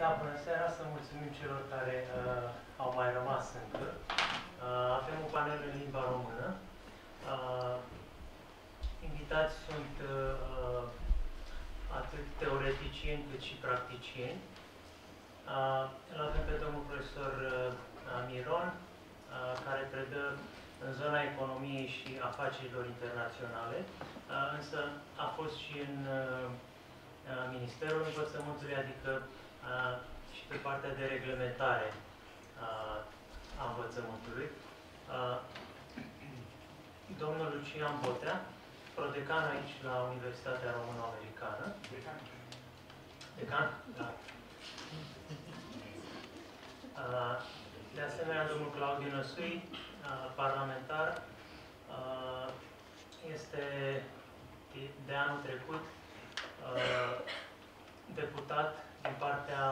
Da, bună seara, să mulțumim celor care au mai rămas încă. Avem un panel în limba română. Invitați sunt atât teoreticieni cât și practicieni. Îl avem pe domnul profesor Miron, care predă în zona economiei și afacerilor internaționale, însă a fost și în Ministerul Învățământului, adică și pe partea de reglementare a învățământului. Domnul Lucian Botea, prodecan aici la Universitatea Româno-Americană. Decan? Da. De asemenea, domnul Claudiu Năsui, parlamentar, este de anul trecut deputat din partea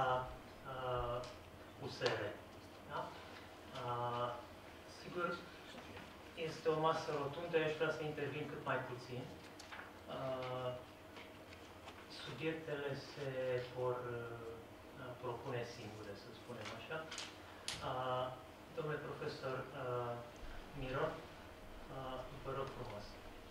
USR. Da? Sigur, este o masă rotundă, aș vrea să intervin cât mai puțin. Subiectele se vor propune singure, să spunem așa. Domnule profesor Miron, vă rog frumos.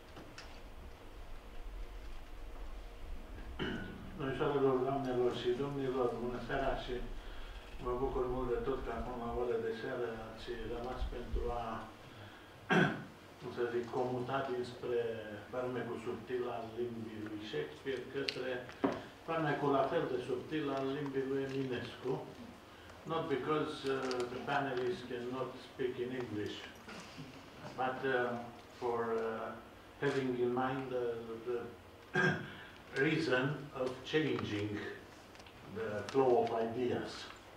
Domnișoarelor, doamnelor și domnilor, bună seara și mă bucur mult de tot că acum la ore de seară ați rămas pentru a, cum să zic, comuta dinspre farmecul subtil al limbii lui Shakespeare către farmecul la fel de subtil al limbii lui Eminescu. Not because the panelists cannot speak in English, but for having in mind the reason of changing the flow of ideas.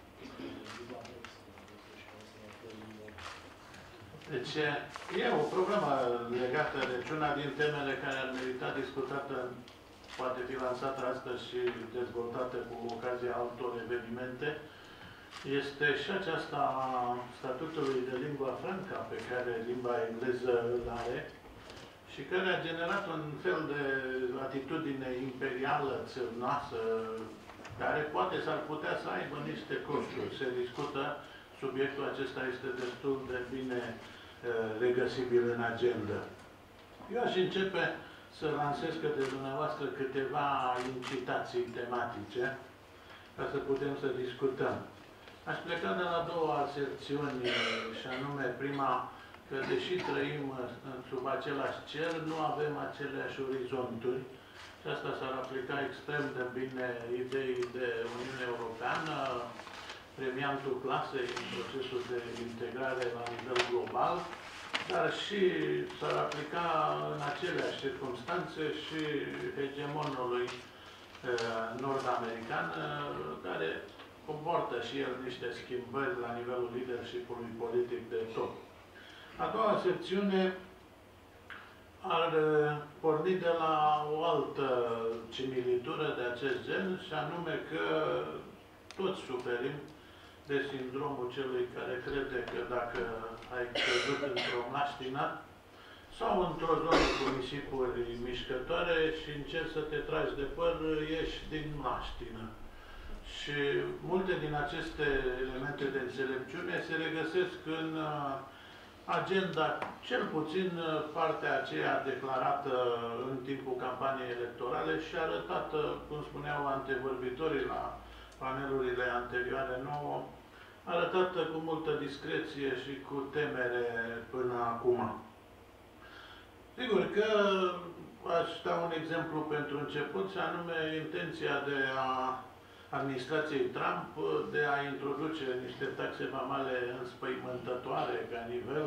Deci, e o problemă legată, deci una din temele care ar merita discutată, poate fi lansată astăzi și dezvoltată cu ocazia altor evenimente, este și aceasta a statutului de lingua franca pe care limba engleză îl are și care a generat un fel de atitudine imperială, țârnoasă, care poate s-ar putea să aibă niște costuri. Se discută, subiectul acesta este destul de bine regăsibil în agenda. Eu aș începe să lansez către dumneavoastră câteva incitații tematice ca să putem să discutăm. Aș pleca de la două aserțiuni, și anume prima, că deși trăim sub același cer, nu avem aceleași orizonturi și asta s-ar aplica extrem de bine ideii de Uniune Europeană, premiantul clasei în procesul de integrare la nivel global, dar și s-ar aplica în aceleași circunstanțe și hegemonului nord-american, care comportă și el niște schimbări la nivelul leadership-ului politic de top. A doua secțiune ar porni de la o altă similitură de acest gen, și anume că toți suferim de sindromul celui care crede că dacă ai căzut într-o mlaștină sau într-o zonă cu nisipuri mișcătoare și încerci să te tragi de păr, ieși din mlaștină. Și multe din aceste elemente de înțelepciune se regăsesc în agenda, cel puțin partea aceea declarată în timpul campaniei electorale și arătată, cum spuneau antevorbitorii la panelurile anterioare nouă, arătată cu multă discreție și cu temere până acum. Sigur că aș da un exemplu pentru început, și anume intenția de administrației Trump de a introduce niște taxe vamale înspăimântătoare ca nivel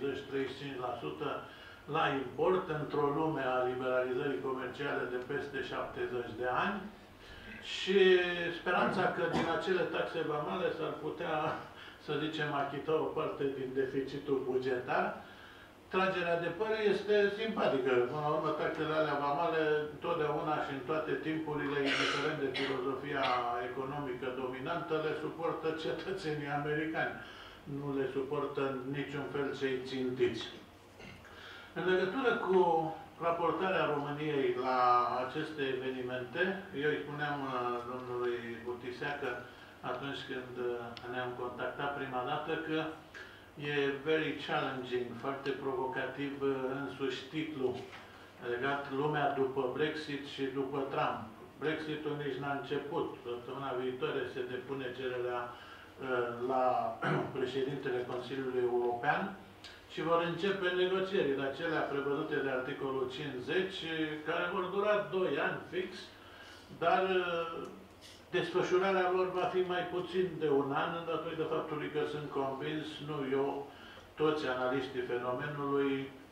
30-35% la import într-o lume a liberalizării comerciale de peste 70 de ani și speranța că din acele taxe vamale s-ar putea, să zicem, achita o parte din deficitul bugetar. Tragerea de păr este simpatică. Până la urmă, taxele alea vamale, totdeauna și în toate timpurile, indiferent de filozofia economică dominantă, le suportă cetățenii americani. Nu le suportă în niciun fel cei țintiți. În legătură cu raportarea României la aceste evenimente, eu îi spuneam domnului Butisea că atunci când ne-am contactat prima dată, că e very challenging, foarte provocativ însuși titlul, legat lumea după Brexit și după Trump. Brexitul nici n-a început. Săptămâna viitoare se depune cererea la președintele Consiliului European și vor începe negocierile acelea prevăzute de articolul 50, care vor dura 2 ani fix, dar desfășurarea lor va fi mai puțin de 1 an, datorită faptului că sunt convins, nu eu, toți analiștii fenomenului,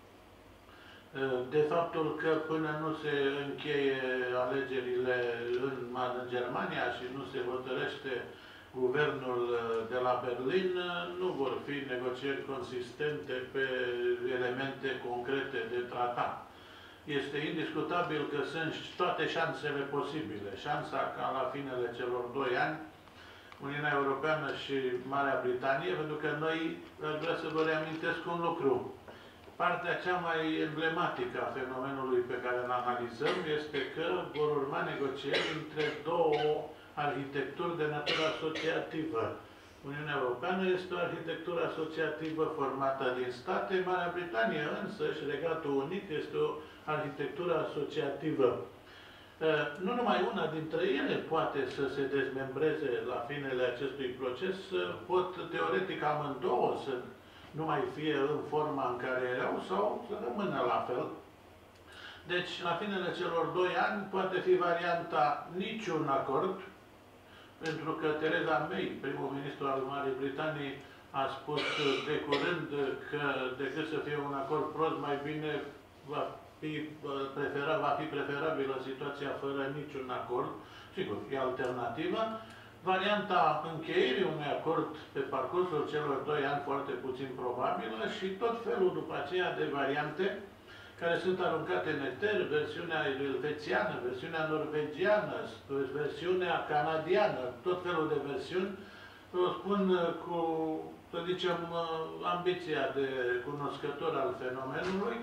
de faptul că până nu se încheie alegerile în Germania și nu se hotărăște guvernul de la Berlin, nu vor fi negocieri consistente pe elemente concrete de tratat. Este indiscutabil că sunt toate șansele posibile. Șansa ca la finele celor 2 ani Uniunea Europeană și Marea Britanie, pentru că noi vreau să vă reamintesc un lucru. Partea cea mai emblematică a fenomenului pe care îl analizăm este că vor urma negocieri între 2 arhitecturi de natură asociativă. Uniunea Europeană este o arhitectură asociativă formată din state, Marea Britanie însă și Regatul Unit este o arhitectură asociativă. Nu numai una dintre ele poate să se dezmembreze la finele acestui proces, pot teoretic amândouă să nu mai fie în forma în care erau sau să rămână la fel. Deci, la finele celor 2 ani, poate fi varianta niciun acord, pentru că Theresa May, primul ministru al Marii Britanii, a spus de curând că decât să fie un acord prost, mai bine va fi preferabilă situația fără niciun acord. Sigur, e alternativa. Varianta încheierii unui acord pe parcursul celor 2 ani foarte puțin probabilă și tot felul după aceea de variante care sunt aruncate în eter, versiunea elvețiană, versiunea norvegiană, versiunea canadiană, tot felul de versiuni, o spun cu, să zicem, ambiția de cunoscător al fenomenului.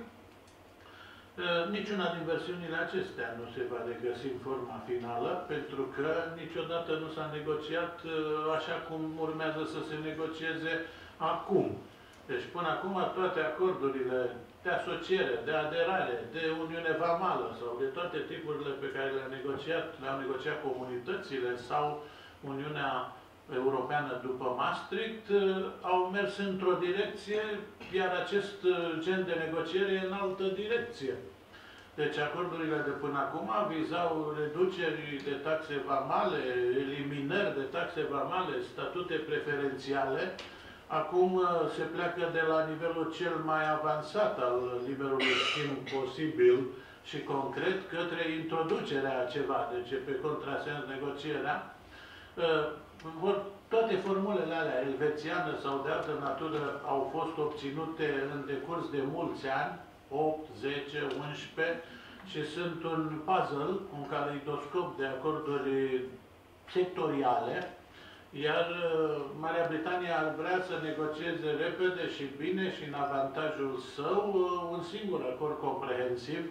Niciuna din versiunile acestea nu se va regăsi în forma finală, pentru că niciodată nu s-a negociat așa cum urmează să se negocieze acum. Deci până acum toate acordurile de asociere, de aderare, de Uniune Vamală sau de toate tipurile pe care le-au negociat comunitățile sau Uniunea Europeană după Maastricht, au mers într-o direcție, iar acest gen de negociere în altă direcție. Deci acordurile de până acum vizau reduceri de taxe vamale, eliminări de taxe vamale, statute preferențiale. Acum se pleacă de la nivelul cel mai avansat al liberului schimb posibil și concret către introducerea a ceva, deci pe contrasens negocierea. Toate formulele alea, elvețiană sau de altă natură, au fost obținute în decurs de mulți ani, 8, 10, 11, și sunt un puzzle, un caleidoscop de acorduri sectoriale, iar Marea Britanie ar vrea să negocieze repede și bine și în avantajul său un singur acord comprehensiv,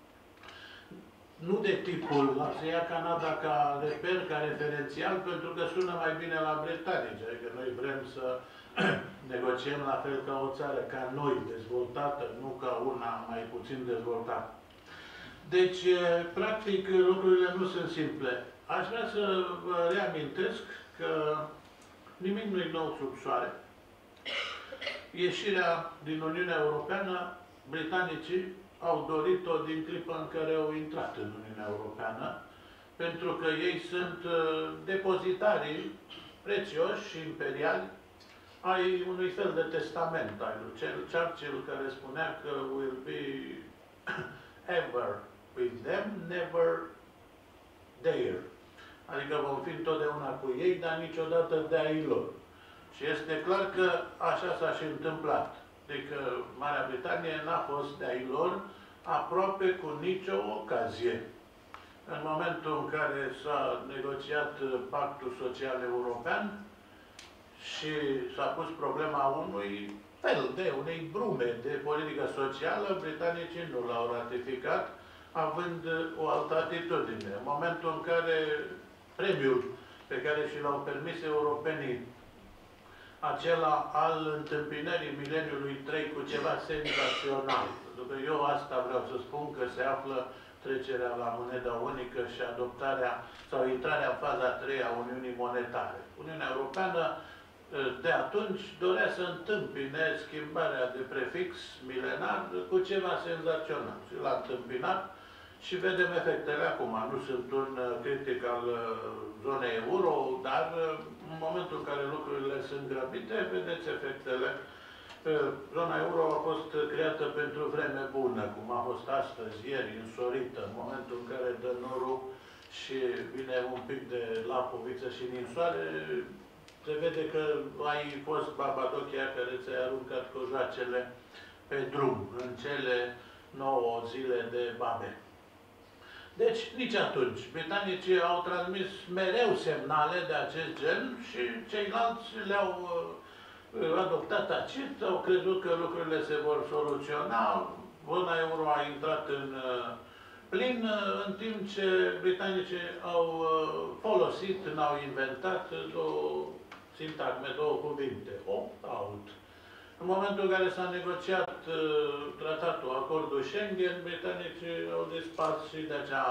nu de tipul, să ia Canada ca reper, ca referențial, pentru că sună mai bine la britanici, adică noi vrem să negociem la fel ca o țară, ca noi, dezvoltată, nu ca una mai puțin dezvoltată. Deci, practic, lucrurile nu sunt simple. Aș vrea să vă reamintesc că nimic nu e nou sub soare. Ieșirea din Uniunea Europeană, britanicii au dorit-o din clipa în care au intrat în Uniunea Europeană, pentru că ei sunt depozitarii prețioși și imperiali ai unui fel de testament al lui Churchill, care spunea că will be ever with them, never there. Adică vom fi întotdeauna cu ei, dar niciodată de ai lor. Și este clar că așa s-a și întâmplat. Adică Marea Britanie n-a fost de ai lor aproape cu nicio ocazie. În momentul în care s-a negociat Pactul Social European și s-a pus problema unui fel de, unei brume de politică socială, britanicii nu l-au ratificat, având o altă atitudine. În momentul în care premiul pe care și l-au permis europenii, acela al întâmpinării mileniului 3 cu ceva senzațional. Pentru că eu asta vreau să spun, că se află trecerea la moneda unică și adoptarea sau intrarea în faza 3 a Uniunii Monetare. Uniunea Europeană de atunci dorea să întâmpine schimbarea de prefix milenar cu ceva senzațional. Și l-a întâmpinat și vedem efectele acum. Nu sunt un critic al zonei euro, dar în momentul în care lucrurile sunt grăbite, vedeți efectele. Zona euro a fost creată pentru vreme bună, cum a fost astăzi, ieri, însorită, în momentul în care dă norul și vine un pic de lapoviță și ninsoare, se vede că ai fost Babadochia care ți-a aruncat cojoacele pe drum, în cele 9 zile de babe. Deci, nici atunci. Britanicii au transmis mereu semnale de acest gen și ceilalți le-au adoptat tacit, au crezut că lucrurile se vor soluționa. Zona euro a intrat în plin, în timp ce britanicii au folosit, n-au inventat două sintagme, două cuvinte, opt-out. În momentul în care s-a negociat tratatul, acordul Schengen, britanicii au dispars și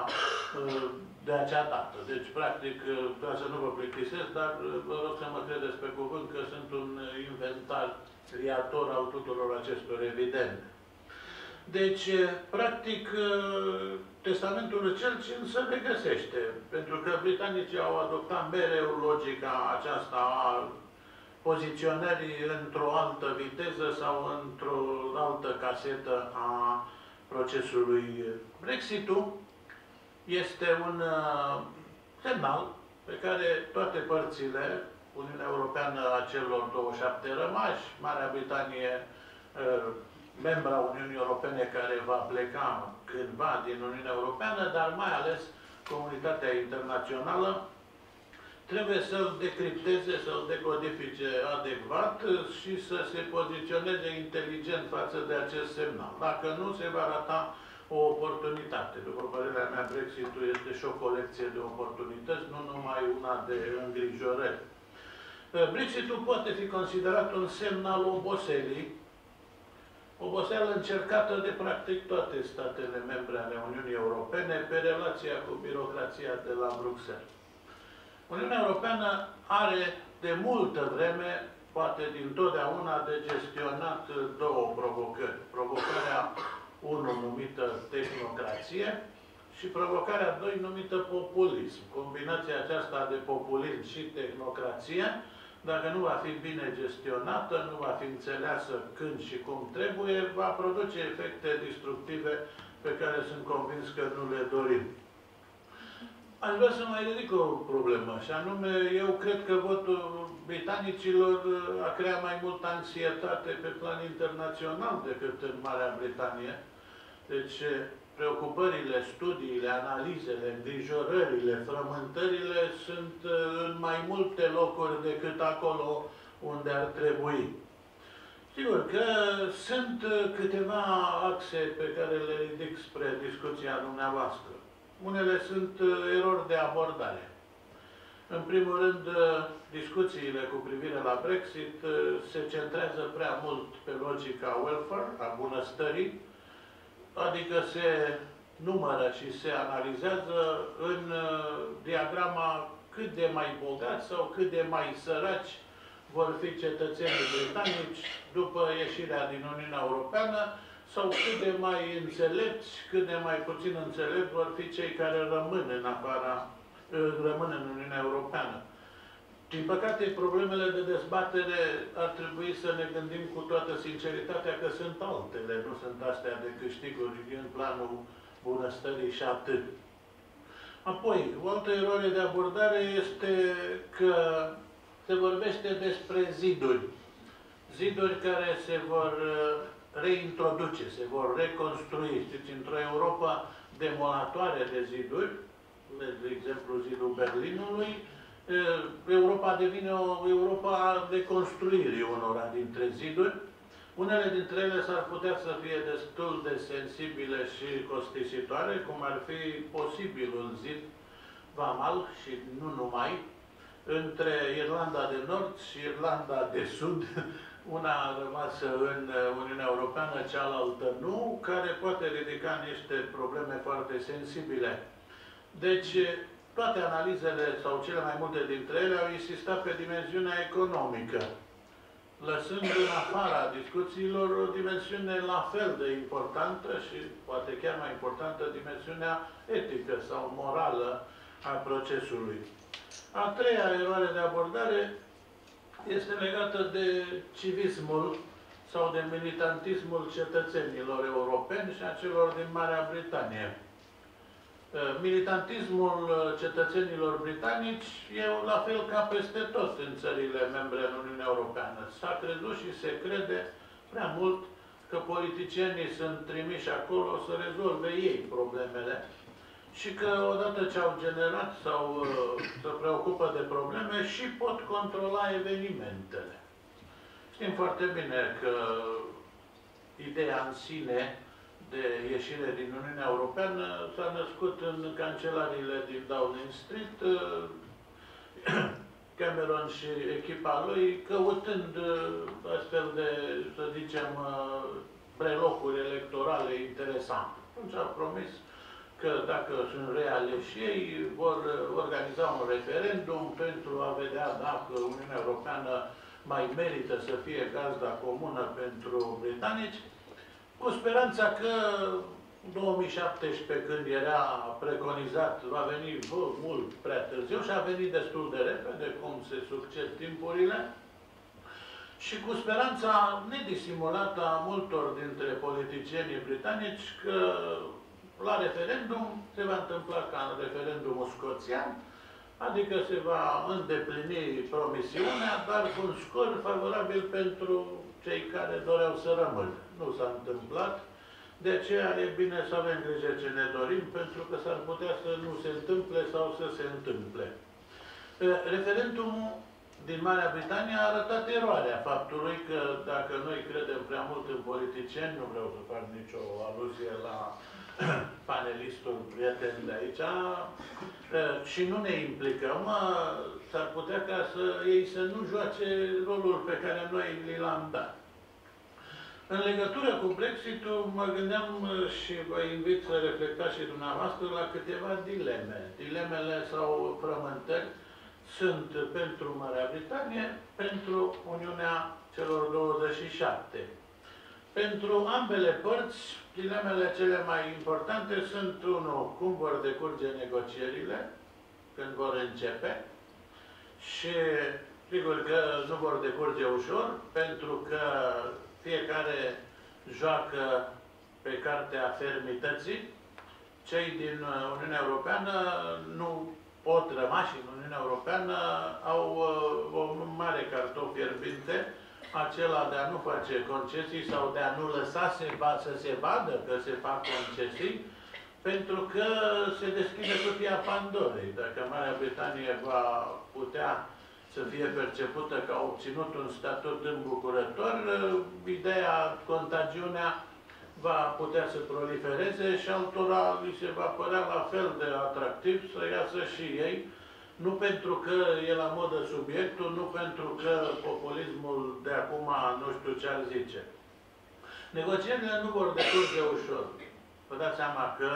de acea dată. Deci, practic, ca să nu vă plictisesc, dar vă rog să mă credeți pe cuvânt că sunt un inventariator al tuturor acestor evidente. Deci, practic, testamentul lui Churchill se regăsește, pentru că britanicii au adoptat mereu logica aceasta a poziționării într-o altă viteză sau într-o altă casetă a procesului. Brexitul este un semnal pe care toate părțile, Uniunea Europeană a celor 27 rămași, Marea Britanie, membra Uniunii Europene care va pleca cândva din Uniunea Europeană, dar mai ales comunitatea internațională, trebuie să-l decripteze, să-l decodifice adecvat și să se poziționeze inteligent față de acest semnal. Dacă nu, se va rata o oportunitate. După părerea mea, Brexit-ul este și o colecție de oportunități, nu numai una de îngrijorări. Brexit-ul poate fi considerat un semn al oboselii, oboseală încercată de practic toate statele membre ale Uniunii Europene pe relația cu birocrația de la Bruxelles. Uniunea Europeană are de multă vreme, poate dintotdeauna, de gestionat două provocări. Provocarea 1 numită tehnocrație și provocarea 2 numită populism. Combinația aceasta de populism și tehnocrație, dacă nu va fi bine gestionată, nu va fi înțeleasă când și cum trebuie, va produce efecte destructive pe care sunt convins că nu le dorim. Aș vrea să mai ridic o problemă, și anume, eu cred că votul britanicilor a creat mai multă anxietate pe plan internațional decât în Marea Britanie. Deci, preocupările, studiile, analizele, îngrijorările, frământările sunt în mai multe locuri decât acolo unde ar trebui. Sigur că sunt câteva axe pe care le ridic spre discuția dumneavoastră. Unele sunt erori de abordare. În primul rând, discuțiile cu privire la Brexit se centrează prea mult pe logica welfare, a bunăstării, adică se numără și se analizează în diagrama cât de mai bogați sau cât de mai săraci vor fi cetățenii britanici după ieșirea din Uniunea Europeană, sau cât de mai înțelepți, cât de mai puțin înțelepți vor fi cei care rămân în Uniunea Europeană. Din păcate, problemele de dezbatere ar trebui să ne gândim cu toată sinceritatea că sunt altele, nu sunt astea de câștiguri în planul bunăstării și atât. Apoi, o altă eroare de abordare este că se vorbește despre ziduri. Ziduri care se vor reintroduce, se vor reconstrui. Știți, într-o Europa demolatoare de ziduri, de exemplu zidul Berlinului, Europa devine o Europa a reconstruirii unora dintre ziduri. Unele dintre ele s-ar putea să fie destul de sensibile și costisitoare, cum ar fi posibilul zid vamal și nu numai, între Irlanda de Nord și Irlanda de Sud, una rămasă în Uniunea Europeană, cealaltă nu, care poate ridica niște probleme foarte sensibile. Deci, toate analizele, sau cele mai multe dintre ele, au insistat pe dimensiunea economică, lăsând în afara discuțiilor o dimensiune la fel de importantă și poate chiar mai importantă, dimensiunea etică sau morală a procesului. A treia eroare de abordare este legată de civismul sau de militantismul cetățenilor europeni și a celor din Marea Britanie. Militantismul cetățenilor britanici e la fel ca peste tot în țările membre în Uniunea Europeană. S-a crezut și se crede prea mult că politicienii sunt trimiși acolo să rezolve ei problemele și că odată ce au generat sau se preocupă de probleme și pot controla evenimentele. Știm foarte bine că ideea în sine de ieșire din Uniunea Europeană s-a născut în cancelariile din Downing Street, Cameron și echipa lui, căutând astfel de, să zicem, prelocuri electorale interesante. Atunci au promis că dacă sunt realeși ei, vor organiza un referendum pentru a vedea dacă Uniunea Europeană mai merită să fie gazda comună pentru britanici, cu speranța că 2017, când era preconizat, va veni mult prea târziu și a venit destul de repede, cum se succed timpurile, și cu speranța nedisimulată a multor dintre politicienii britanici că la referendum se va întâmpla ca în referendumul scoțian, adică se va îndeplini promisiunea, dar cu un scor favorabil pentru cei care doreau să rămână. Nu s-a întâmplat, de aceea e bine să avem grijă ce ne dorim, pentru că s-ar putea să nu se întâmple sau să se întâmple. Referendumul din Marea Britanie a arătat eroarea faptului că dacă noi credem prea mult în politicieni, nu vreau să fac nicio aluzie la panelistul prieten de aici, și nu ne implicăm, s-ar putea ca ei să nu joace rolul pe care noi l-am dat. În legătură cu Brexit-ul, mă gândeam și vă invit să reflectați și dumneavoastră la câteva dileme. Dilemele sau frământări sunt pentru Marea Britanie, pentru Uniunea celor 27. Pentru ambele părți, dilemele cele mai importante sunt, unul, cum vor decurge negocierile, când vor începe, și sigur că nu vor decurge ușor, pentru că fiecare joacă pe cartea fermității. Cei din Uniunea Europeană nu pot rămași în Uniunea Europeană, au o mare cartof fierbinte, acela de a nu face concesii sau de a nu lăsa să se vadă că se fac concesii, pentru că se deschide cutia Pandorei. Dacă Marea Britanie va putea să fie percepută că a obținut un statut îmbucurător, ideea, contagiunea va putea să prolifereze și altora li se va părea la fel de atractiv să iasă și ei, nu pentru că e la modă subiectul, nu pentru că populismul de acum nu știu ce ar zice. Negocierile nu vor decurge ușor. Vă dați seama că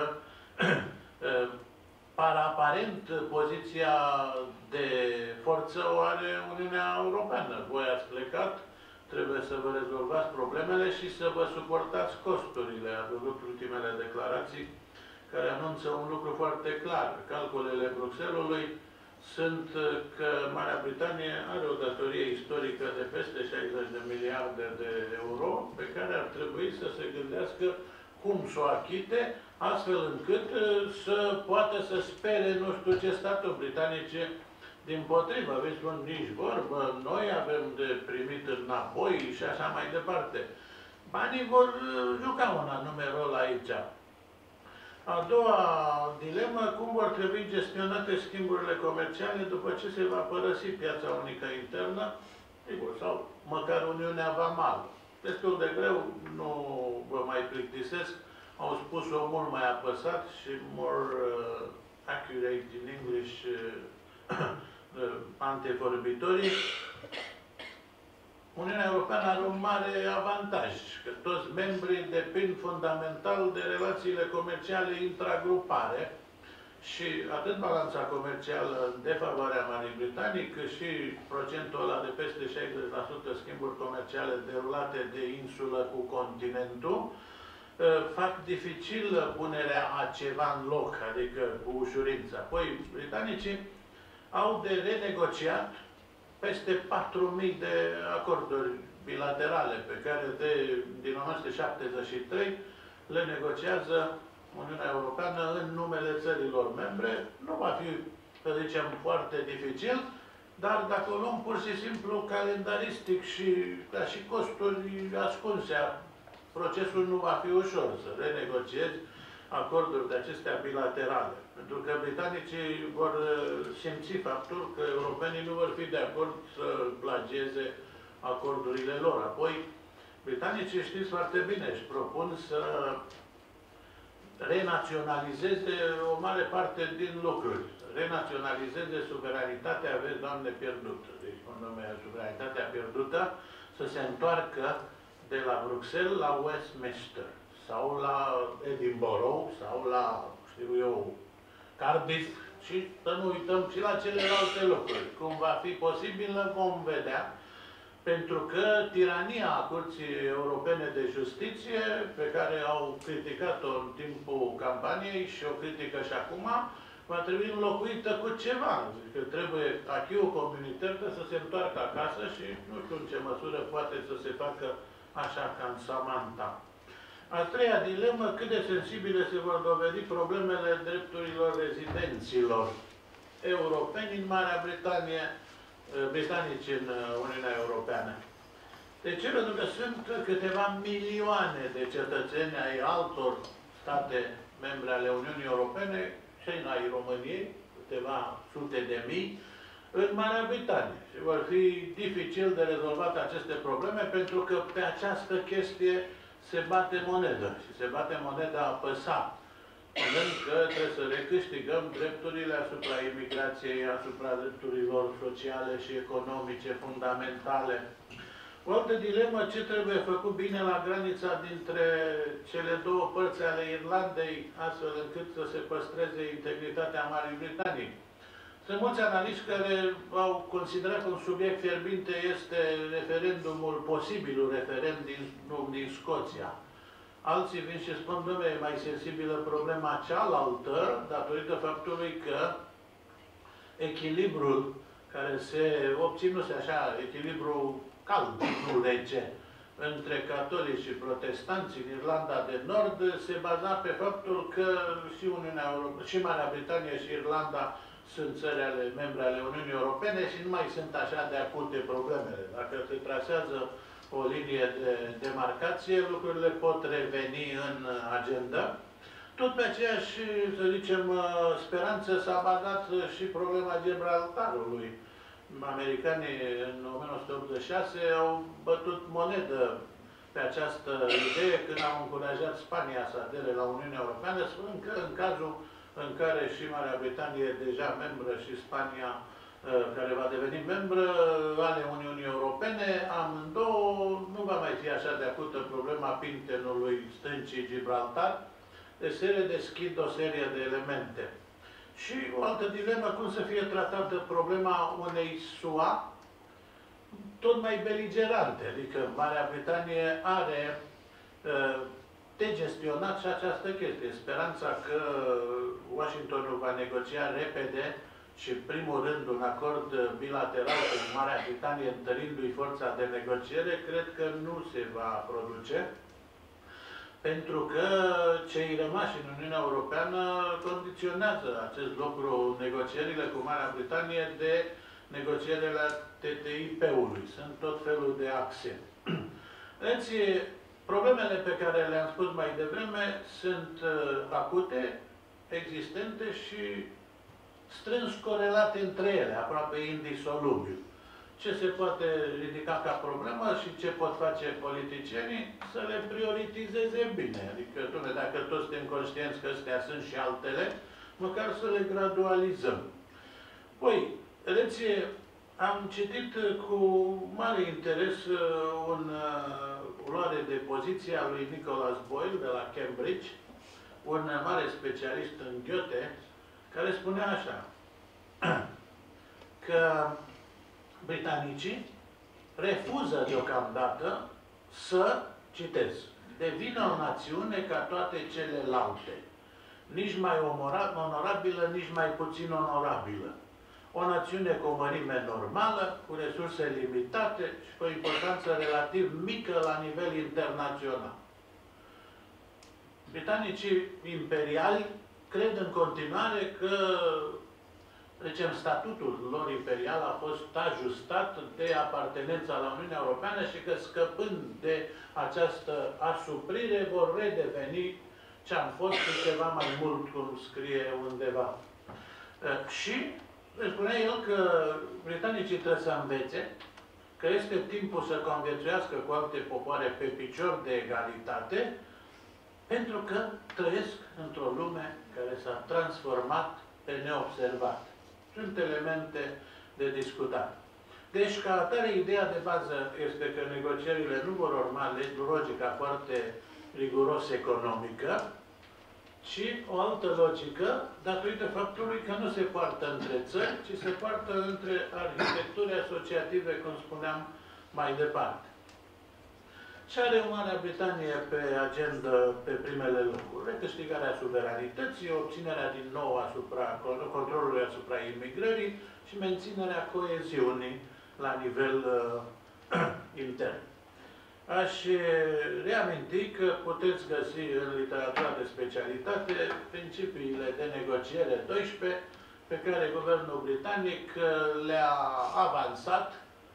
aparent poziția de forță o are Uniunea Europeană. Voi ați plecat, trebuie să vă rezolvați problemele și să vă suportați costurile. Ați văzut ultimele declarații care anunță un lucru foarte clar. Calculele Bruxellesului sunt că Marea Britanie are o datorie istorică de peste 60 de miliarde de euro, pe care ar trebui să se gândească cum să o achite, astfel încât să poată să spere nu știu ce staturi britanice dimpotrivă. Aveți spun nici vorbă, noi avem de primit înapoi și așa mai departe. Banii vor juca un anume rol aici. A doua dilemă, cum vor trebui gestionate schimburile comerciale după ce se va părăsi piața unică internă, sigur, sau măcar Uniunea Vamală. Destul de greu, nu vă mai plictisesc, au spus-o mult mai apăsat și more accurate in English antevorbitorii, Uniunea Europeană are un mare avantaj, că toți membrii depind fundamental de relațiile comerciale intragrupare și atât balanța comercială în defavoarea Marii Britanii, cât și procentul ăla de peste 60% schimburi comerciale derulate de insulă cu continentul, fac dificil punerea a ceva în loc, adică cu ușurință. Apoi, britanicii au de renegociat peste 4.000 de acorduri bilaterale pe care din 1973 le negociază Uniunea Europeană în numele țărilor membre. Nu va fi, să zicem, foarte dificil, dar dacă o luăm pur și simplu calendaristic și ca și costuri ascunse, procesul nu va fi ușor să renegociezi acorduri de acestea bilaterale. Pentru că britanicii vor simți faptul că europenii nu vor fi de acord să plagieze acordurile lor. Apoi, britanicii, știți foarte bine, își propun să renaționalizeze o mare parte din lucruri. Renaționalizeze suveranitatea, aveți, Doamne, pierdută. Deci, cum numește suveranitatea pierdută, să se întoarcă de la Bruxelles la Westminster, sau la Edinburgh, sau la, știu eu, Cardiff, și să nu uităm și la celelalte lucruri. Cum va fi posibil, vom vedea, pentru că tirania Curții Europene de Justiție, pe care au criticat-o în timpul campaniei și o critică și acum, va trebui înlocuită cu ceva. Că trebuie acquis-ul comunitar să se întoarcă acasă și nu știu în ce măsură poate să se facă așa ca în Samantha. A treia dilemă, cât de sensibile se vor dovedi problemele drepturilor rezidenților europeni în Marea Britanie, britanici în Uniunea Europeană. De ce? Pentru că sunt câteva milioane de cetățeni ai altor state membre ale Uniunii Europene și ai României, câteva sute de mii, în Marea Britanie. Și vor fi dificil de rezolvat aceste probleme pentru că pe această chestie se bate monedă. Și se bate moneda apăsat. Spunând că trebuie să recâștigăm drepturile asupra imigrației, asupra drepturilor sociale și economice fundamentale. O altă dilemă, ce trebuie făcut bine la granița dintre cele două părți ale Irlandei, astfel încât să se păstreze integritatea Marii Britanii. Sunt mulți analiști care au considerat că un subiect fierbinte este referendumul, posibilul referendum din Scoția. Alții vin și spun, dom'le, e mai sensibilă problema cealaltă, datorită faptului că echilibrul care se obținuse așa, echilibrul cald, nu rece, între catolici și protestanți în Irlanda de Nord, se baza pe faptul că și Uniunea Europeană, și Marea Britanie și Irlanda sunt țări membre ale Uniunii Europene și nu mai sunt așa de acute problemele. Dacă se trasează o linie de demarcație, lucrurile pot reveni în agenda. Tot pe aceeași, să zicem, speranță s-a bazat și problema Gibraltarului. Americanii în 1986 au bătut monedă pe această idee când au încurajat Spania să adere la Uniunea Europeană, spunând că în cazul în care și Marea Britanie e deja membră și Spania care va deveni membră ale Uniunii Europene, amândouă nu va mai fi așa de acută problema pintenului stâncii Gibraltar, deci se redeschid o serie de elemente. Și o altă dilemă, cum să fie tratată problema unei SUA tot mai beligerante, adică Marea Britanie are de gestionat și această chestie. Speranța că Washingtonul va negocia repede și, în primul rând, un acord bilateral cu Marea Britanie, întărindu-i forța de negociere, cred că nu se va produce, pentru că cei rămași în Uniunea Europeană condiționează acest lucru, negocierile cu Marea Britanie, de negocierile TTIP-ului. Sunt tot felul de axe. Deci, problemele pe care le-am spus mai devreme sunt acute, existente și strâns corelate între ele, aproape indisolubil. Ce se poate ridica ca problemă și ce pot face politicienii? Să le prioritizeze bine. Adică, dacă toți suntem conștienți că astea sunt și altele, măcar să le gradualizăm. Păi, Vedeți, am citit cu mare interes o luare de poziție a lui Nicholas Boyle de la Cambridge, un mare specialist în Goethe, care spunea așa, că britanicii refuză deocamdată să, citez, devină o națiune ca toate celelalte, nici mai onorabilă, nici mai puțin onorabilă. O națiune cu o mărime normală, cu resurse limitate și cu o importanță relativ mică la nivel internațional. Britanicii imperiali cred în continuare că, zicem, statutul lor imperial a fost ajustat de apartenența la Uniunea Europeană și că, scăpând de această asuprire, vor redeveni ce-am fost și ceva mai mult, cum scrie undeva. Și spunea el că britanicii trebuie să învețe că este timpul să conviețuiască cu alte popoare pe picior de egalitate, pentru că trăiesc într-o lume care s-a transformat pe neobservat. Sunt elemente de discutat. Deci, ca atare, ideea de bază este că negocierile nu vor urma logica foarte riguros economică, ci o altă logică, datorită faptului că nu se poartă între țări, ci se poartă între arhitecturi asociative, cum spuneam mai departe. Ce are Marea Britanie pe agenda pe primele locuri? Recâștigarea suveranității, obținerea din nou asupra controlului asupra imigrării și menținerea coeziunii la nivel intern. Aș reaminti că puteți găsi în literatura de specialitate principiile de negociere 12 pe care guvernul britanic le-a avansat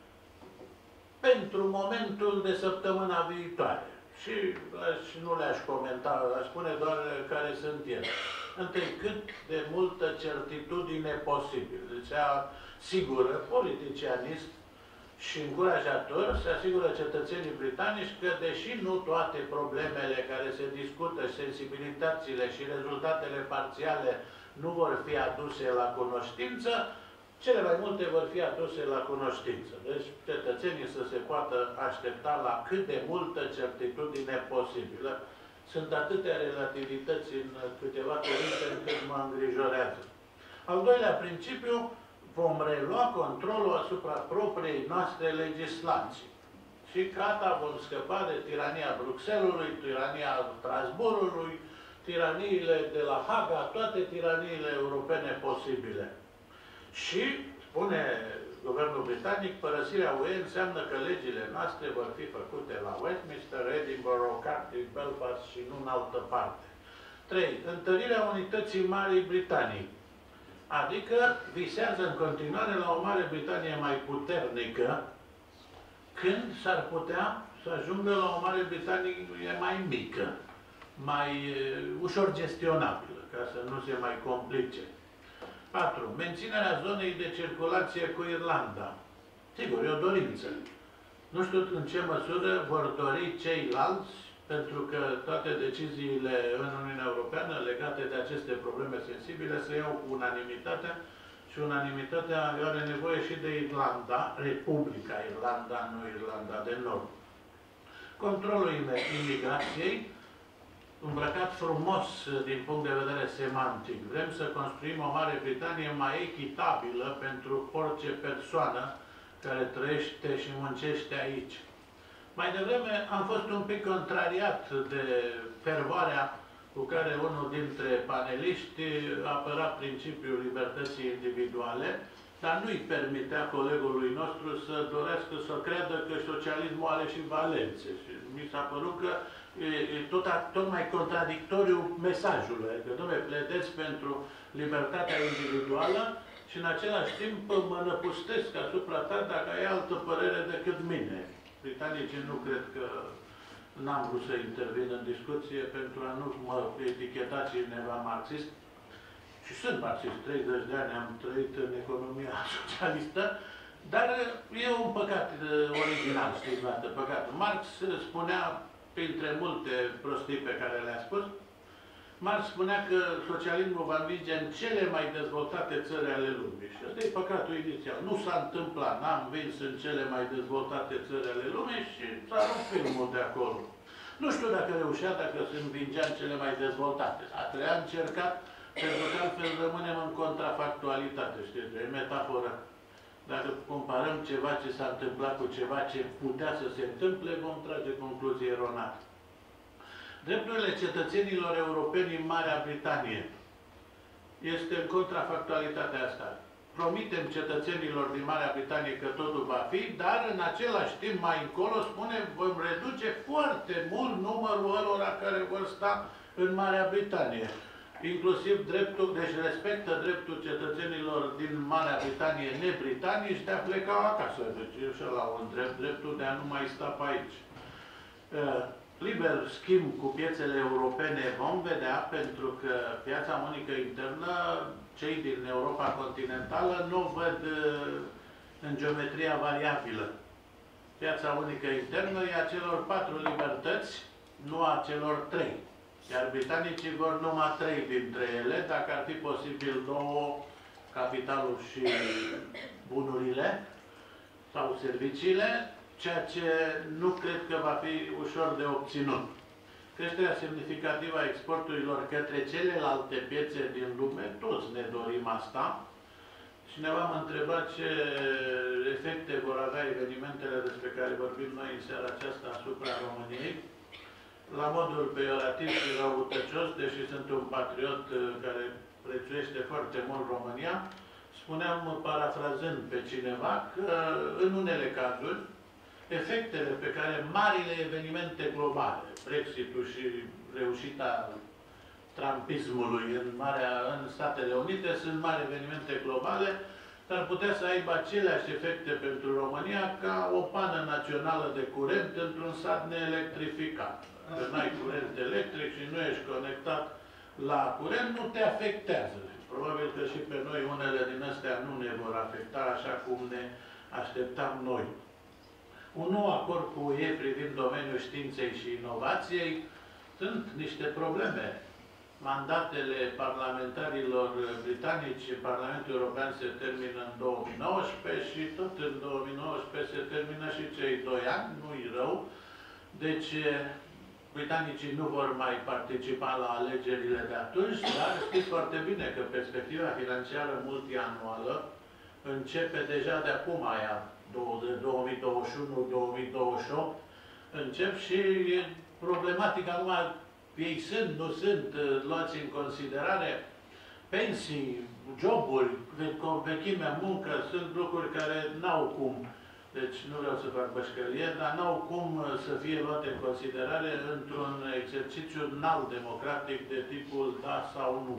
pentru momentul de săptămâna viitoare. Și nu le-aș comenta, aș spune doar care sunt ele. Întâi, cât de multă certitudine posibil. Deci, asigură, politicianist și încurajator, se asigură cetățenii britanici că, deși nu toate problemele care se discută, sensibilitățile și rezultatele parțiale nu vor fi aduse la cunoștință, cele mai multe vor fi aduse la cunoștință. Deci, cetățenii să se poată aștepta la cât de multă certitudine posibilă. Sunt atâtea relativități în câteva cuvinte încât mă îngrijorează. Al doilea principiu, vom relua controlul asupra propriei noastre legislații. Și gata, vom scăpa de tirania Bruxellesului, tirania Strasbourgului, tiraniile de la Haga, toate tiraniile europene posibile. Și, spune guvernul britanic, părăsirea UE înseamnă că legile noastre vor fi făcute la Westminster, Edinburgh, Cardiff, Belfast și nu în altă parte. 3. Întărirea unității Marii Britanii. Adică visează în continuare la o Mare Britanie mai puternică, când s-ar putea să ajungă la o Mare Britanie mai mică, mai ușor gestionabilă, ca să nu se mai complice. 4. Menținerea zonei de circulație cu Irlanda. Sigur, e o dorință. Nu știu în ce măsură vor dori ceilalți, pentru că toate deciziile în Uniunea Europeană legate de aceste probleme sensibile se iau cu unanimitate și unanimitatea are nevoie și de Irlanda, Republica Irlanda, nu Irlanda de Nord. Controlul imigrației, îmbrăcat frumos din punct de vedere semantic. Vrem să construim o Mare Britanie mai echitabilă pentru orice persoană care trăiește și muncește aici. Mai devreme am fost un pic contrariat de fervoarea cu care unul dintre paneliști apăra principiul libertății individuale, dar nu-i permitea colegului nostru să dorească să creadă că socialismul are și valențe. Și mi s-a părut că e tot mai contradictoriu mesajul. Că, dom'le, pledez pentru libertatea individuală și în același timp mă năpustesc asupra ta dacă ai altă părere decât mine. Britanicii nu cred că n-am vrut să intervin în discuție pentru a nu mă eticheta cineva marxist. Și sunt marxist, 30 de ani am trăit în economia socialistă, dar e un păcat original, stigmat, păcat. Marx spunea, printre multe prostii pe care le-a spus, Marx spunea că socialismul va învinge în cele mai dezvoltate țări ale lumii. Și ăsta e păcatul inițial. Nu s-a întâmplat, n-am învins în cele mai dezvoltate țări ale lumii și s-a rupt filmul de acolo. Nu știu dacă reușea, dacă se învingea în cele mai dezvoltate. A treia încercat, pentru că altfel rămânem în contrafactualitate, știți, e metaforă. Dacă comparăm ceva ce s-a întâmplat cu ceva ce putea să se întâmple, vom trage concluzii eronate. Drepturile cetățenilor europeni în Marea Britanie este în contrafactualitatea asta. Promitem cetățenilor din Marea Britanie că totul va fi, dar în același timp mai încolo spunem vom reduce foarte mult numărul ălora care vor sta în Marea Britanie. Inclusiv dreptul, deci respectă dreptul cetățenilor din Marea Britanie nebritanici de a pleca acasă. Deci e și la un drept, dreptul de a nu mai sta pe aici. Liber schimb cu piețele europene vom vedea, pentru că piața unică internă, cei din Europa continentală nu văd în geometria variabilă. Piața unică internă e a celor 4 libertăți, nu a celor 3. Iar britanicii vor numai 3 dintre ele, dacă ar fi posibil 2, capitalul și bunurile sau serviciile, ceea ce nu cred că va fi ușor de obținut. Creșterea semnificativă a exporturilor către celelalte piețe din lume, toți ne dorim asta. Cineva m-a întrebat ce efecte vor avea evenimentele despre care vorbim noi în seara aceasta asupra României. La modul peiorativ și răutăcios, deși sunt un patriot care prețuiește foarte mult România, spuneam, parafrazând pe cineva, că în unele cazuri, efectele pe care marile evenimente globale, Brexit-ul și reușita trumpismului în Statele Unite, sunt mari evenimente globale, dar putea să aibă aceleași efecte pentru România ca o pană națională de curent într-un sat neelectrificat. Dacă n-ai curent electric și nu ești conectat la curent, nu te afectează. Probabil că și pe noi unele din astea nu ne vor afecta așa cum ne așteptam noi. Un nou acord cu UE privind domeniul științei și inovației sunt niște probleme. Mandatele parlamentarilor britanici în Parlamentul European se termină în 2019 și tot în 2019 se termină și cei 2 ani, nu-i rău. Deci, britanicii nu vor mai participa la alegerile de atunci, dar știți foarte bine că perspectiva financiară multianuală începe deja de acum, aia 2021-2028, încep și e problematica acum, ei sunt, nu sunt, luați în considerare, pensii, joburi, vechimea, muncă, sunt lucruri care n-au cum, deci nu vreau să fac bășcălie, dar n-au cum să fie luate în considerare într-un exercițiu înalt democratic de tipul da sau nu.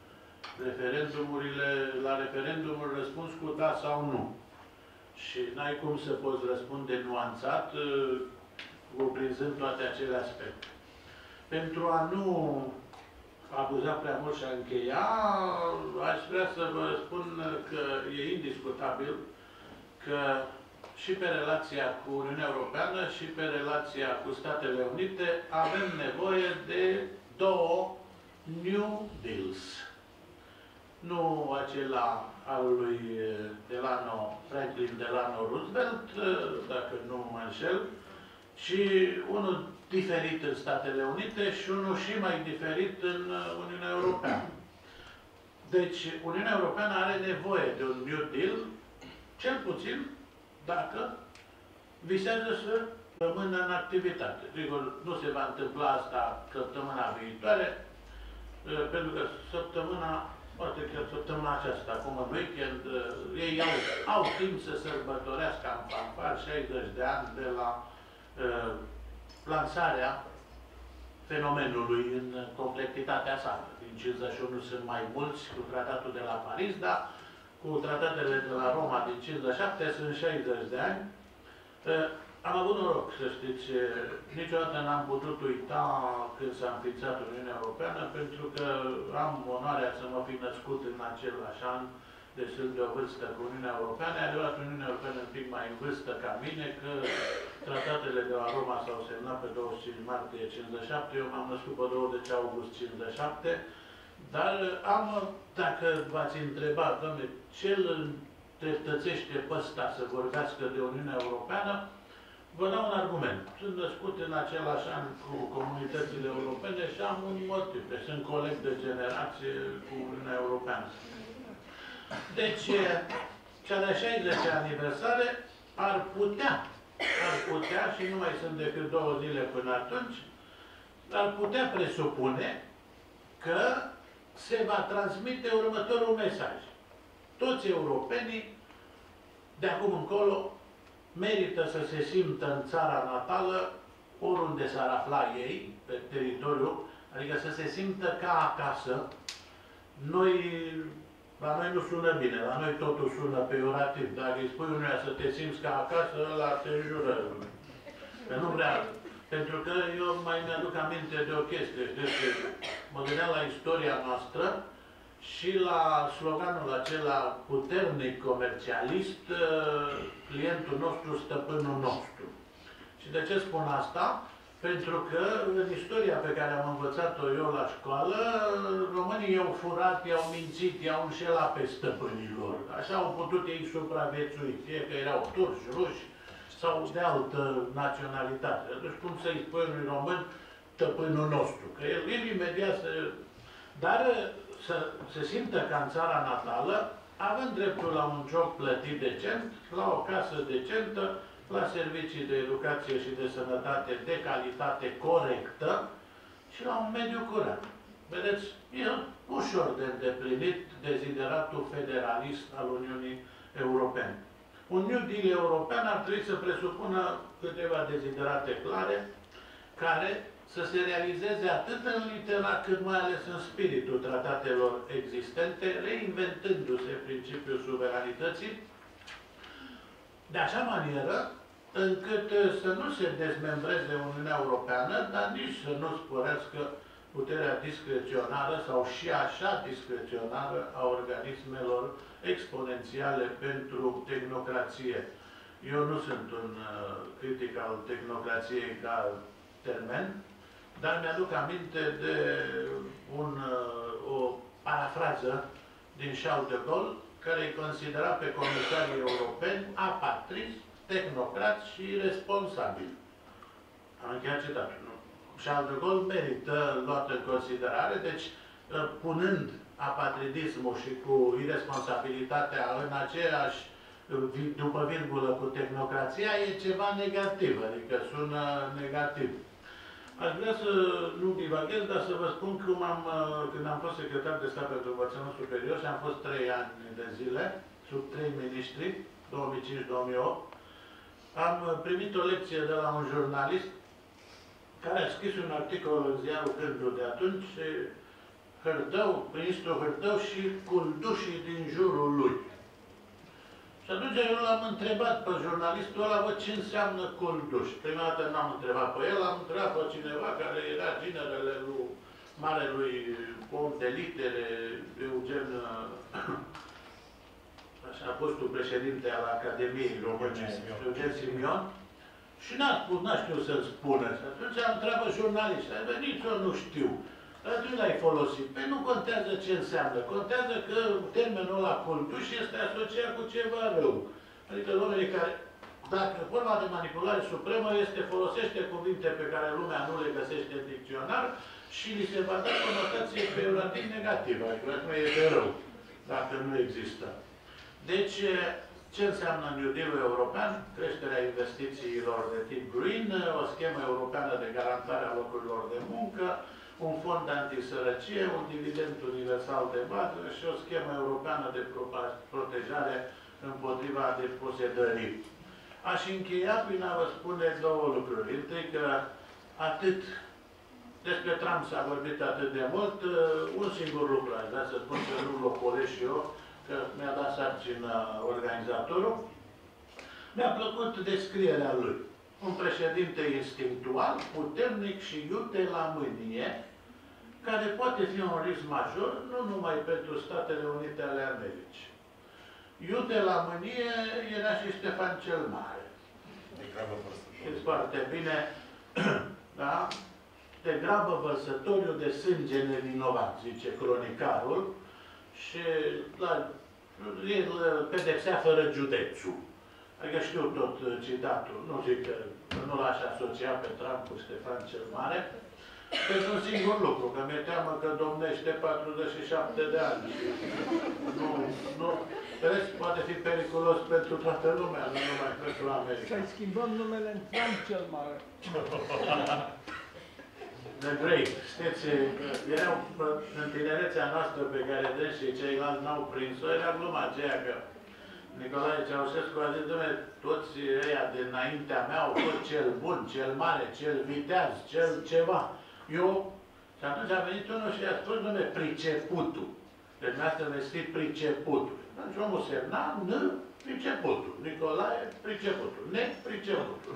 La referendumul răspuns cu da sau nu. Și n-ai cum să poți răspunde nuanțat, cuprinzând toate acele aspecte. Pentru a nu abuza prea mult și a încheia, aș vrea să vă spun că e indiscutabil că și pe relația cu Uniunea Europeană și pe relația cu Statele Unite avem nevoie de 2 New Deals. Nu acela al lui Franklin Delano Roosevelt, dacă nu mă înșel, ci unul diferit în Statele Unite și unul și mai diferit în Uniunea Europeană. Deci, Uniunea Europeană are nevoie de un New Deal, cel puțin dacă visează să rămână în activitate. Sigur, nu se va întâmpla asta săptămâna viitoare, pentru că poate că săptămâna aceasta, acum în weekend, ei au timp să sărbătorească în fanfar 60 de ani de la lansarea fenomenului în complexitatea sa. Din 51 sunt mai mulți cu tratatul de la Paris, dar cu tratatele de la Roma din 57 sunt 60 de ani. Am avut noroc, să știți, niciodată n-am putut uita când s-a înființat Uniunea Europeană, pentru că am onoarea să mă fi născut în același an deci sunt de o vârstă cu Uniunea Europeană. E adevărat, Uniunea Europeană un pic mai în vârstă ca mine, că tratatele de la Roma s-au semnat pe 25 martie 57, eu m-am născut pe 20 august 57, dar am, dacă v-ați întrebat, doamne, ce îl întreptățește pe ăsta să vorbească de Uniunea Europeană, vă dau un argument. Sunt născut în același an cu comunitățile europene și am un motiv. Sunt coleg de generație cu Uniunea Europeană. Deci, cea de-a 60-a aniversare ar putea, și nu mai sunt decât 2 zile până atunci, ar putea presupune că se va transmite următorul mesaj. Toți europenii, de acum încolo, merită să se simtă în țara natală, oriunde s-ar afla ei, pe teritoriu, adică să se simtă ca acasă. La noi nu sună bine, la noi totul sună peiorativ. Dacă îi spui unuia să te simți ca acasă, ăla te jură. Că nu vrea. Pentru că eu mai mi-aduc aminte de o chestie. Deci, mă gândeam la istoria noastră și la sloganul acela puternic comercialist, clientul nostru, stăpânul nostru. Și de ce spun asta? Pentru că în istoria pe care am învățat-o eu la școală, românii i-au furat, i-au mințit, i-au înșelat pe stăpânii lor. Așa au putut ei supraviețui, fie că erau turci, ruși sau de altă naționalitate. Deci cum să-i spui unui român stăpânul nostru? Că el imediat să... Dar să se simtă ca în țara natală, având dreptul la un joc plătit decent, la o casă decentă, la servicii de educație și de sănătate de calitate corectă și la un mediu curat. Vedeți, e ușor de îndeplinit dezideratul federalist al Uniunii Europene. Un New Deal european ar trebui să presupună câteva deziderate clare, care să se realizeze atât în litera, cât mai ales în spiritul tratatelor existente, reinventându-se principiul suveranității, de așa manieră încât să nu se dezmembreze Uniunea Europeană, dar nici să nu sporească puterea discreționară sau și așa discreționară a organismelor exponențiale pentru tehnocrație. Eu nu sunt un critic al tehnocrației ca termen, dar mi-aduc aminte de o parafrază din Charles de Gaulle, care îi considera pe comisarii europeni apatrizi, tehnocrați și responsabili. Am încheiat citatul. Charles de Gaulle merită luat în considerare, deci punând apatridismul și cu irresponsabilitatea în aceeași, după virgulă, cu tehnocrația, e ceva negativ, adică sună negativ. Aș vrea să nu divaghez, dar să vă spun cum când am fost secretar de stat pentru învățământ superior și am fost 3 ani de zile, sub 3 miniștri, 2005-2008, am primit o lecție de la un jurnalist care a scris un articol în ziarul Cândul de atunci, ministrul Hârdău și culdușii din jurul lui. Și atunci eu l-am întrebat pe jurnalistul ăla, bă, ce înseamnă culduș. Prima dată n-am întrebat pe el, am întrebat pe cineva care era ginerele lui marelui om de litere, Eugen, așa, fostul președinte al Academiei Române, Eugen Simion, și n-a știut să-l spună. Și atunci am întrebat jurnalistul, bă, nici eu nu știu. Dar tu l-ai folosit. Păi nu contează ce înseamnă. Contează că termenul ăla culduș este asociat cu ceva rău. Adică oamenii care, dacă forma de manipulare supremă este, folosește cuvinte pe care lumea nu le găsește în dicționar și li se va da conotație peiorativ negativă. Adică nu e de rău, dacă nu există. Deci, ce înseamnă New Deal-ul european? Creșterea investițiilor de tip green, o schemă europeană de garantare a locurilor de muncă, un fond antisărăcie, un dividend universal de bază și o schemă europeană de protejare împotriva deposedării. Aș încheia prin a vă spune 2 lucruri. Întâi că atât despre Trump s-a vorbit atât de mult, un singur lucru aș vrea să spun, că nu-l ocolesc și eu, că mi-a dat sarcină organizatorul. Mi-a plăcut descrierea lui. Un președinte instinctual, puternic și iute la mânie, care poate fi un risc major, nu numai pentru Statele Unite ale Americii. Iute la mânie era și Ștefan cel Mare. Știți foarte bine, da? Degrabă vărsătoriu de sânge nevinovat, zice cronicarul, și el pedepsea fără județul. Adică știu tot citatul, nu zic că nu l-aș asocia pe Trump cu Ștefan cel Mare, pentru un singur lucru, că mi-e teamă că domnește 47 de ani. Nu, rest poate fi periculos pentru toată lumea, nu numai pentru America. Să-i schimbăm numele în Trump cel Mare. The Great. Știți, erau în tinerețea noastră pe care și ceilalți n-au prins-o, era gluma aceea că Nicolae Ceaușescu a zis, dom'le, toți ăia de înaintea mea au fost cel bun, cel mare, cel viteaz, cel ceva. Eu, și atunci a venit unul și a spus, dom'le, priceputul. Deci dumneavoastră vestiți priceputul. Deci omul semna, priceputul. Nicolae, priceputul. Priceputul.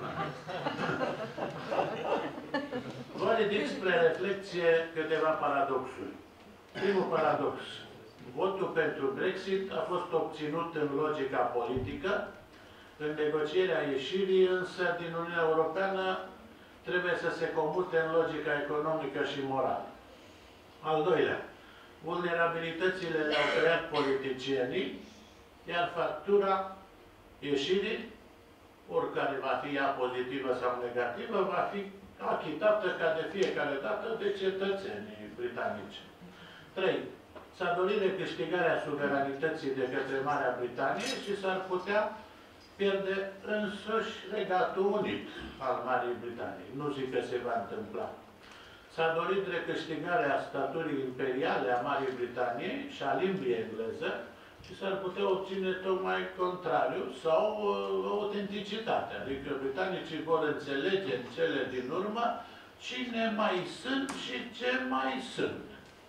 Vă ridic spre reflexie câteva paradoxuri. Primul paradox. Votul pentru Brexit a fost obținut în logica politică. În negocierea ieșirii, însă, din Uniunea Europeană trebuie să se comute în logica economică și morală. Al doilea. Vulnerabilitățile le-au creat politicienii, iar factura ieșirii, oricare va fi ea pozitivă sau negativă, va fi achitată ca de fiecare dată de cetățenii britanici. 3. S-a dorit recâștigarea suveranității de către Marea Britanie și s-ar putea pierde însuși Regatul Unit al Marii Britanii. Nu zic că se va întâmpla. S-a dorit recâștigarea staturii imperiale a Marii Britaniei și a limbii engleză și s-ar putea obține tocmai contrariu sau autenticitate. Adică britanicii vor înțelege în cele din urmă cine mai sunt și ce mai sunt.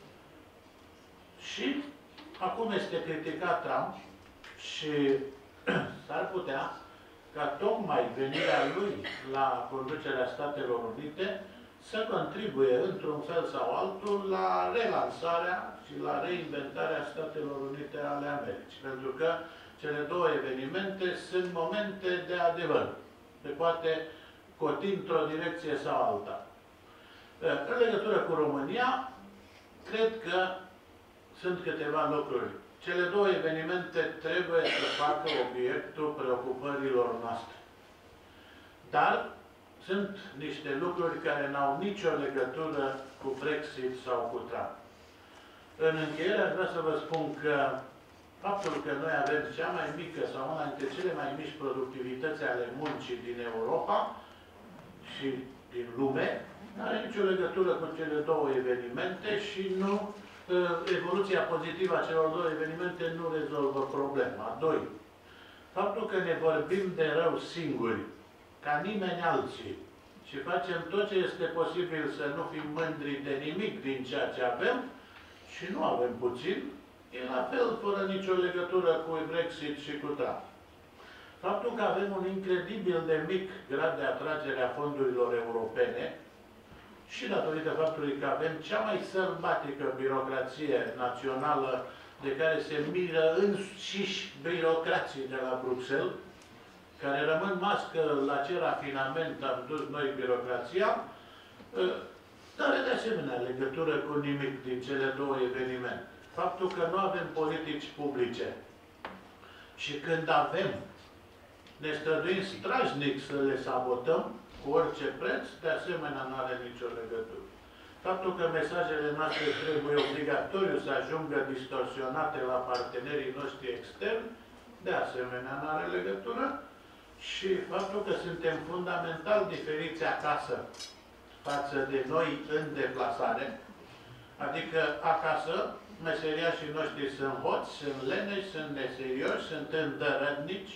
Și acum este criticat Trump și s-ar putea ca tocmai venirea lui la conducerea Statelor Unite să contribuie într-un fel sau altul la relansarea și la reinventarea Statelor Unite ale Americii. Pentru că cele două evenimente sunt momente de adevăr. Se poate coti într-o direcție sau alta. În legătură cu România, cred că sunt câteva lucruri. Cele două evenimente trebuie să facă obiectul preocupărilor noastre. Dar sunt niște lucruri care n-au nicio legătură cu Brexit sau cu Trump. În încheiere, aș vrea să vă spun că faptul că noi avem cea mai mică sau una dintre cele mai mici productivități ale muncii din Europa și din lume, nu are nicio legătură cu cele două evenimente și nu evoluția pozitivă a celor două evenimente nu rezolvă problema. 2. Faptul că ne vorbim de rău singuri, ca nimeni alții, și facem tot ce este posibil să nu fim mândri de nimic din ceea ce avem, și nu avem puțin, e la fel fără nicio legătură cu Brexit și cu Trump. Faptul că avem un incredibil de mic grad de atragere a fondurilor europene, și datorită faptului că avem cea mai sălbatică birocrație națională de care se miră înșiși birocrații de la Bruxelles, care rămân mască la ce rafinament am dus noi birocrația, dar are de asemenea legătură cu nimic din cele două evenimente. Faptul că nu avem politici publice și când avem, ne străduim strajnic să le sabotăm cu orice preț, de asemenea nu are nicio legătură. Faptul că mesajele noastre trebuie obligatoriu să ajungă distorsionate la partenerii noștri externi, de asemenea nu are legătură. Și faptul că suntem fundamental diferiți acasă față de noi în deplasare, adică acasă meseriașii noștri sunt hoți, sunt leneși, sunt neserioși, sunt îndărătnici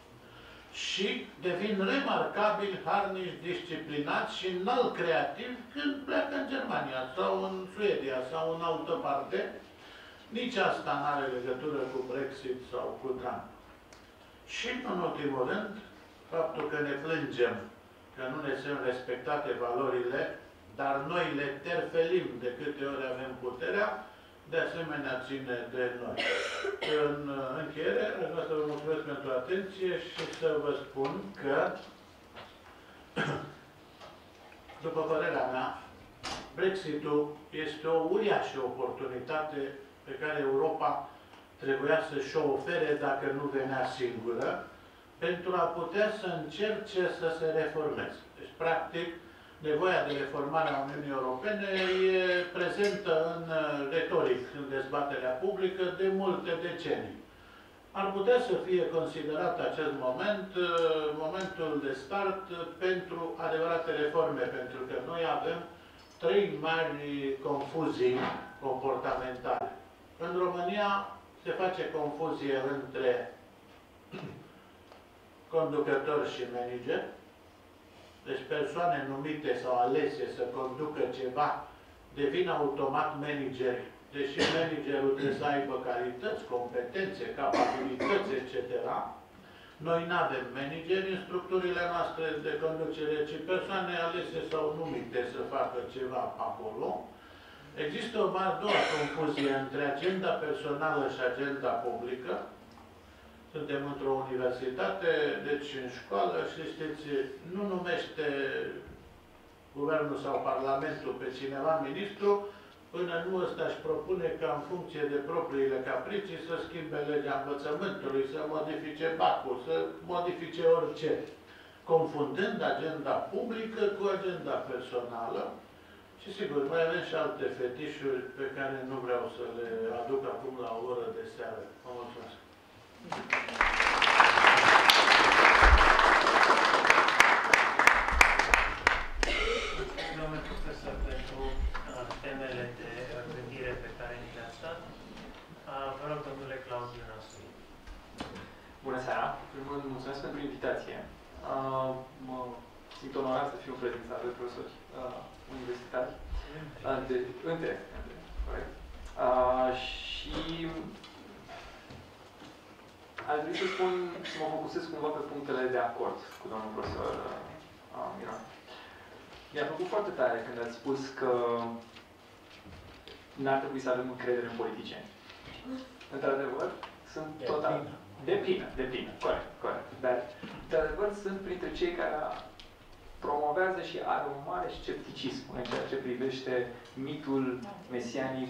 și devin remarcabili, harnici, disciplinați și înalt creativi când pleacă în Germania sau în Suedia sau în altă parte. Nici asta nu are legătură cu Brexit sau cu Trump. Și, în ultimul rând, faptul că ne plângem că nu ne sunt respectate valorile, dar noi le terfelim de câte ori avem puterea, de asemenea ține de noi. În încheiere, aș vrea să vă mulțumesc pentru atenție și să vă spun că, după părerea mea, Brexitul este o uriașă oportunitate pe care Europa trebuia să-și o ofere dacă nu venea singură, pentru a putea să încerce să se reformeze. Deci, practic, nevoia de reformare a Uniunii Europene e prezentă în retoric, în dezbaterea publică, de multe decenii. Ar putea să fie considerat acest moment momentul de start pentru adevărate reforme, pentru că noi avem 3 mari confuzii comportamentale. În România se face confuzie între conducători și manageri. Deci persoane numite sau alese să conducă ceva devin automat manageri, deși managerul trebuie să aibă calități, competențe, capabilități, etc. Noi nu avem manageri în structurile noastre de conducere, ci persoane alese sau numite să facă ceva acolo. Există o a doua confuzie între agenda personală și agenda publică. Suntem într-o universitate, deci în școală și știți, nu numește guvernul sau parlamentul pe cineva ministru până nu ăsta își propune ca în funcție de propriile capricii să schimbe legea învățământului, să modifice BAC-ul, să modifice orice, confundând agenda publică cu agenda personală. Și sigur, mai avem și alte fetișuri pe care nu vreau să le aduc acum la o oră de seară. Vă mulțumesc! Domnule profesor, pentru temele de gândire pe care ni le-ați dat. Vă rog, domnule Claudiu Năsui. Bună seara! În primul rând, mulțumesc pentru invitație. Mă simt onorat să fiu prezentat de profesori universitari. Între, corect. Și aș vrea să spun, să mă focusez cumva pe punctele de acord cu domnul profesor Miron. Mi-a plăcut foarte tare când ați spus că n-ar trebui să avem încredere în politicieni. Într-adevăr, sunt total... De plină, corect. Dar, într-adevăr, sunt printre cei care promovează și are un mare scepticism în ceea ce privește mitul mesianic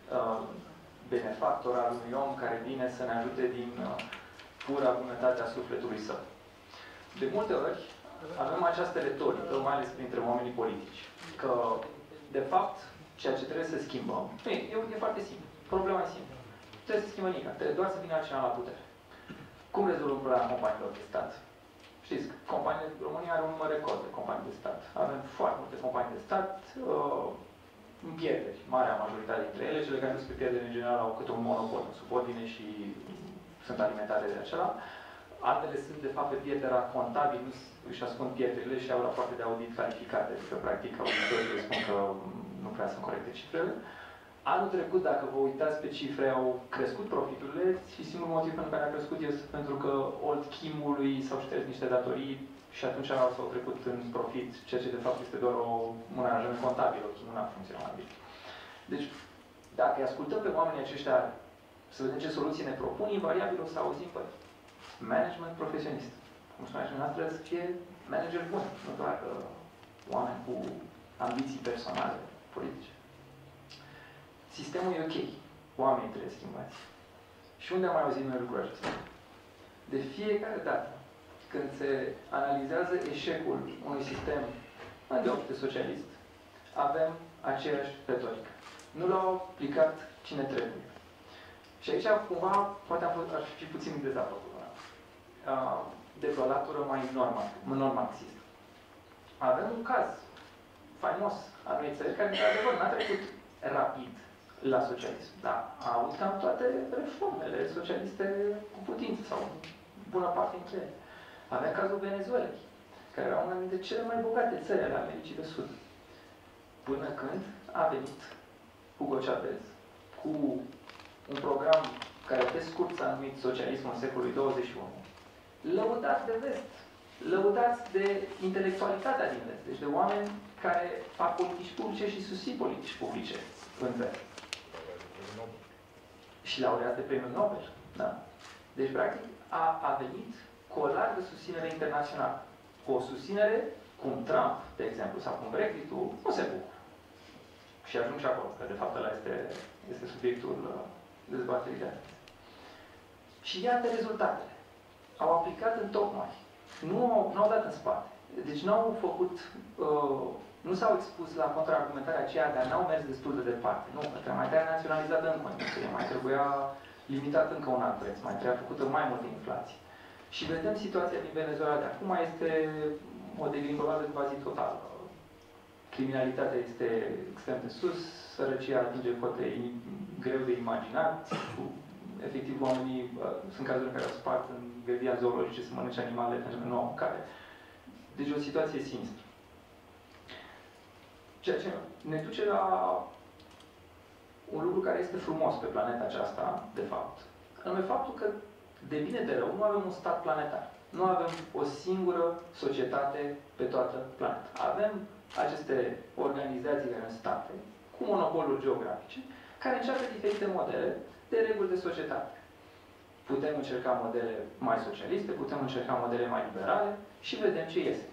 benefactor al unui om care vine să ne ajute din pura bunătate a sufletului său. De multe ori avem această retorică, mai ales printre oamenii politici, că, de fapt, ceea ce trebuie să schimbăm, e foarte simplu. Problema e simplă. Trebuie să schimbă nimic. Trebuie doar să vină altcineva la putere. Cum rezolvăm problema companiilor de stat? Știți, România are un număr record de companii de stat. Avem foarte multe companii de stat în pierderi. Marea majoritate dintre ele, cele care nu sunt pierderi în general, au câte un monopol în subordine și sunt alimentate de acela. Altele sunt, de fapt, pe pierderea contabil, nu își ascund pierderile și au rapoarte de audit calificate. Adică, practic, auditorii spun că nu prea sunt corecte cifrele. Anul trecut, dacă vă uitați pe cifre, au crescut profiturile și singurul motiv pentru care a crescut este pentru că old scheme-ului s-au șters niște datorii și atunci s-au trecut în profit, ceea ce de fapt este doar un aranjament contabil, o scheme nu a funcționat bine. Deci, dacă îi ascultăm pe oamenii aceștia să vedem ce soluții ne propun, invariabil o să auzim pe management profesionist. Cum spuneați dumneavoastră, să fie manager bun, nu doar oameni cu ambiții personale, politice. Sistemul e ok. Oamenii trebuie schimbați. Și unde am mai auzit noi lucrul acesta? De fiecare dată când se analizează eșecul unui sistem îndeopște socialist, avem aceeași retorică. Nu l-au aplicat cine trebuie. Și aici, cumva, poate ar fi puțin în dezacord de o latură mai non-marxistă. Avem un caz faimos al unei țări care, într-adevăr, n-a trecut rapid la socialism. Da, a avut cam toate reformele socialiste cu putință sau bună parte dintre ele. Avea cazul Venezuelei, care era una dintre cele mai bogate țări ale Americii de Sud. Până când a venit Hugo Chavez cu un program care pe scurt s-a numit Socialismul secolului 21, lăudați de vest, lăudați de intelectualitatea din vest, deci de oameni care fac politici publice și susțin politici publice în vest. și laureați de premiul Nobel. Da? Deci, practic, a venit cu o largă susținere internațională. Cu o susținere cum Trump, de exemplu, sau cum Brexit-ul, nu se bucură. Și ajung și acolo, că de fapt ăla este subiectul dezbaterii de astăzi. Și iată rezultatele. Au aplicat în tocmai. Nu au dat în spate. Deci n-au făcut, nu s-au expus la contraargumentarea aceea, dar n-au mers destul de departe. Nu, că mai trebuia naționalizată încă o industrie, mai trebuia limitat încă un alt preț, mai trebuia făcută mai multă inflație. Și vedem situația din Venezuela de acum, este o degringolare quasi totală. Criminalitatea este extrem de sus, sărăcia atinge cote greu de imaginat, efectiv oamenii, sunt cazuri în care au spart în grădina zoologice să mănânce animale pentru că nu au mâncare. Deci o situație sinistră. Ceea ce ne duce la un lucru care este frumos pe planeta aceasta, de fapt. Anume faptul că, de bine de rău, nu avem un stat planetar. Nu avem o singură societate pe toată planeta. Avem aceste organizații care sunt state, cu monopoluri geografice, care încearcă diferite modele de reguli de societate. Putem încerca modele mai socialiste, putem încerca modele mai liberale și vedem ce iese.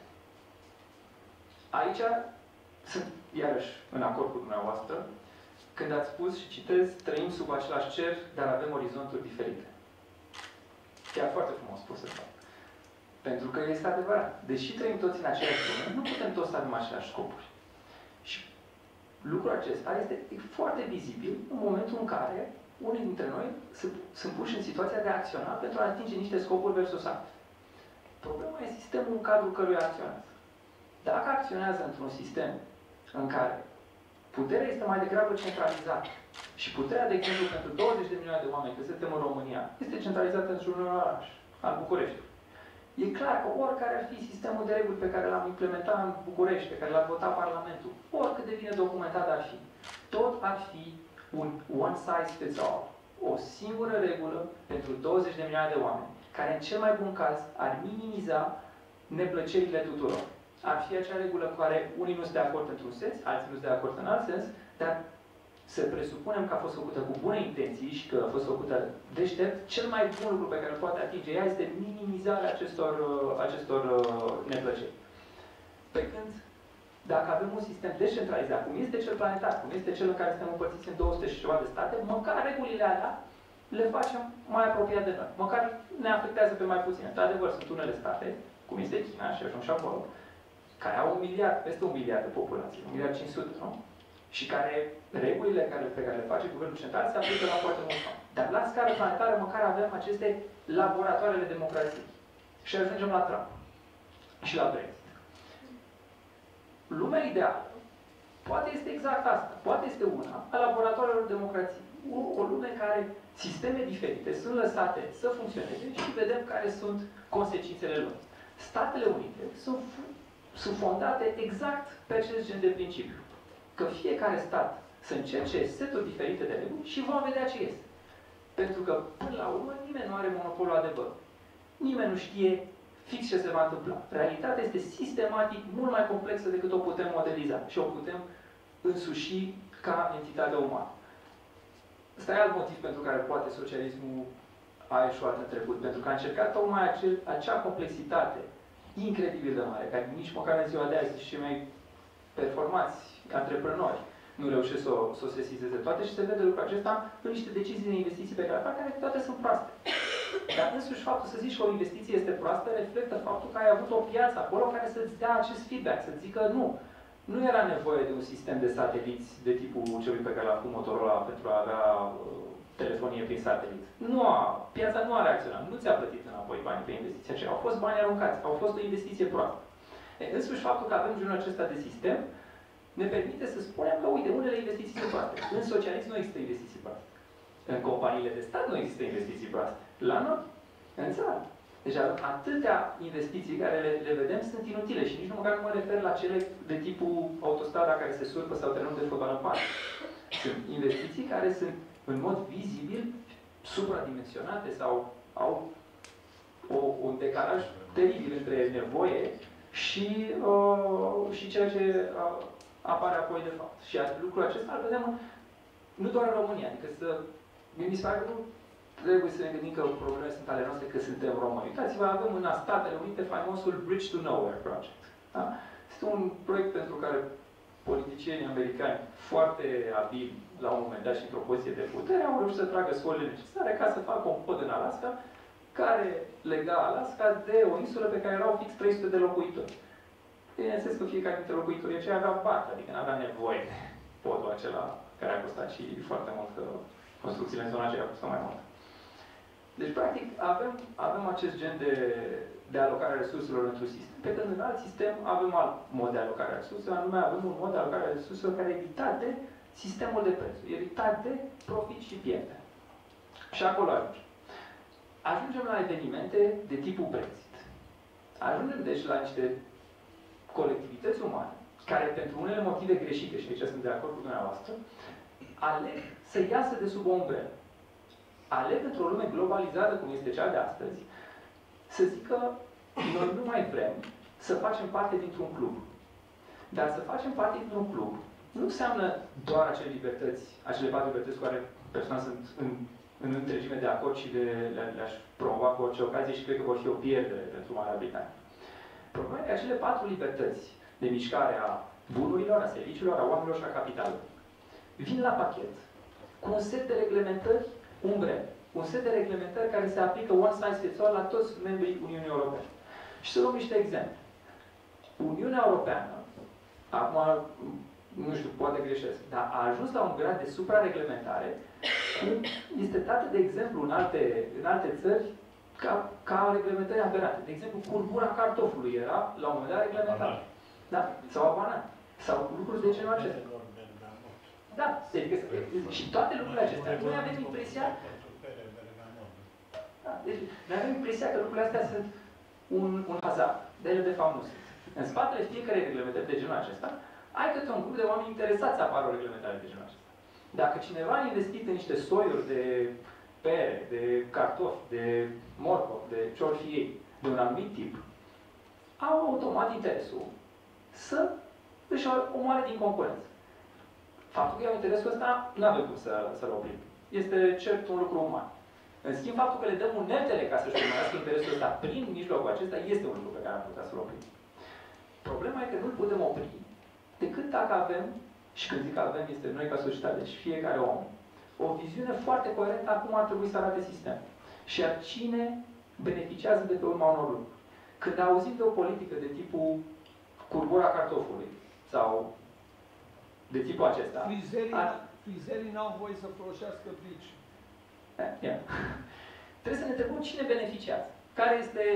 Aici sunt, iarăși, în acord cu dumneavoastră, când ați spus și citez, trăim sub același cer, dar avem orizonturi diferite. Chiar foarte frumos spus asta. Pentru că este adevărat. Deși trăim toți în aceeași lume, nu putem toți să avem aceleași scopuri. Și lucrul acesta este foarte vizibil în momentul în care unii dintre noi sunt puși în situația de a acționa pentru a atinge niște scopuri versus alte. Problema e sistemul în cadrul căruia acționează. Dacă acționează într-un sistem în care puterea este mai degrabă centralizată și puterea, de exemplu, pentru 20 de milioane de oameni, că suntem în România, este centralizată într-un oraș, al Bucureștiului. E clar că oricare ar fi sistemul de reguli pe care l-am implementat în București, pe care l-a votat Parlamentul, oricât de bine documentat ar fi, tot ar fi un one size fits all. O singură regulă pentru 20 de milioane de oameni, care în cel mai bun caz ar minimiza neplăcerile tuturor. Ar fi acea regulă cu care unii nu sunt de acord într-un sens, alții nu sunt de acord în alt sens, dar să presupunem că a fost făcută cu bune intenții și că a fost făcută deștept, cel mai bun lucru pe care îl poate atinge ea este minimizarea acestor neplăceri. Pe când, dacă avem un sistem descentralizat, cum este cel planetar, cum este cel în care suntem împărțiți în 200 și ceva de state, măcar regulile alea le facem mai apropiate de noi. Măcar ne afectează pe mai puține. Într-adevăr, sunt unele state, cum este China și ajung și acolo, care au 1 miliard, peste 1 miliard de populație, 1 miliard 500, nu? Și care, regulile pe care le face Guvernul Central se aplică la foarte mult. Dar la scară planetară, măcar avem aceste laboratoarele democrației. Și ajungem la Trump. Și la Brexit. Lumea ideală, poate este exact asta. Poate este una a laboratoarelor democrației. O lume în care sisteme diferite sunt lăsate să funcționeze și vedem care sunt consecințele lor. Statele Unite sunt fondate exact pe acest gen de principiu. Că fiecare stat să încerce seturi diferite de reguli și vom vedea ce este. Pentru că, până la urmă, nimeni nu are monopolul adevărului. Nimeni nu știe fix ce se va întâmpla. Realitatea este sistematic mult mai complexă decât o putem modeliza și o putem însuși ca entitate umană. Ăsta e alt motiv pentru care poate socialismul a eșuat în trecut. Pentru că a încercat tocmai acea complexitate incredibil de mare, care nici măcar în ziua de azi și mai performați antreprenori nu reușesc să o sesizeze toate și se vede lucrul acesta în niște decizii de investiții pe care le fac, care toate sunt proaste. Dar însuși faptul să zici că o investiție este proastă reflectă faptul că ai avut o piață acolo care să-ți dea acest feedback, să-ți zică nu era nevoie de un sistem de sateliți de tipul celui pe care l-a făcut Motorola pentru a avea telefonie prin satelit. Piața nu a reacționat, nu ți-a plătit înapoi banii pe investiția aceea. Au fost bani aruncați, au fost o investiție proastă. Însuși faptul că avem genul acesta de sistem ne permite să spunem că, uite, unele investiții sunt proaste. În socialism nu există investiții proaste. În companiile de stat nu există investiții proaste. La noi, în țară. Deci atâtea investiții care le vedem sunt inutile și nici nu măcar nu mă refer la cele de tipul autostrada care se surpă sau terenul de fotbal în parc. Sunt investiții care sunt în mod vizibil supradimensionate sau au un decalaj teribil între nevoie și ceea ce apare apoi de fapt. Și lucrul acesta îl vedem nu doar în România, adică să mi se pare că nu trebuie să ne gândim că problemele sunt ale noastre, că suntem români. Uitați-vă, avem în Statele Unite faimosul Bridge to Nowhere Project. Da? Este un proiect pentru care politicienii americani, foarte abili la un moment dat și într-o poziție de putere, au reușit să tragă sfolile necesare ca să facă un pod în Alaska care lega Alaska de o insulă pe care erau fix 300 de locuitori. Bineînțeles că fiecare dintre locuitorii aceia avea bani, adică nu avea nevoie de podul acela care a costat și foarte mult, că construcțiile în zona aceea costă mai mult. Deci, practic, avem acest gen de alocare a resurselor într-un sistem. Pe când în alt sistem avem alt mod de alocare a resurselor, anume avem un mod de alocare a resurselor care e evitat de sistemul de prețuri, evitat de profit și pierdere. Și acolo ajungem la evenimente de tipul Brexit. Ajungem, deci, la niște colectivități umane, care, pentru unele motive greșite, și aici sunt de acord cu dumneavoastră, aleg să iasă de sub o umbrelă. Aleg într-o lume globalizată, cum este cea de astăzi, să zică, noi nu mai vrem să facem parte dintr-un club. Dar să facem parte dintr-un club nu înseamnă doar acele libertăți, acele 4 libertăți cu care personal sunt în întregime de acord și le-aș promova cu orice ocazie și cred că vor fi o pierdere pentru Marea Britanie. Problema e că acele 4 libertăți de mișcare a bunurilor, a serviciilor, a oamenilor și a capitalului vin la pachet cu un set de reglementări umbrele. Un set de reglementări care se aplică one size fits all la toți membrii Uniunii Europene. Și să luăm niște exemple. Uniunea Europeană, acum, nu știu, poate greșesc, dar a ajuns la un grad de suprareglementare cum este dată, de exemplu, în alte țări ca reglementări aberante. De exemplu, curbura cartofului era, la un moment dat, reglementată. Da? Sau a bananei. Sau lucruri de genul acesta. Da, și toate lucrurile acestea, noi avem impresia... Da, deci, noi avem impresia că lucrurile astea sunt un hazard. De ele, de fapt, nu sunt. În spatele fiecare reglementări de genul acesta, ai câte un grup de oameni interesați să apară o reglementare de genul acesta. Dacă cineva a investit în niște soiuri de pere, de cartofi, de morcov, de ce ori fi ei, de un anumit tip, au automat interesul să își omoare din concurență. Faptul că au interesul ăsta, nu avem cum să-l oprim. Este cert un lucru uman. În schimb, faptul că le dăm uneltele ca să-și urmărească interesul ăsta prin mijlocul acesta, este un lucru pe care am putea să-l oprim. Problema e că nu-l putem opri decât dacă avem, și când zic că avem, este noi ca societate, și fiecare om, o viziune foarte coerentă a cum ar trebui să arate sistemul. Și a cine beneficiază de pe urma unor lucruri. Când auzim de o politică de tipul curbura cartofului, sau de tipul acesta... Frizerii n-au voie să folosească brici. Trebuie să ne întrebăm cine beneficiază. Care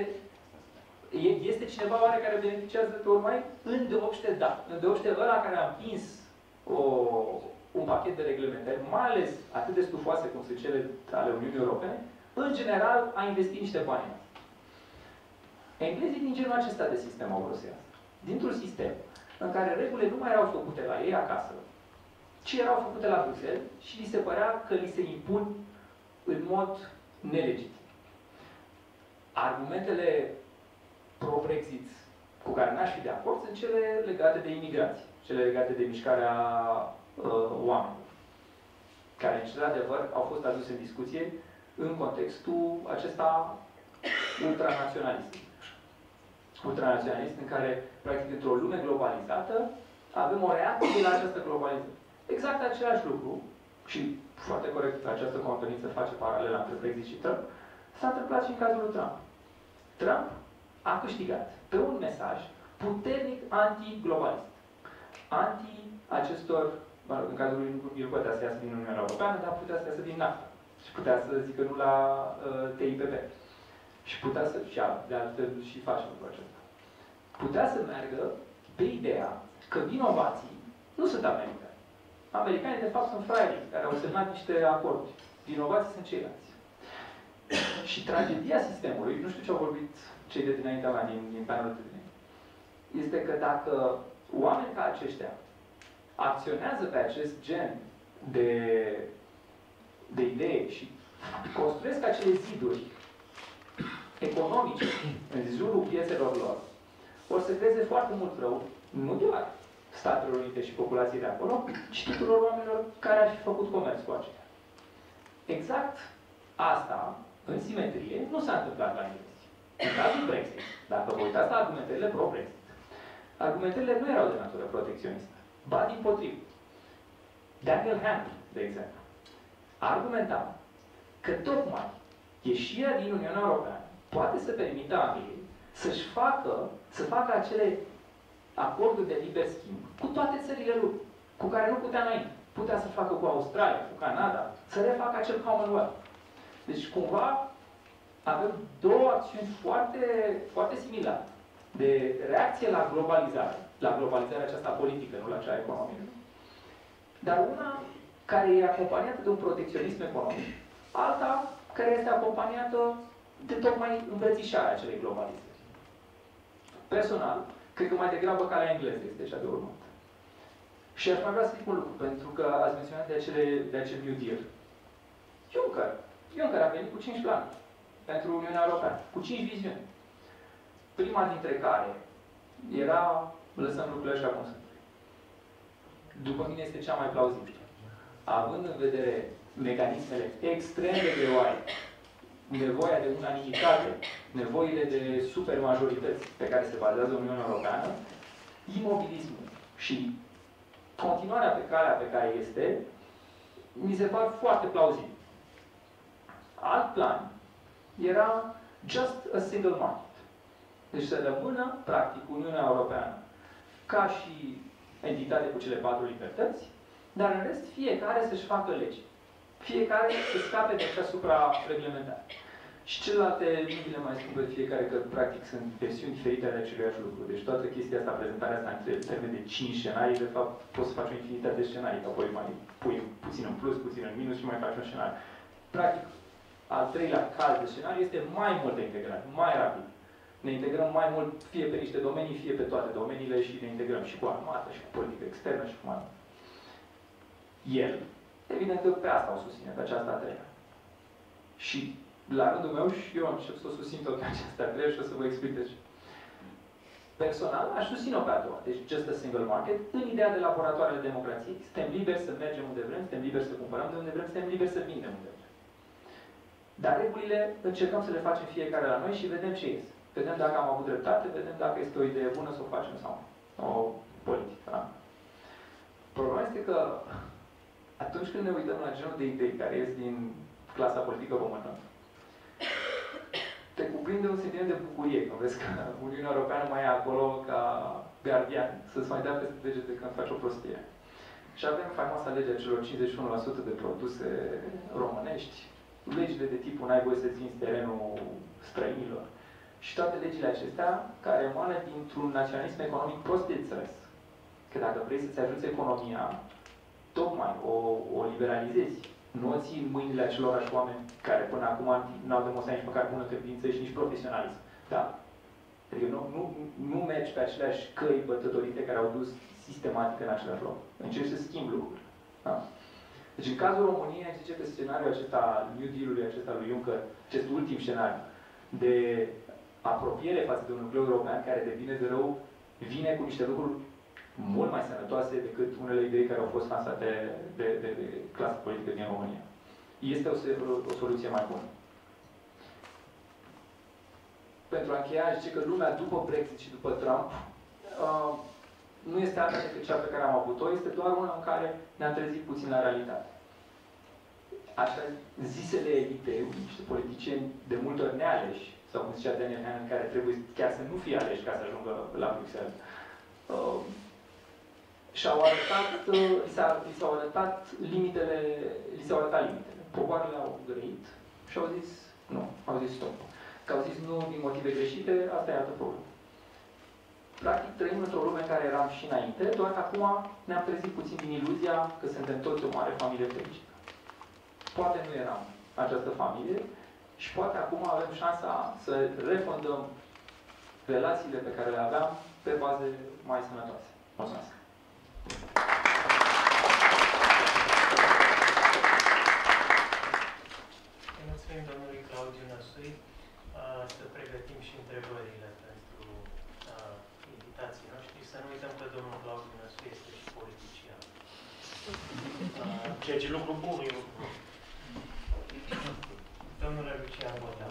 este cineva oare care beneficiază de pe urma ei? Îndeopște da. Îndeopște ăla care a împins un pachet de reglementări, mai ales atât de stufoase cum sunt cele ale Uniunii Europene, în general a investit niște bani. Englezii din genul acesta de sistem au vrut să iasă. Dintr-un sistem în care regulile nu mai erau făcute la ei acasă, ci erau făcute la Bruxelles și li se părea că li se impun în mod nelegitim. Argumentele pro-Brexit cu care n-aș fi de acord sunt cele legate de imigrație, cele legate de mișcarea oamenilor, care, într-adevăr, au fost aduse în discuție în contextul acesta ultranaționalist. Ultranaționalist în care, practic, într-o lume globalizată, avem o reacție la această globalizare. Exact același lucru, și foarte corect această conferință face paralela între Brexit și Trump, s-a întâmplat și în cazul lui Trump. Trump a câștigat pe un mesaj puternic anti-globalist. Anti acestor, în cazul lui el putea să iasă din Uniunea Europeană, dar putea să iasă din NAFTA. Și putea să zică nu la TIPP. Și putea să, și de altfel și face lucrul acesta. Putea să meargă pe ideea că vinovații nu sunt americani. Americanii, de fapt, sunt fraierii care au semnat niște acorduri. Vinovații sunt ceilalți. Și tragedia sistemului, nu știu ce au vorbit cei de dinaintea mea din panelul de dinainte, este că dacă oameni ca aceștia acționează pe acest gen de idee și construiesc acele ziduri economice în jurul piețelor lor, o să creeze foarte mult rău, nu doar Statelor Unite și populației de acolo, ci tuturor oamenilor care ar fi făcut comerț cu aceea. Exact asta, în simetrie, nu s-a întâmplat la invers. În cazul Brexit, dacă vă uitați la argumentările pro-Brexit, argumentările nu erau de natură protecționistă, ba dimpotrivă. Daniel Hannan, de exemplu, argumenta că tocmai ieșirea din Uniunea Europeană poate să permită Angliei să facă acele acorduri de liber schimb cu toate țările lui, cu care nu putea înainte. Putea să facă cu Australia, cu Canada, să refacă acel Commonwealth. Deci, cumva, avem două acțiuni foarte, foarte similare de reacție la globalizarea aceasta politică, nu la cea economică. Dar una care e acompaniată de un protecționism economic, alta care este acompaniată de tocmai îmbrățișarea acelei globalizări. Personal, cred că mai degrabă calea engleză este cea de urmat. Și aș mai vrea să zic un lucru, pentru că ați menționat de acel New Deal. Juncker a venit cu 5 planuri pentru Uniunea Europeană, cu 5 viziuni. Prima dintre care era, lăsăm lucrurile așa cum sunt. După mine este cea mai plauzibilă. Având în vedere mecanismele extrem de greoaie, nevoia de unanimitate, nevoile de supermajorități pe care se bazează Uniunea Europeană, imobilismul și continuarea pe calea pe care este, mi se par foarte plauzibil. Alt plan era just a single market. Deci să rămână, practic, Uniunea Europeană ca și entitate cu cele 4 libertăți, dar în rest fiecare să-și facă legi. Fiecare să scape de acea supra-reglementare. Și celelalte limbile mai scumpe fiecare, că practic sunt versiuni diferite ale aceluiași lucru. Deci toată chestia asta, prezentarea asta în termen de 5 scenarii, de fapt poți să faci o infinitate de scenarii, că apoi mai pui puțin în plus, puțin în minus și mai faci un scenariu. Practic, al treilea caz de scenariu este mai multă integrare, mai rapid. Ne integrăm mai mult, fie pe niște domenii, fie pe toate domeniile și ne integrăm și cu armată, și cu politică externă, și cu mai mult. El, evident că pe asta o susține, pe aceasta a treia. Și la rândul meu și eu încep să o susțin tot pe aceasta a treia și o să vă explic de ce. Personal, aș susține-o pe a doua, deci just a single market, în ideea de laboratoarele democrației. Suntem liberi să mergem unde vrem, suntem liberi să cumpărăm de unde vrem, suntem liberi să vindem unde vrem. Dar regulile încercăm să le facem fiecare la noi și vedem ce este. Vedem dacă am avut dreptate, vedem dacă este o idee bună să o facem sau nu. O politică. Da? Problema este că atunci când ne uităm la genul de idei care ies din clasa politică română, te cuprinde un sentiment de bucurie când vezi că Uniunea Europeană mai e acolo ca gardian, să-ți mai dea peste degete când faci o prostie. Și avem faimoasa legea celor 51% de produse românești, legile de tipul n-ai voie să ținți terenul străinilor. Și toate legile acestea care emană dintr-un naționalism economic prost de înțeles. Că dacă vrei să-ți ajuți economia, tocmai o liberalizezi. Nu o ții în mâinile acelorași oameni care până acum n-au demonstrat nici măcar bună credință și nici profesionalism. Da? Adică nu mergi pe aceleași căi bătătorite care au dus sistematic în același loc. Încerci să schimbi lucruri. Da? Deci în cazul României, aș zice că scenariul acesta, New Deal-ului acesta lui Juncker, acest ultim scenariu de apropiere față de un nucleu european care de bine de rău vine cu niște lucruri mult mai sănătoase decât unele idei care au fost lansate de clasa politică din România. Este o soluție mai bună. Pentru a încheia, aș zice că lumea după Brexit și după Trump nu este alta decât cea pe care am avut-o, este doar una în care ne-am trezit puțin la realitate. Așa zisele elite, niște politicieni de multe ori nealeși, sau cum zicea Daniel Hannan, care trebuie chiar să nu fie aleși ca să ajungă la Bruxelles, și-au arătat, li s-au arătat limitele. Popoarele au grăit și au zis nu, au zis stop. Că au zis nu din motive greșite, asta e altă problemă. Practic trăim într-o lume în care eram și înainte, doar că acum ne-am trezit puțin din iluzia că suntem toți o mare familie fericită. Poate nu eram această familie și poate acum avem șansa să refondăm relațiile pe care le aveam pe baze mai sănătoase. Mulțumesc! Mulțumim domnului Claudiu Năsui. Să pregătim și întrebările pentru invitații noștri. Să nu uităm că domnul Claudiu Năsui este și politician. Ceea ce lucru bun, eu. Domnule Lucian Botea.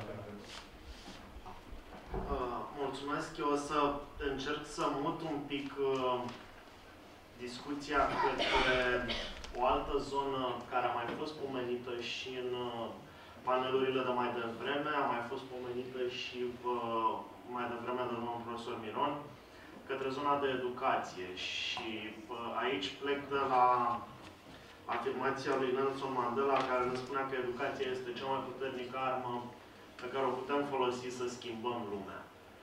Mulțumesc. Eu o să încerc să mut un pic discuția către o altă zonă care a mai fost pomenită și în panelurile de mai devreme, a mai fost pomenită și mai devreme de domnul profesor Miron, către zona de educație. Și aici plec de la afirmația lui Nelson Mandela, care ne spunea că educația este cea mai puternică armă pe care o putem folosi să schimbăm lumea.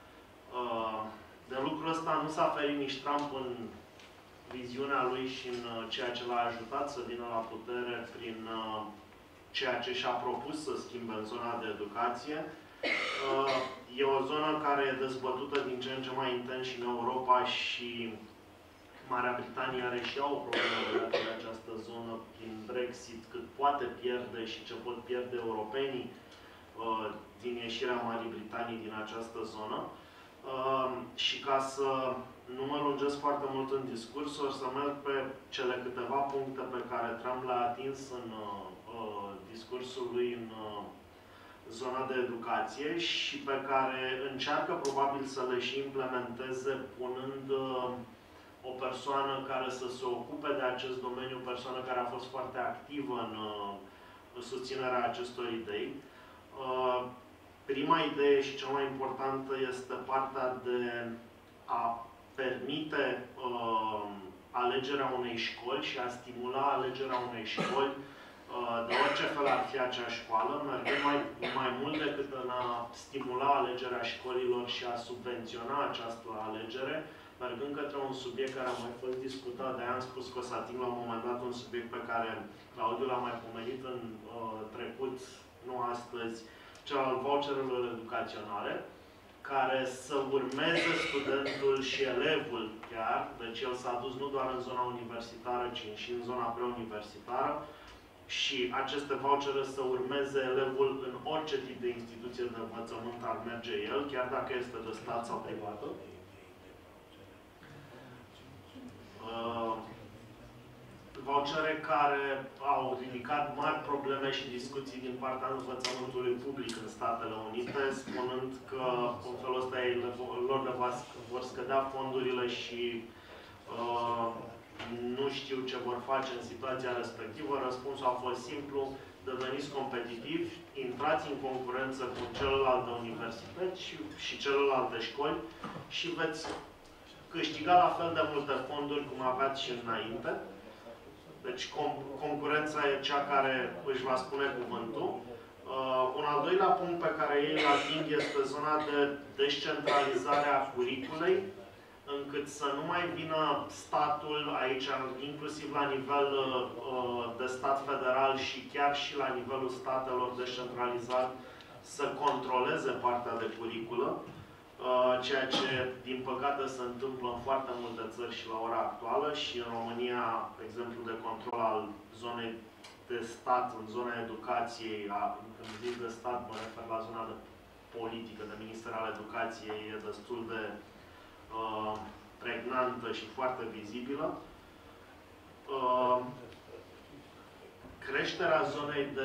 De lucrul ăsta nu s-a ferit nici Trump în viziunea lui și în ceea ce l-a ajutat să vină la putere prin ceea ce și-a propus să schimbe în zona de educație. E o zonă care e dezbătută din ce în ce mai intens și în Europa și Marea Britanie are și ea o problemă legată de această zonă prin Brexit, cât poate pierde și ce pot pierde europenii din ieșirea Marii Britanii din această zonă. Și ca să nu mă lungesc foarte mult în discurs, o să merg pe cele câteva puncte pe care Trump le-a atins în discursul lui în zona de educație și pe care încearcă probabil să le și implementeze punând o persoană care să se ocupe de acest domeniu, o persoană care a fost foarte activă în susținerea acestor idei. Prima idee și cea mai importantă este partea de a permite alegerea unei școli și a stimula alegerea unei școli de orice fel ar fi acea școală, mergând mai mult decât în a stimula alegerea școlilor și a subvenționa această alegere, mergând către un subiect care a mai fost discutat, de-aia am spus că o să ating la un moment dat un subiect pe care Claudiu l-a mai pomenit în trecut, nu astăzi, cel al voucherelor educaționale, care să urmeze studentul și elevul chiar, deci el s-a dus nu doar în zona universitară, ci și în zona preuniversitară, și aceste vouchere să urmeze elevul în orice tip de instituție de învățământ ar merge el, chiar dacă este de stat sau privată. Vouchere care au ridicat mari probleme și discuții din partea învățământului public în Statele Unite, spunând că în felul ăsta lor le vor scădea fondurile și nu știu ce vor face în situația respectivă. Răspunsul a fost simplu: deveniți competitivi, intrați în concurență cu celelalte universități și celelalte școli și veți câștiga la fel de multe fonduri cum aveați și înainte. Deci concurența e cea care își va spune cuvântul. Un al doilea punct pe care ei îl ating este zona de descentralizare a curiculei, încât să nu mai vină statul aici, inclusiv la nivel de stat federal și chiar și la nivelul statelor descentralizat, să controleze partea de curiculă, ceea ce, din păcate, se întâmplă în foarte multe țări și la ora actuală și în România, exemplu de control al zonei de stat, în zona educației, când zic de stat, mă refer la zona de politică, de minister al educației, e destul de pregnantă și foarte vizibilă. Creșterea zonei de,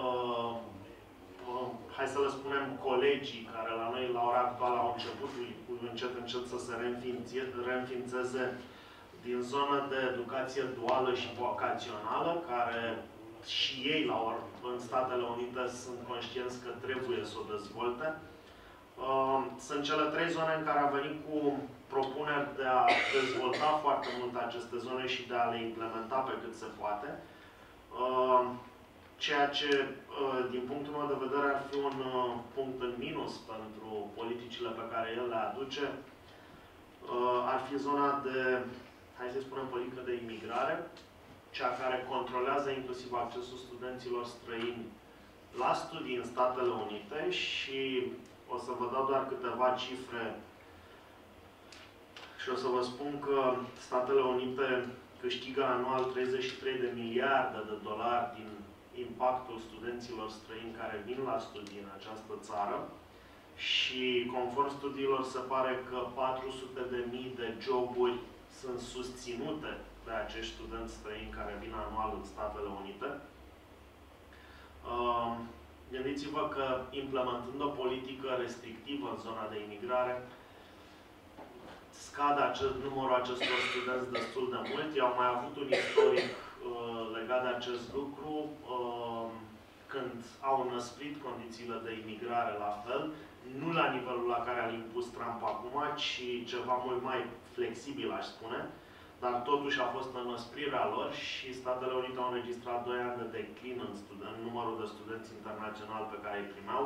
hai să le spunem, colegii, care la noi la ora actuală au început încet să se reînființeze din zona de educație duală și vocațională, care și ei în Statele Unite sunt conștienți că trebuie să o dezvolte. Sunt cele 3 zone în care a venit cu propuneri de a dezvolta foarte mult aceste zone și de a le implementa pe cât se poate. Ceea ce, din punctul meu de vedere, ar fi un punct în minus pentru politicile pe care el le aduce, ar fi zona de, hai să spunem, politică de imigrare, cea care controlează inclusiv accesul studenților străini la studii în Statele Unite și o să vă dau doar câteva cifre și o să vă spun că Statele Unite câștigă anual 33 de miliarde de dolari din impactul studenților străini care vin la studii în această țară și, conform studiilor, se pare că 400.000 de joburi sunt susținute de acești studenți străini care vin anual în Statele Unite. Gândiți-vă că implementând o politică restrictivă în zona de imigrare, scade numărul acestor studenți destul de mult. Eu am mai avut un istoric legat de acest lucru când au înăsprit condițiile de imigrare la fel, nu la nivelul la care a impus Trump acum, ci ceva mult mai flexibil, aș spune, dar totuși a fost înăsprirea lor și Statele Unite au înregistrat 2 ani de declin în numărul de studenți internaționali pe care îi primeau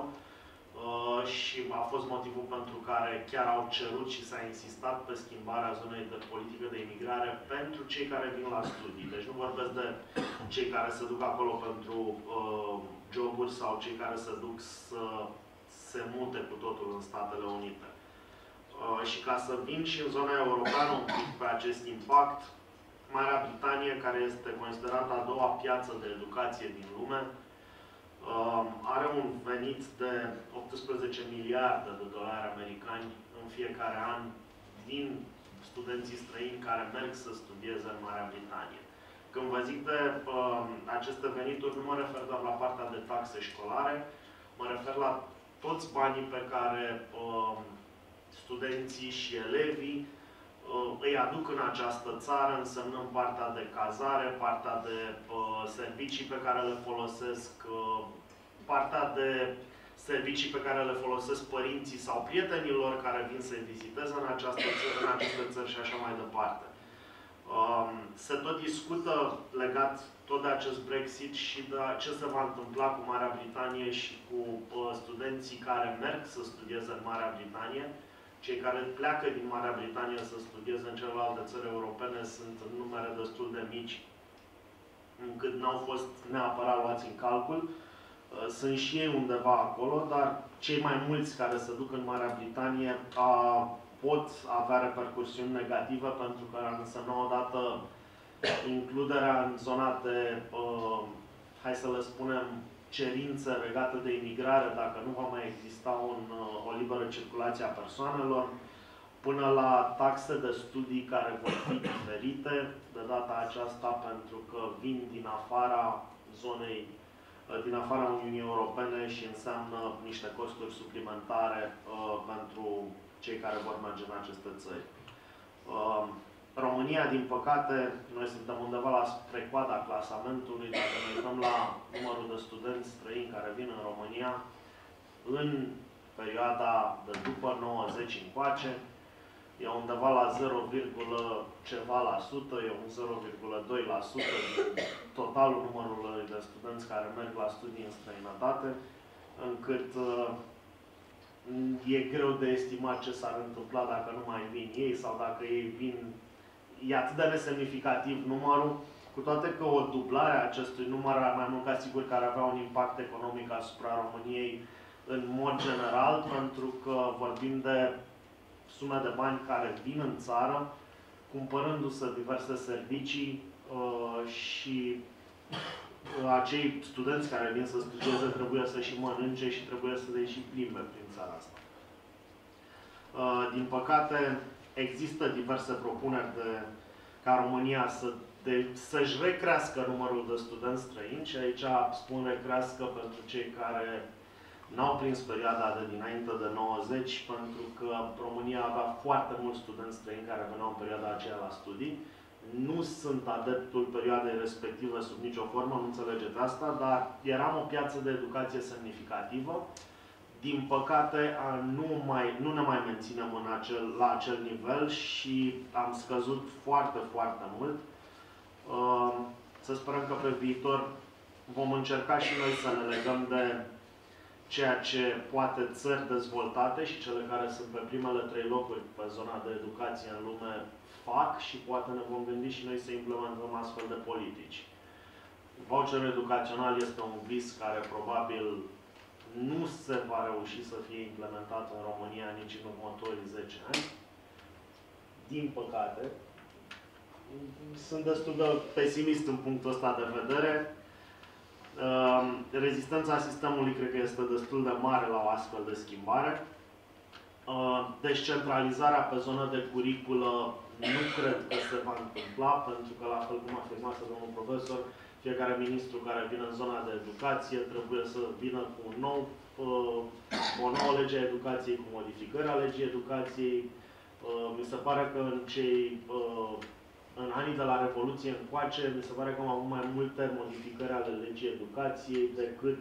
și a fost motivul pentru care chiar au cerut și s-a insistat pe schimbarea zonei de politică de imigrare pentru cei care vin la studii. Deci nu vorbesc de cei care se duc acolo pentru joburi sau cei care se duc să se mute cu totul în Statele Unite. Și ca să vin și în zona europeană un pic pe acest impact, Marea Britanie, care este considerată a doua piață de educație din lume, are un venit de 18 miliarde de dolari americani în fiecare an din studenții străini care merg să studieze în Marea Britanie. Când vă zic de aceste venituri, nu mă refer doar la partea de taxe școlare, mă refer la toți banii pe care studenții și elevii îi aduc în această țară, însemnând partea de cazare, partea de servicii pe care le folosesc, partea de servicii pe care le folosesc părinții sau prietenilor care vin să-i viziteze în aceste țări și așa mai departe. Se tot discută legat tot de acest Brexit și de ce se va întâmpla cu Marea Britanie și cu studenții care merg să studieze în Marea Britanie. Cei care pleacă din Marea Britanie să studieze în celelalte țări europene sunt în numere destul de mici, încât n-au fost neapărat luați în calcul. Sunt și ei undeva acolo, dar cei mai mulți care se duc în Marea Britanie pot avea repercursiuni negative, pentru că ar însemna odată includerea în zona de, hai să le spunem, cerințe legate de imigrare, dacă nu va mai exista o liberă circulație a persoanelor, până la taxe de studii care vor fi diferite de data aceasta, pentru că vin din afara zonei, din afara Uniunii Europene și înseamnă niște costuri suplimentare pentru cei care vor merge în aceste țări. România, din păcate, noi suntem undeva la spre coada clasamentului, dacă ne uităm la numărul de studenți străini care vin în România, în perioada de după 90 încoace, e undeva la 0, ceva la sută, e un 0,2% din totalul numărului de studenți care merg la studii în străinătate, încât e greu de estimat ce s-ar întâmpla dacă nu mai vin ei sau dacă ei vin. E atât de nesemnificativ numărul, cu toate că o dublare a acestui număr ar mai mult ca sigur că ar avea un impact economic asupra României în mod general, pentru că vorbim de sume de bani care vin în țară, cumpărându-se diverse servicii și acei studenți care vin să studieze trebuie să și mănânce și trebuie să se și plimbe prin țara asta. Din păcate, există diverse propuneri ca România să-și recrească numărul de studenți străini și aici spun recrească pentru cei care n-au prins perioada de dinainte de 90, pentru că România avea foarte mulți studenți străini care veneau în perioada aceea la studii. Nu sunt adeptul perioadei respective sub nicio formă, nu înțelegeți asta, dar eram o piață de educație semnificativă. Din păcate, nu ne mai menținem la acel nivel și am scăzut foarte, foarte mult. Să sperăm că pe viitor vom încerca și noi să ne legăm de ceea ce poate țări dezvoltate și cele care sunt pe primele 3 locuri pe zona de educație în lume fac și poate ne vom gândi și noi să implementăm astfel de politici. Voucherul educațional este un vis care probabil nu se va reuși să fie implementat în România nici în următorii 10 ani. Din păcate, sunt destul de pesimist în punctul ăsta de vedere. Rezistența sistemului cred că este destul de mare la o astfel de schimbare. Descentralizarea pe zonă de curiculă nu cred că se va întâmpla, pentru că, la fel cum afirmase domnul profesor, fiecare ministru care vine în zona de educație trebuie să vină cu o nouă lege a educației, cu modificări a legii educației. Mi se pare că în anii de la Revoluție încoace, mi se pare că am avut mai multe modificări ale legii educației decât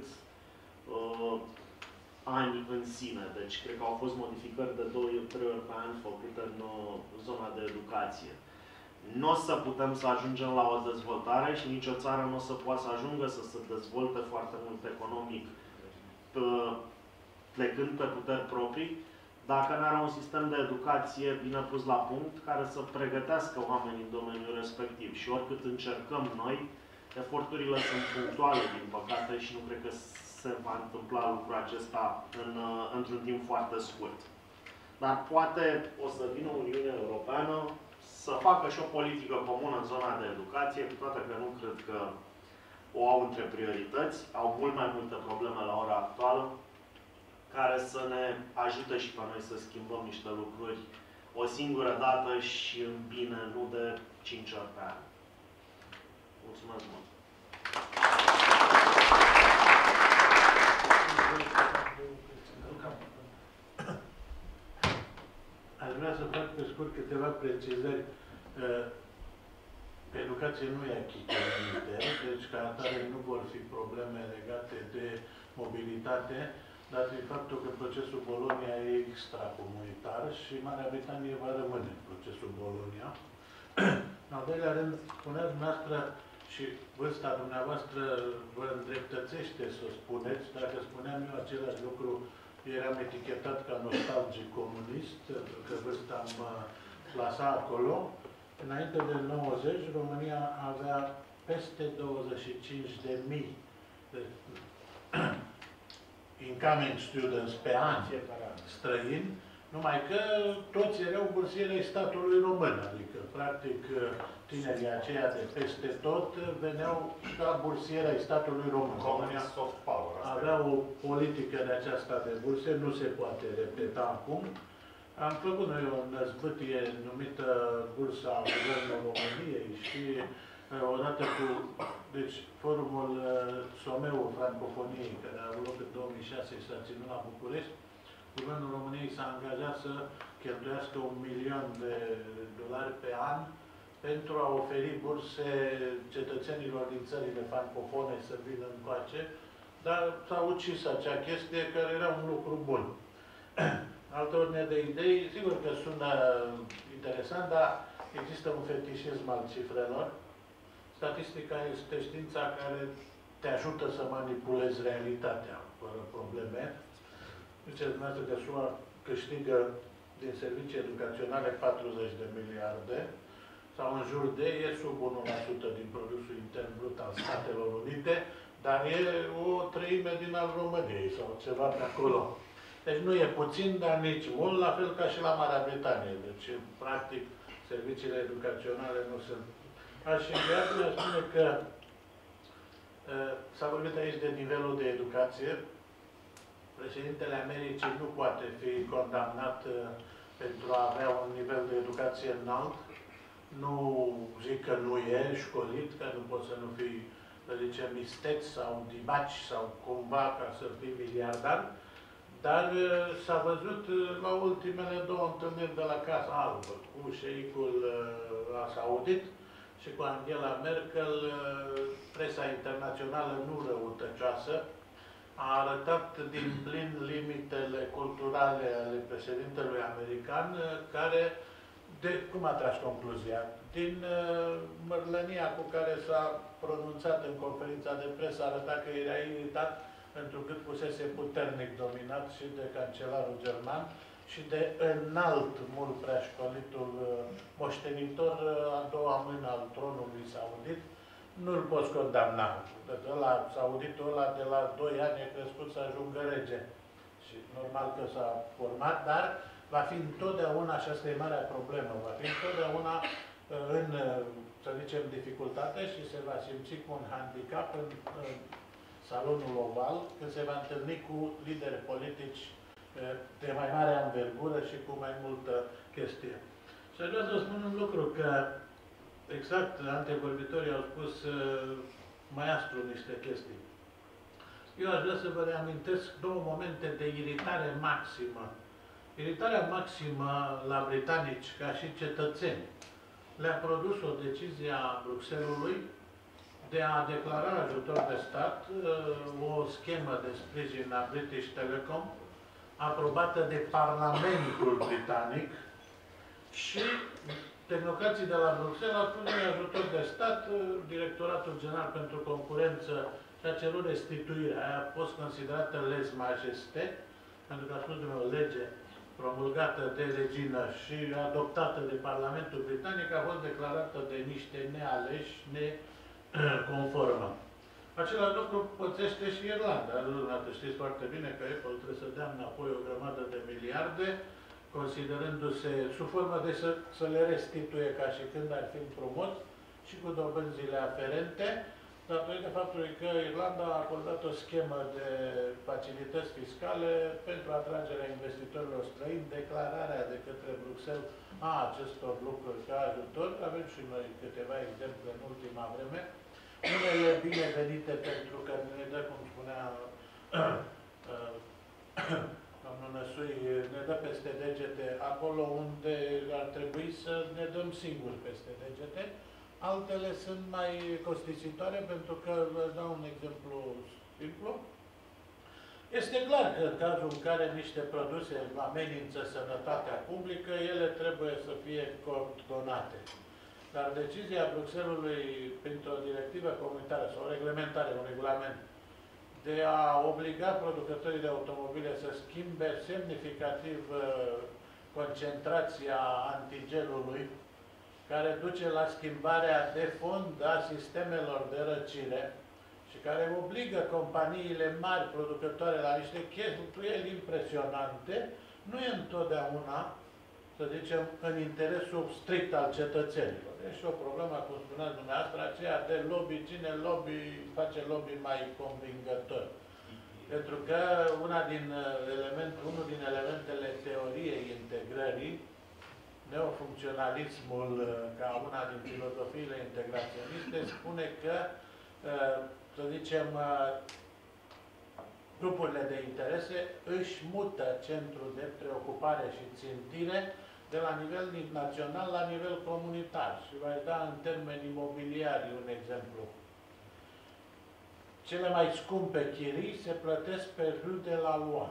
ani în sine. Deci, cred că au fost modificări de 2-3 ori pe an făcute în zona de educație. Nu o să putem să ajungem la o dezvoltare și nicio țară nu o să poată să ajungă să se dezvolte foarte mult economic plecând pe puteri proprii, dacă nu are un sistem de educație bine pus la punct, care să pregătească oamenii în domeniul respectiv. Și oricât încercăm noi, eforturile sunt punctuale, din păcate, și nu cred că se va întâmpla lucrul acesta într-un timp foarte scurt. Dar poate o să vină Uniunea Europeană să facă și o politică comună în zona de educație, cu toate că nu cred că o au între priorități, au mult mai multe probleme la ora actuală, care să ne ajute și pe noi să schimbăm niște lucruri o singură dată și în bine, nu de 5 ori pe an. Mulțumesc mult! Aș vrea să fac pe scurt câteva precizări. Educație nu e achiziție, deci ca atare nu vor fi probleme legate de mobilitate, dat fiind faptul că procesul Bologna e extracomunitar și Marea Britanie va rămâne în procesul Bologna. În al doilea rând, spuneați dumneavoastră și vârsta dumneavoastră vă îndreptățește să o spuneți. Dacă spuneam eu același lucru, eram etichetat ca nostalgic comunist, pentru că vârsta mă plasa acolo. Înainte de 90, România avea peste 25.000 de incoming students pe an străini, numai că toți erau bursieri statului român, adică, practic, tinerii aceia de peste tot veneau ca bursieri ai statului român. România avea o politică de aceasta de burse, nu se poate repeta acum. Am făcut noi o năzbâtie numită Bursa Guvernului României și odată cu forumul Someu Francofoniei, care a avut loc în 2006 și s-a ținut la București, Guvernul României s-a angajat să cheltuiască $1.000.000 pe an pentru a oferi burse cetățenilor din țările francofone să vină încoace, dar s-a ucis acea chestie, care era un lucru bun. Altă ordine de idei, sigur că sună interesant, dar există un fetișism al cifrelor. Statistica este știința care te ajută să manipulezi realitatea fără probleme. Ziceți dumneavoastră că SUA câștigă din servicii educaționale 40 de miliarde, sau în jur de, e sub 1% din produsul intern brut al Statelor Unite, dar e o treime din al României sau ceva pe acolo. Deci nu e puțin, dar nici mult, la fel ca și la Marea Britanie. Deci, practic, serviciile educaționale nu sunt. Aș încheia până a spune că s-a vorbit aici de nivelul de educație. Președintele Americii nu poate fi condamnat pentru a avea un nivel de educație înalt. Nu zic că nu e școlit, că nu poți să nu fii, să zicem, isteț sau dibaci sau cumva ca să fii miliardar. Dar s-a văzut la ultimele 2 întâlniri de la Casa Albă, cu șeicul saudit și cu Angela Merkel, presa internațională nu răutăcioasă, a arătat din plin limitele culturale ale președintelui american, care, cum a tras concluzia? Din mărlănia cu care s-a pronunțat în conferința de presă, arăta că era iritat întrucât fusese puternic dominat și de cancelarul german și de înalt, mult prea școlitul moștenitor a doua mână al tronului saudit, nu-l poți condamna. Sauditul ăla de la 2 ani e crescut să ajungă rege. Și normal că s-a format, dar va fi întotdeauna, și asta e marea problemă, va fi întotdeauna în, să zicem, dificultate și se va simți cu un handicap în salonul oval, când se va întâlni cu lideri politici de mai mare anvergură și cu mai multă chestie. Și aș vrea să spun un lucru, că exact antevorbitorii au spus mai astru niște chestii. Eu aș vrea să vă reamintesc două momente de iritare maximă. Iritarea maximă la britanici, ca și cetățeni, le-a produs o decizie a Bruxellesului de a declara ajutor de stat, o schemă de sprijin a British Telecom, aprobată de Parlamentul Britanic, și tehnocrații de la Bruxelles au spus ajutor de stat, Directoratul General pentru Concurență și-a cerut restituirea. Aia a fost considerată lez majesté, pentru că a spus o lege promulgată de regină și adoptată de Parlamentul Britanic, a fost declarată de niște nealeși, neconformă. Același lucru pățește și Irlanda. Dumneavoastră știți foarte bine că Apple trebuie să dea înapoi o grămadă de miliarde, considerându-se sub formă de să le restituie ca și când ar fi împrumut și cu dobânzile aferente, datorită faptului că Irlanda a acordat o schemă de facilități fiscale pentru atragerea investitorilor străini, declararea de către Bruxelles a acestor lucruri ca ajutor. Avem și noi câteva exemple în ultima vreme. Unele binevenite pentru că ne dă, cum spunea domnul Năsui, ne dă peste degete acolo unde ar trebui să ne dăm singuri peste degete. Altele sunt mai costisitoare pentru că, vă dau un exemplu simplu, este clar că în cazul în care niște produse amenință sănătatea publică, ele trebuie să fie coordonate. Dar decizia Bruxellesului, printr-o directivă comunitară sau o reglementare, un regulament, de a obliga producătorii de automobile să schimbe semnificativ concentrația antigelului, care duce la schimbarea de fond a sistemelor de răcire și care obligă companiile mari producătoare la niște cheltuieli impresionante, nu e întotdeauna, să zicem, în interesul strict al cetățenilor. E și o problemă, cum spuneați dumneavoastră, aceea de lobby, cine face lobby mai convingător. Pentru că unul din elementele teoriei integrării, neofuncționalismul, ca una din filozofiile integraționiste, spune că, să zicem, grupurile de interese își mută centrul de preocupare și țintire de la nivel național la nivel comunitar. Și voi da în termeni imobiliari un exemplu. Cele mai scumpe chirii se plătesc pe Rue de la Loi.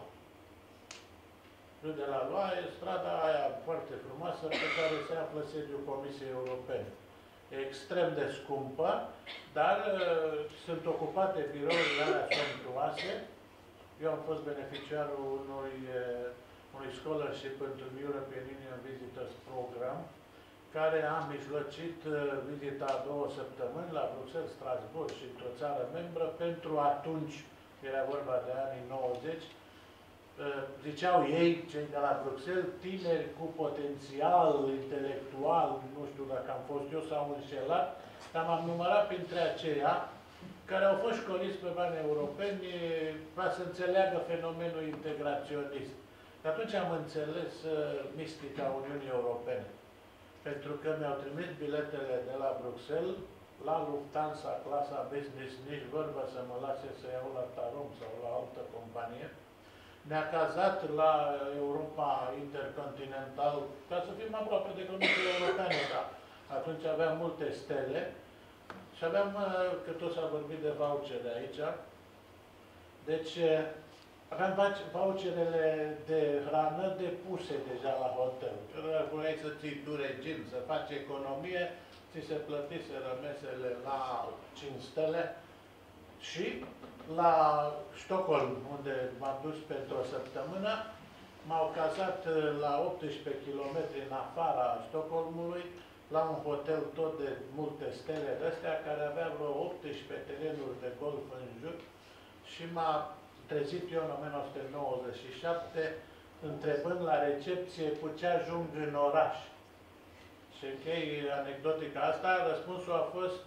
Rue de la Loi e strada aia foarte frumoasă pe care se află sediul Comisiei Europene. E extrem de scumpă, dar sunt ocupate birourile alea somptuoase. Eu am fost beneficiarul unui scholarship pentru European Union Visitors Program, care a mijlocit vizita a 2 săptămâni la Bruxelles, Strasbourg și într-o țară membră pentru atunci, era vorba de anii 90, ziceau ei, cei de la Bruxelles, tineri cu potențial intelectual, nu știu dacă am fost eu sau înșelat, dar m-am numărat printre aceia care au fost școliți pe bani europeni ca să înțeleagă fenomenul integraționist. De atunci am înțeles mistica Uniunii Europene. Pentru că mi-au trimis biletele de la Bruxelles, la Lufthansa, clasa business, nici vorbă să mă lase să iau la Tarom sau la altă companie. Ne-a cazat la Europa Intercontinental, ca să fim aproape de Comisia Europeană, dar atunci aveam multe stele și aveam, că tot s-a vorbit de vouchere aici, deci aveam voucherele de hrană depuse deja la hotel. Că vrei să ții tu regim, să faci economie, ți se plătiseră mesele la 5 stele și la Stockholm, unde m-am dus pentru o săptămână, m-au cazat la 18 km în afara Stockholmului, la un hotel tot de multe stele de astea, care avea vreo 18 terenuri de golf în jur și m-a trezit eu în 1997, întrebând la recepție cu ce ajung în oraș. Și închei anecdotica asta, răspunsul a fost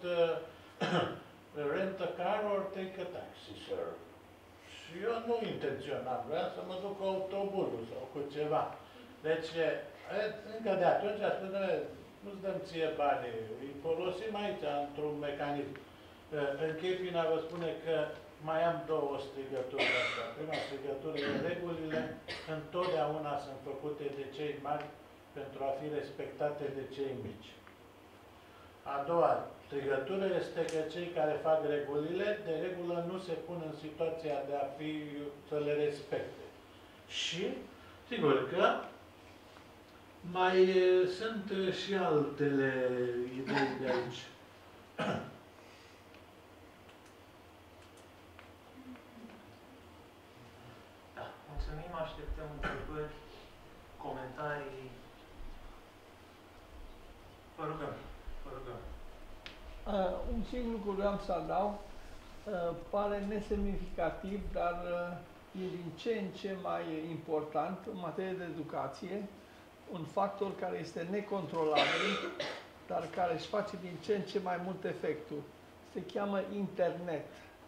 rent a car or take a taxi, sir. Și eu nu intenționam, vreau să mă duc cu autobuzul sau cu ceva. Deci, încă de atunci a spus, nu-ți dăm ție banii, îi folosim aici, într-un mecanism. Închei prin a vă spune că mai am două strigături astea. Prima strigătură e regulile întotdeauna sunt făcute de cei mari pentru a fi respectate de cei mici. A doua strigătură este că cei care fac regulile, de regulă nu se pun în situația de a fi, să le respecte. Și, sigur că mai sunt și altele idei de aici. Mulțumim, așteptăm întrebări, comentarii. Vă rugăm, vă rugăm. Un singur lucru vreau să adaug, pare nesemnificativ, dar e din ce în ce mai important în materie de educație, un factor care este necontrolabil, dar care își face din ce în ce mai mult efectul. Se cheamă internet.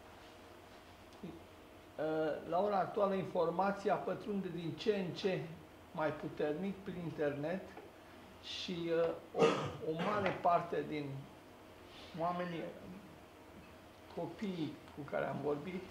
La ora actuală, informația pătrunde din ce în ce mai puternic prin internet și o mare parte din oamenii, copiii cu care am vorbit,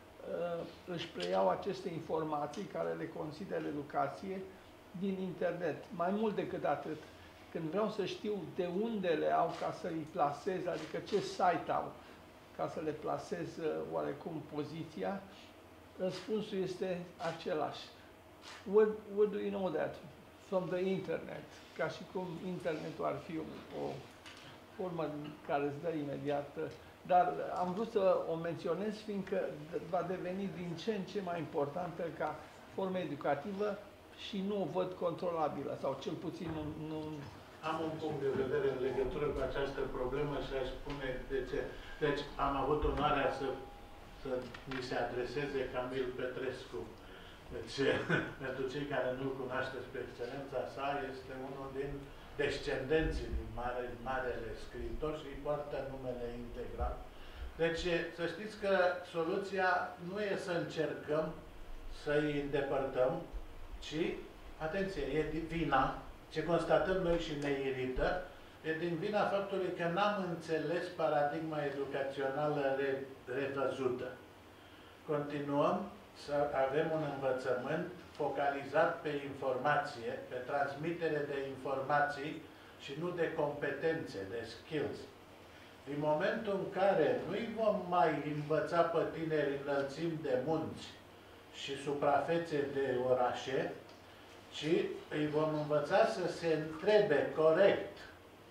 își preiau aceste informații care le consideră educație din internet. Mai mult decât atât, când vreau să știu de unde le au ca să-i plasez, adică ce site au ca să le plasez oarecum poziția, răspunsul este același. Where do you know that? From the internet. Ca și cum internetul ar fi o formă care îți dă imediat. Dar am vrut să o menționez, fiindcă va deveni din ce în ce mai importantă ca formă educativă și nu o văd controlabilă, sau cel puțin nu... Am un punct de vedere în legătură cu această problemă și aș spune de ce. Deci am avut onoarea să mi se adreseze Camil Petrescu. Deci, pentru cei care nu-l cunoașteți pe excelența sa, este unul din descendenții din marele scriitor și îi poartă numele integral. Deci, să știți că soluția nu e să încercăm să-i îndepărtăm, ci, atenție, e vina, ce constatăm noi și ne irită, e din vina faptului că n-am înțeles paradigma educațională revăzută. Continuăm să avem un învățământ focalizat pe informație, pe transmitere de informații și nu de competențe, de skills. Din momentul în care nu-i vom mai învăța pe tineri înălțimi de munți și suprafețe de orașe, ci îi vom învăța să se întrebe corect,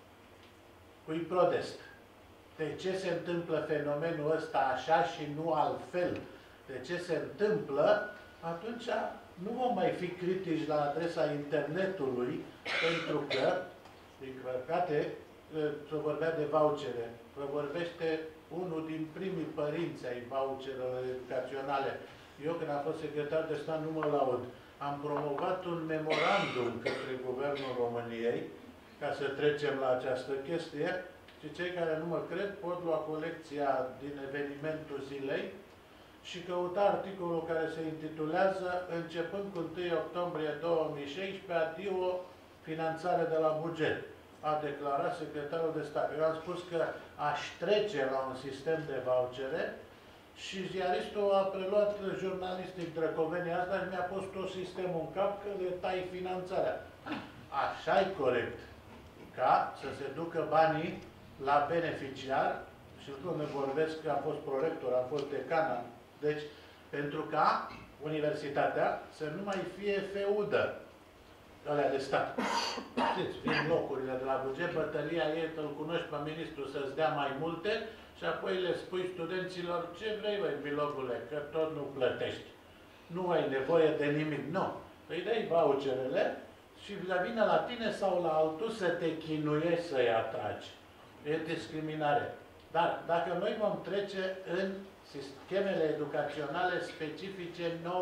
cui prodest, de ce se întâmplă fenomenul ăsta așa și nu altfel, de ce se întâmplă, atunci nu vom mai fi critici la adresa internetului, pentru că, din păcate, se vorbea de vouchere, vă vorbește unul din primii părinți ai voucherelor educaționale. Eu, când am fost secretar de stat, nu mă laud. Am promovat un memorandum către Guvernul României ca să trecem la această chestie și cei care nu mă cred pot lua colecția din evenimentul zilei și căuta articolul care se intitulează începând cu 1 octombrie 2016, adio finanțare de la buget, a declarat secretarul de stat. Eu am spus că aș trece la un sistem de vouchere și ziaristul a preluat jurnalistic drăcovenia asta și mi-a pus tot sistemul în cap că le tai finanțarea. Așa-i corect. Ca să se ducă banii la beneficiar și nu vorbesc că am fost prorector, am fost decan. Deci, pentru ca universitatea să nu mai fie feudă alea de stat. Știți, fiind locurile de la buget, bătălia e, îl cunoști pe ministru să-ți dea mai multe și apoi le spui studenților ce vrei, băi, bilogule, că tot nu plătești. Nu ai nevoie de nimic. Nu. Îi dai voucherele și vine la tine sau la altul să te chinuiești să-i atragi. E discriminare. Dar dacă noi vom trece în schemele educaționale specifice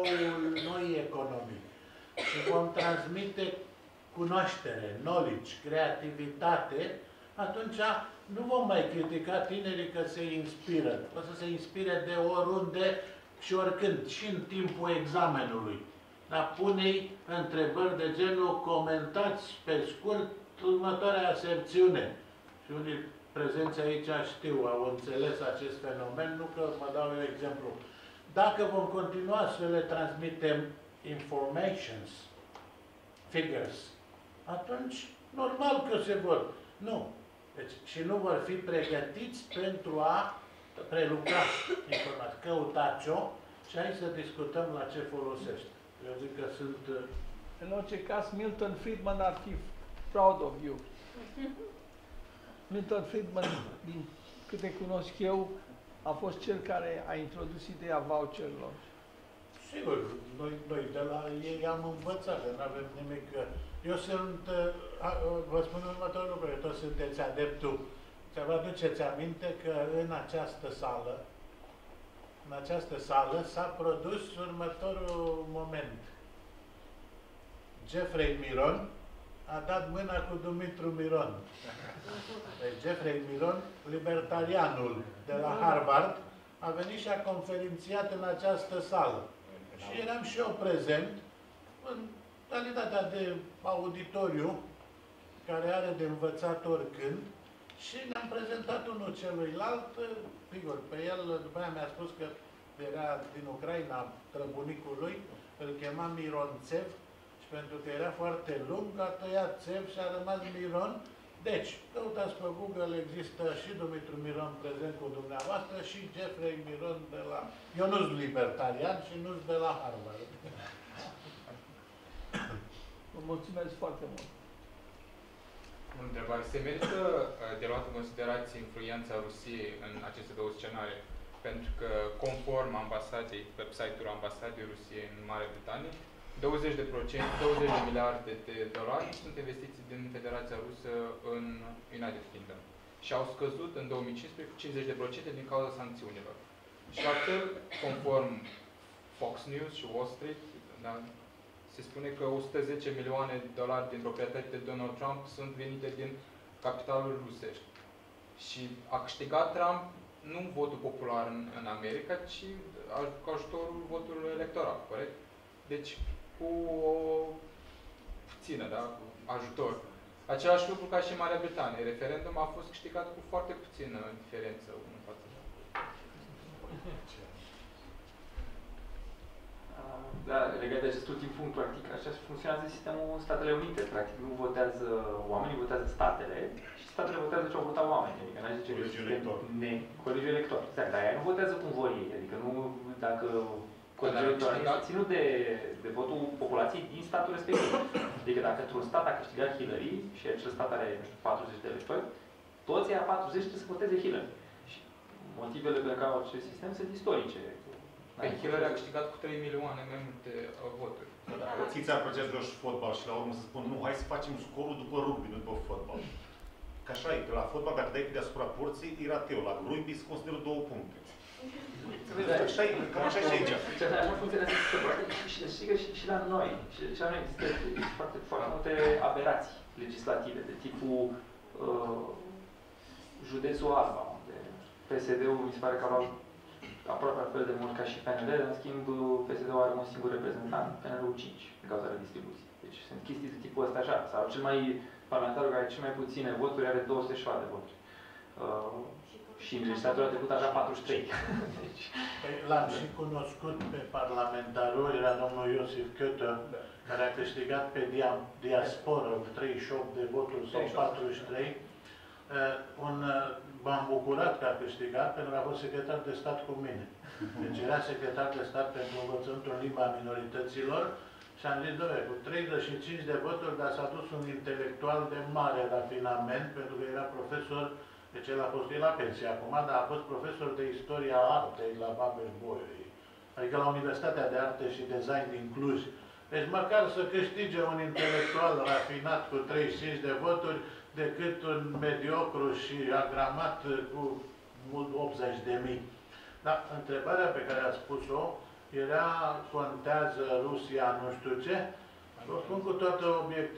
noi economii și vom transmite cunoaștere, knowledge, creativitate, atunci nu vom mai critica tinerii că se inspiră. O să se inspire de oriunde și oricând, și în timpul examenului. Dar pune-i întrebări de genul comentați pe scurt următoarea aserțiune. Și unii prezenți aici știu, au înțeles acest fenomen, nu că mă dau eu exemplu. Dacă vom continua să le transmitem informations, figures, atunci normal că se vor. Nu. Deci, și nu vor fi pregătiți pentru a prelucra informații. Căutați-o și hai să discutăm la ce folosește. Eu zic că sunt... În orice caz, Milton Friedman ar fi proud of you. Milton Friedman, din câte cunosc eu, a fost cel care a introdus ideea voucherilor. Sigur, noi de la ei am învățat, că nu avem nimic. Eu sunt, vă spun următorul lucru, că toți sunteți adeptul. Vă aduceți aminte că în această sală s-a produs următorul moment. Geoffrey Miron a dat mâna cu Dumitru Miron. Deci Geoffrey Miron, libertarianul de la Harvard, a venit și a conferențiat în această sală. Și eram și eu prezent, în calitatea de auditoriu, care are de învățat oricând, și ne-am prezentat unul celuilalt, sigur, pe el, după aia mi-a spus că era din Ucraina, străbunicul lui, îl chema Miron Țev, și pentru că era foarte lung, a tăiat Țev și a rămas Miron. Deci, căutați pe Google, există și Dumitru Miron prezent cu dumneavoastră și Geoffrey Miron de la... Eu nu sunt libertarian și nu sunt de la Harvard. Vă mulțumesc foarte mult. O întrebare. Se merită de luat în considerație influența Rusiei în aceste două scenarii? Pentru că, conform ambasadei, website-ul ambasadei Rusiei în Marea Britanie, 20 de miliarde de dolari sunt investiții din Federația Rusă în United Kingdom. Și au scăzut în 2015 cu 50% din cauza sancțiunilor. Și la fel, conform Fox News și Wall Street, da, se spune că 110 milioane de dolari din proprietăți de Donald Trump sunt venite din capitaluri rusești. Și a câștigat Trump nu votul popular în America, ci cu ajutorul votului electoral, corect? Deci, cu o puțină, da, cu ajutor. Același lucru ca și în Marea Britanie. Referendum a fost câștigat cu foarte puțină diferență în față. Da, legat de acest ultim punct, practic, așa funcționează sistemul în Statele Unite. Practic, nu votează oamenii, votează statele și statele votează ce au votat oamenii. Adică n-aș zice Colegiul elector. Colegiul elector. Exact, dar aia nu votează cum vor ei. Adică nu, dacă Colegiul elector este ținut de votul populației din statul respectiv. Adică dacă într-un stat a câștigat Hillary și acel stat are, nu știu, 40 de electori, toți aia 40 trebuie să voteze Hillary. Și motivele pe care au acest sistem sunt istorice. Hillary a câștigat cu 3 milioane mai multe voturi. Ți apreciați joci fotbal și la urmă să spun, nu, hai să facem scorul după rugby, nu după fotbal. Că așa e, că la fotbal, dacă dai pe deasupra porții, e rateu. La rugby se consideră 2 puncte. Așa e, cam așa e și aici. Așa funcționează sistemul. Și la noi. Și la noi există foarte multe aberații legislative, de tipul județul Alba, unde PSD-ul mi se pare că au aproape la fel de mult ca și PNL, în schimb PSD-ul are un singur reprezentant, PNL-ul 5, din cauza redistribuției. Deci sunt chestii de tipul ăsta așa. Sau cel mai parlamentarul care are cel mai puține voturi are 200 de voturi. Și în legislatura trecută avea 43. Deci... L-am și cunoscut pe parlamentarul, era domnul Iosif Cătă, care a câștigat pe diasporă 38 de voturi sau 43. M-am bucurat că a câștigat, pentru că a fost secretar de stat cu mine. Deci era secretar de stat pentru învățământul în limba minorităților și am zis, doamne, cu 35 de voturi, dar s-a dus un intelectual de mare rafinament, pentru că era profesor, deci el a fost la pensie acum, dar a fost profesor de istoria artei la Babeș-Bolyai, adică la Universitatea de Arte și Design din Cluj. Deci măcar să câștige un intelectual rafinat cu 35 de voturi, decât un mediocru și agramat cu 80.000. Dar întrebarea pe care a spus-o era, contează Rusia nu știu ce, o spun cu toată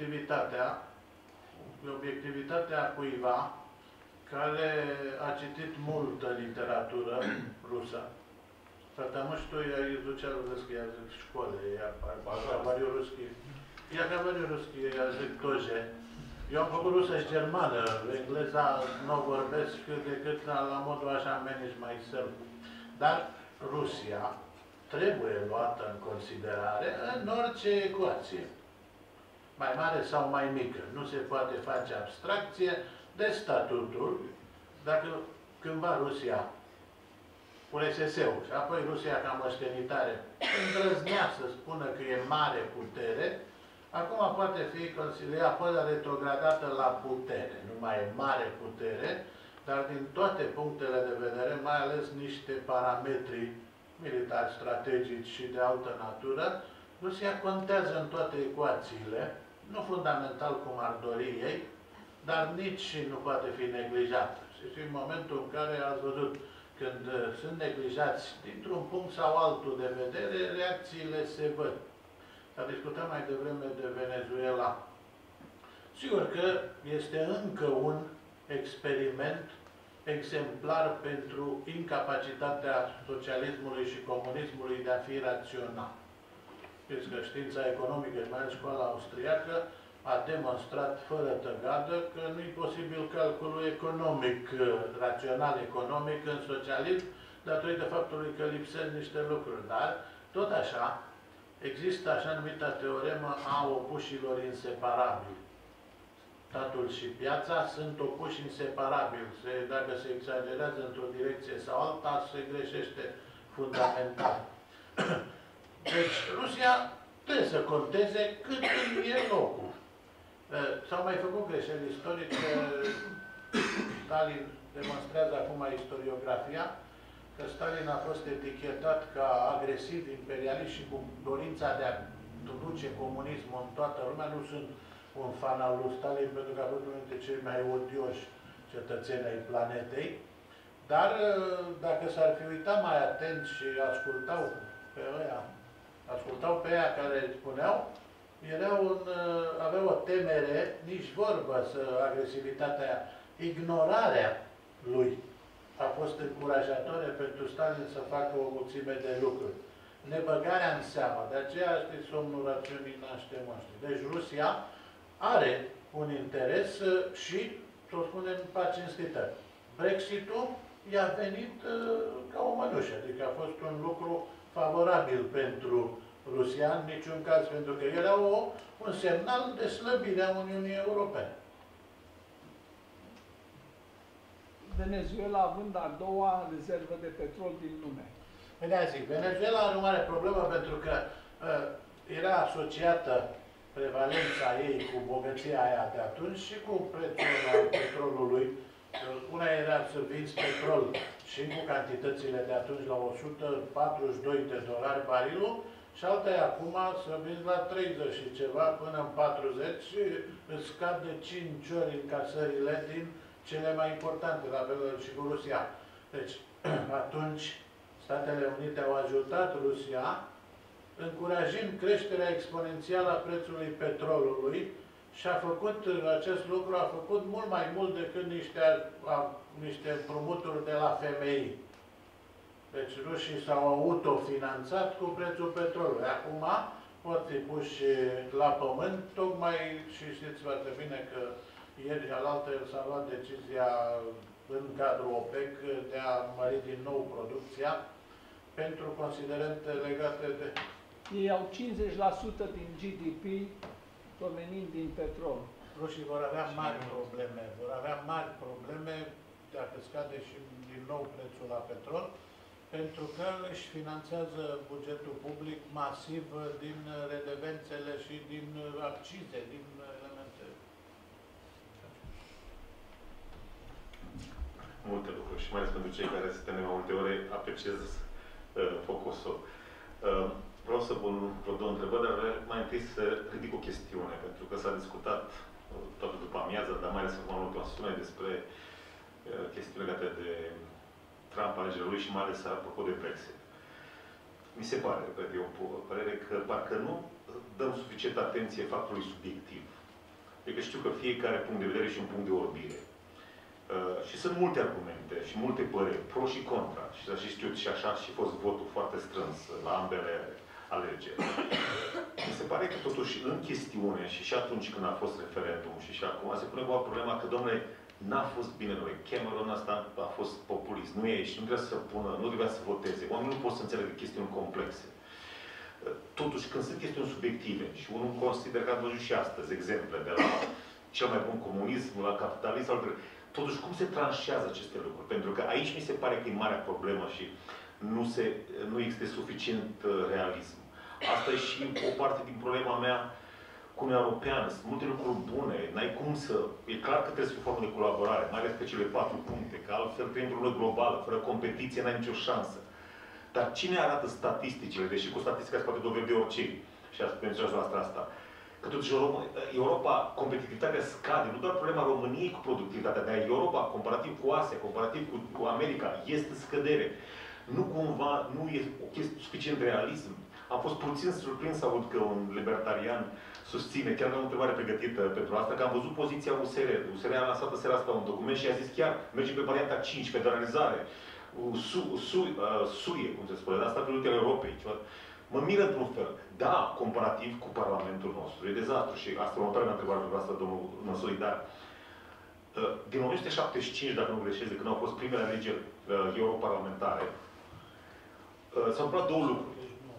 obiectivitatea cuiva care a citit multă literatură rusă. Потому я изучал русский язык в школе, я говорю русский язык тоже. Eu am făcut rusă și germană, engleza nu vorbesc decât la modul așa manage myself. Dar Rusia trebuie luată în considerare în orice ecuație, mai mare sau mai mică. Nu se poate face abstracție de statutul. Dacă cândva Rusia, URSS-ul și apoi Rusia ca moștenitare îndrăznea să spună că e mare putere, acum poate fi considerată retrogradată la putere. Nu mai e mare putere, dar din toate punctele de vedere, mai ales niște parametri militari, strategici și de altă natură, Rusia contează în toate ecuațiile, nu fundamental cum ar dori ei, dar nici nu poate fi neglijată. Și în momentul în care ați văzut, când sunt neglijați dintr-un punct sau altul de vedere, reacțiile se văd. S-a discutat mai devreme de Venezuela. Sigur că este încă un experiment exemplar pentru incapacitatea socialismului și comunismului de a fi rațional. Știți că știința economică, și mai ales școala austriacă, a demonstrat fără tăgadă că nu e posibil calculul economic, rațional economic în socialism, datorită faptului că lipsesc niște lucruri. Dar, tot așa, există așa numita teoremă a opușilor inseparabili. Statul și piața sunt opuși inseparabili. Dacă se exagerează într-o direcție sau alta, se greșește fundamental. Deci, Rusia trebuie să conteze cât e locul. S-au mai făcut greșeli istorice. Stalin demonstrează acum istoriografia că Stalin a fost etichetat ca agresiv, imperialist și cu dorința de a duce comunismul în toată lumea. Nu sunt un fan al lui Stalin, pentru că a fost unul dintre cei mai odioși cetățeni ai planetei. Dar dacă s-ar fi uitat mai atent și ascultau pe ăia care spuneau, aveau o temere, nici vorbă, agresivitatea, ignorarea lui a fost încurajatoare pentru Stalin să facă o mulțime de lucruri. Nebăgarea în seamă. De aceea, știți, somnul rațiunii naște moștri. Deci Rusia are un interes și, să o spunem, pace cinstită. Brexit-ul i-a venit ca o mănușă, adică a fost un lucru favorabil pentru Rusia, în niciun caz, pentru că era un semnal de slăbire a Uniunii Europene. Venezuela având a doua rezervă de petrol din lume. Vedeți, Venezuela are o mare problemă pentru că era asociată prevalența ei cu bogăția aia de atunci și cu prețul al petrolului. Una era să vinzi petrol și cu cantitățile de atunci la $142 barilul și alta e acum să vinzi la 30 și ceva până în 40 și îți scad de 5 ori încasările din cele mai importante, la fel și cu Rusia. Deci, atunci, Statele Unite au ajutat Rusia, încurajând creșterea exponențială a prețului petrolului și a făcut acest lucru, a făcut mult mai mult decât niște împrumuturi de la FMI. Deci rușii s-au autofinanțat cu prețul petrolului. Acum pot fi puși la pământ, tocmai și știți foarte bine că ieri alaltă s-a luat decizia în cadrul OPEC de a mări din nou producția pentru considerente legate de... Ei au 50% din GDP provenind din petrol. Rușii vor avea mari probleme. Vor avea mari probleme dacă scade și din nou prețul la petrol, pentru că își finanțează bugetul public masiv din redevențele și din accize, din elemente. Multe lucruri și mai ales pentru cei care se teme mai multe ore, apreciez focusul. Vreau să pun vreo două întrebări, dar mai întâi să ridic o chestiune, pentru că s-a discutat toată după amiază, dar mai ales în următoarea sesiune despre chestiuni legate de Trump, alegerile lui și mai ales apropo de Brexit. Mi se pare, cred eu, o părere că parcă nu dăm suficient atenție factorului subiectiv. Adică știu că fiecare punct de vedere și un punct de orbire. Și sunt multe argumente și multe păreri, pro și contra. Și știu și așa și fost votul foarte strâns la ambele alegeri. Mi se pare că totuși în chestiune și atunci când a fost referendum și acum se pune problema că, domnule, n-a fost bine, noi. Cameron asta a fost populist. Nu e și nu trebuia să pună, nu trebuia să voteze. Oamenii nu pot să înțelegă chestiuni complexe. Totuși, când sunt chestiuni subiective și unul consider că am văzut și astăzi exemple de la cel mai bun comunism, la capitalism, totuși cum se tranșează aceste lucruri? Pentru că aici mi se pare că e marea problemă și nu există suficient realism. Asta e și o parte din problema mea cu Uniunea Europeană. Sunt multe lucruri bune, n-ai cum să... E clar că trebuie să fie o formă de colaborare, mai ales pe cele 4 puncte, că altfel trăim într-o lume globală, fără competiție n-ai nicio șansă. Dar cine arată statisticile, deși cu statistica se poate dovedi orice, și ați menționat noastră asta, că totuși Europa, competitivitatea scade, nu doar problema României cu productivitatea, dar Europa, comparativ cu Asia, comparativ cu America, este scădere. Nu cumva, nu e suficient realism. Am fost puțin surprins să aud că un libertarian susține, chiar am o întrebare pregătită pentru asta, că am văzut poziția USR. USR a lansat seara asta un document și a zis chiar, mergem pe varianta 5, federalizare, suie, cum se spune, dar Statele Unite ale Europei. Mă miră într-un fel. Da, comparativ cu Parlamentul nostru, e dezastru și asta următoarea mea întrebare pentru asta, domnul Năsui, dar din 1975, dacă nu greșesc, de când au fost primele alegeri europarlamentare, s-au întâmplat două lucruri.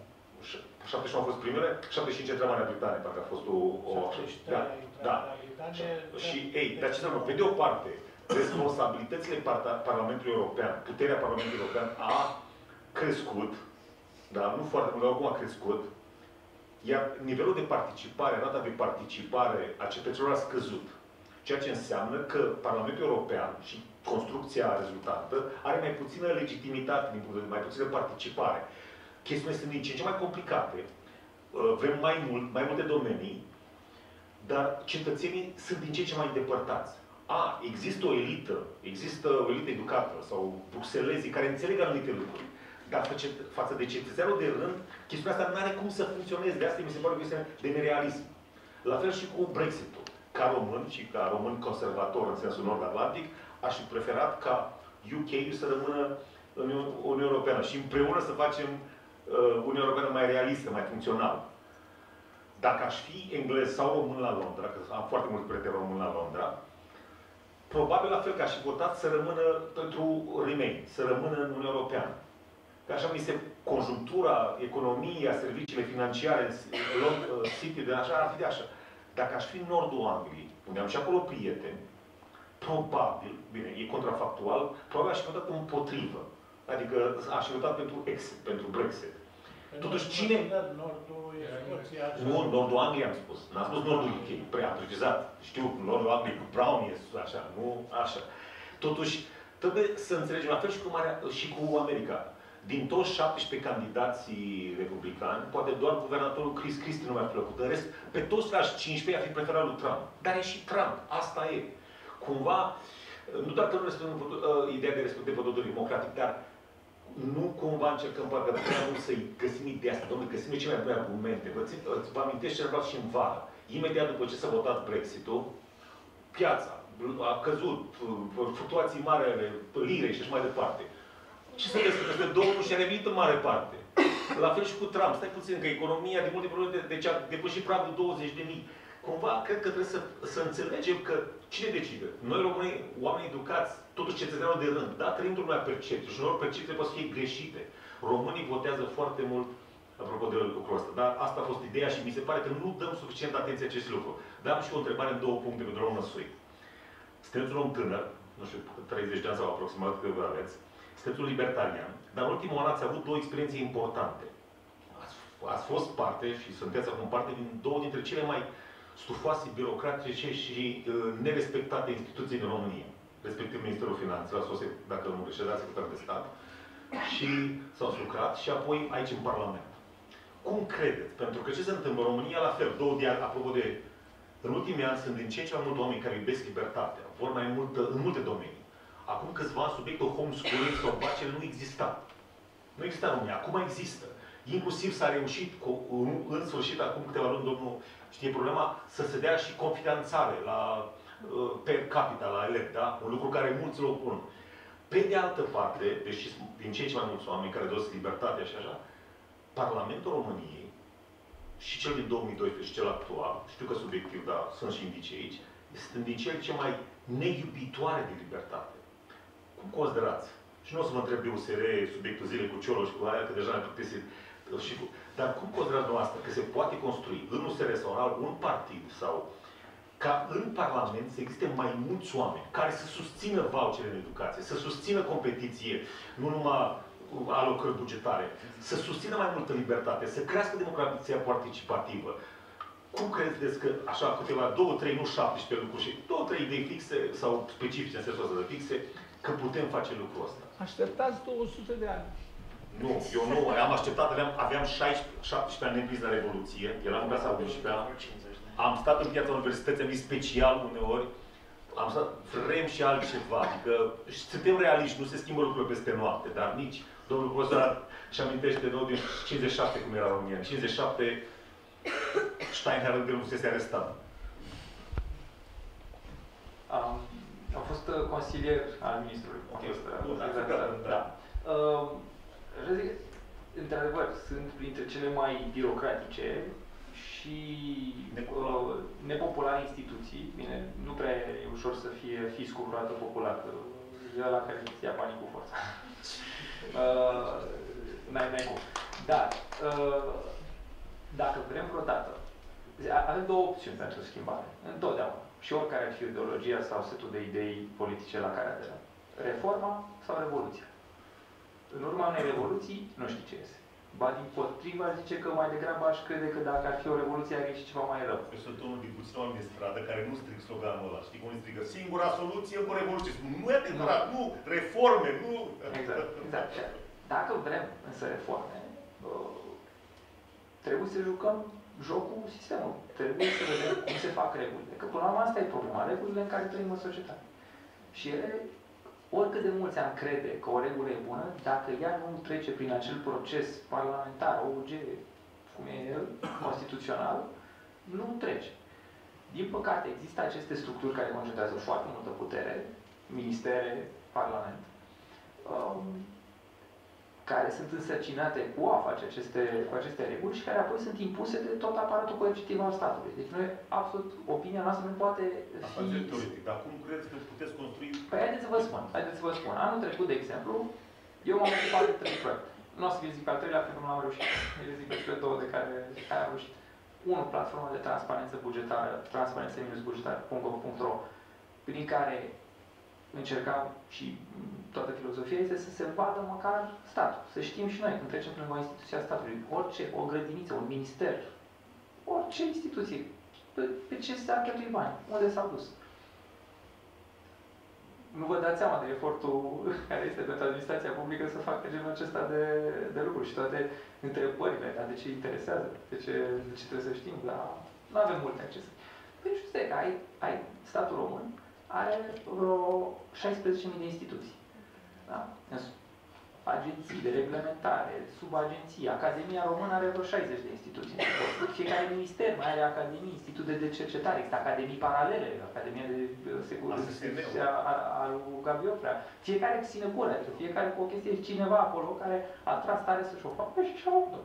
71 au fost primele, 75 intra Marea Britanie, parcă a fost o da. Și, dar ce înseamnă? Pe de o parte, responsabilitățile Parlamentului European, puterea Parlamentului European a crescut, dar nu foarte mult, dar acum a crescut, iar nivelul de participare, rata de participare a cetățenilor a scăzut. Ceea ce înseamnă că Parlamentul European și construcția rezultată are mai puțină legitimitate, mai puțină participare. Chestiunile sunt din ce în ce mai complicate, vrem mai multe domenii, dar cetățenii sunt din ce în ce mai îndepărtați. Există o elită educată sau bruxelezii care înțeleg anumite lucruri, dar față de cetățeanul de rând, chestiunea asta nu are cum să funcționeze. De asta mi se pare o chestiune de nerealism. La fel și cu Brexit-ul. Ca român și ca român conservator în sensul nord-atlantic, aș fi preferat ca UK-ul să rămână în Uniunea Europeană și împreună să facem Uniunea Europeană mai realistă, mai funcțională. Dacă aș fi englez sau român la Londra, că am foarte mulți prieteni români la Londra, probabil la fel că aș fi votat să rămână pentru Remain, să rămână în Uniunea Europeană. Că așa mi se conjunctura, economia, serviciile financiare, City de așa, ar fi de așa. Dacă aș fi în nordul Angliei, unde am și acolo prieteni, probabil, bine, e contrafactual, probabil aș fi votat împotrivă. Adică aș fi votat pentru exit, pentru Brexit. Totuși, cine... Nu, nordul Angliei am spus. N-am spus nordul UK, prea precizat. Știu, nordul Angliei cu Brown e așa, nu așa. Totuși, trebuie să înțelegem, la fel și cu America. Din toți 17 candidații republicani, poate doar guvernatorul Chris Christie nu mi-a plăcut. În rest, pe toți la 15 i-a fi preferat lui Trump. Dar e și Trump. Asta e. Cumva, nu doar că nu respectăm ideea de respect de votător democratic, dar nu cumva încercăm parcă prea mult să-i găsim ideea asta. Dom'le, găsim cele mai bune argumente. Vă amintesc ce vreau și în vară. Imediat după ce s-a votat Brexit-ul, piața a căzut, fluctuații mari ale lirei și așa mai departe. Ce să vezi? Că peste 2 luni și-a revenit în mare parte. La fel și cu Trump. Stai puțin, că economia din multe probleme, deci a depășit pragul 20.000. Cumva, cred că trebuie să înțelegem că cine decide? Noi românii, oameni educați, totuși cetățenilor de rând, da? Trăim într-o lumea percepție și uneori percepțiile pot să fie greșite. Românii votează foarte mult, apropo de lucrul ăsta, dar asta a fost ideea și mi se pare că nu dăm suficient atenție acest lucru. Dar am și o întrebare în 2 puncte pentru domnul Năsui. Sunteți un om tânăr, nu știu, 30 de ani sau aproximat cât vă aveți, sunteți un libertarian, dar în ultimul an ați avut 2 experiențe importante. Ați fost parte și sunteți acum parte din 2 dintre cele mai stufoase, birocratice și nerespectate instituții în România. Respectiv Ministerul Finanțelor, dacă nu greșesc, Secretar de Stat, și s-au lucrat și apoi aici în Parlament. Cum credeți? Pentru că ce se întâmplă în România, la fel, 2 de ani, apropo de... În ultimii ani sunt din ce în ce mai mulți oameni care iubesc libertatea, vor mai mult în multe domenii. Acum câțiva ani subiectul homeschooling sau face nu exista. Nu exista în România, acum există. Inclusiv s-a reușit, în sfârșit, acum câteva luni, domnul știe problema, să se dea și confidențare la per capita, la elevi, da? Un lucru care mulți îl opun. Pe de altă parte, deși din ce mai mulți oameni care doresc libertatea și așa, Parlamentul României și cel din 2012 și cel actual, știu că subiectiv, dar sunt și indicii aici, sunt din cele ce mai neiubitoare de libertate. Cum considerați? Și nu o să vă întreb de USR, subiectul zilei cu Ciolo și cu aia, că deja ne plictisit. Dar cum considerați dumneavoastră că se poate construi în USR sau în alt un partid sau ca în Parlament să existe mai mulți oameni care să susțină vouchere în educație, să susțină competiție, nu numai alocări bugetare, să susțină mai multă libertate, să crească democrația participativă. Cum credeți că, așa, câteva, 2-3, nu 17 lucruri, și 2-3 idei fixe sau specifice, în sensul ăsta de fixe, că putem face lucrul ăsta? Așteptați 200 de ani. Nu, eu nu. Am așteptat, aveam 17 ani neîmpliniți la Revoluție, eram în clasa 11-a, am stat în piața universității, am zis special uneori, am stat, vrem și altceva, adică suntem realiști, nu se schimbă lucrurile peste noapte, dar nici domnul profesor și amintește de nou din 57 cum era România. În 57 Steinhardt nu fusese arestat. Am fost consilier al ministrului. Da. Într-adevăr, sunt printre cele mai birocratice și nepopulare instituții. Bine, nu prea e ușor să fie fiscul vreodată popular. E ăla care îți ia banii cu forța. N-ai cum. Dar, dacă vrem vreodată, avem două opțiuni pentru schimbare. Întotdeauna. Și oricare ar fi ideologia sau setul de idei politice la care aderăm. Reforma sau revoluția. În urma unei revoluții, nu știu ce este. Ba dimpotrivă, zice că mai degrabă aș crede că dacă ar fi o revoluție, ar ieși ceva mai rău. Eu sunt unul din puțini oameni de stradă care nu stric sloganul ăla. Știi cum îi strigă? Singura soluție cu revoluție. Nu e adevărat, nu, reforme, nu... Exact, exact. Dacă vrem însă reforme, trebuie să jucăm jocul sistemului. Trebuie să vedem cum se fac regulile. Că până la urmă asta e problema, regulile în care trăim în societate. Și ele, oricât de mulți am crede că o regulă e bună, dacă ea nu trece prin acel proces parlamentar, OUG, cum e el, constituțional, nu trece. Din păcate, există aceste structuri care concentrează foarte multă putere, ministere, parlament, care sunt însărcinate cu a face aceste reguli și care apoi sunt impuse de tot aparatul coercitiv al statului. Deci noi, absolut, opinia noastră nu poate fi... Asta e teoretic, dar cum credeți că puteți construi... Păi haideți să vă spun. Anul trecut, de exemplu, eu m-am ocupat de 3 proiecte. Nu o să vi zic pe al 3-lea, pentru că nu am reușit. Eu zic pe cele 2 de care am reușit. 1. Platforma de transparență bugetară, transparență-bugetară.gov.ro, prin care încercam și toată filozofia este să se vadă măcar statul. Să știm și noi, când trecem prin o instituție a statului, orice, o grădiniță, un minister, orice instituție, pe ce s-a cheltuit bani, unde s-au dus. Nu vă dați seama de efortul care este pentru administrația publică să facă genul acesta de lucruri și toate întrebările, dar de ce interesează, de ce trebuie să știm, dar nu avem multe accese. Păi știu că ai statul român, are vreo 16.000 de instituții. Da? Agenții de reglementare, subagenții. Academia Română are vreo 60 de instituții. Fiecare minister mai are academii, institute de cercetare, există academii paralele, Academia de Securitate a lui Gabiofrea. Fiecare ține gură, fiecare cu o chestie, cineva acolo care a tras tare să-și o facă și și-a făcut-o.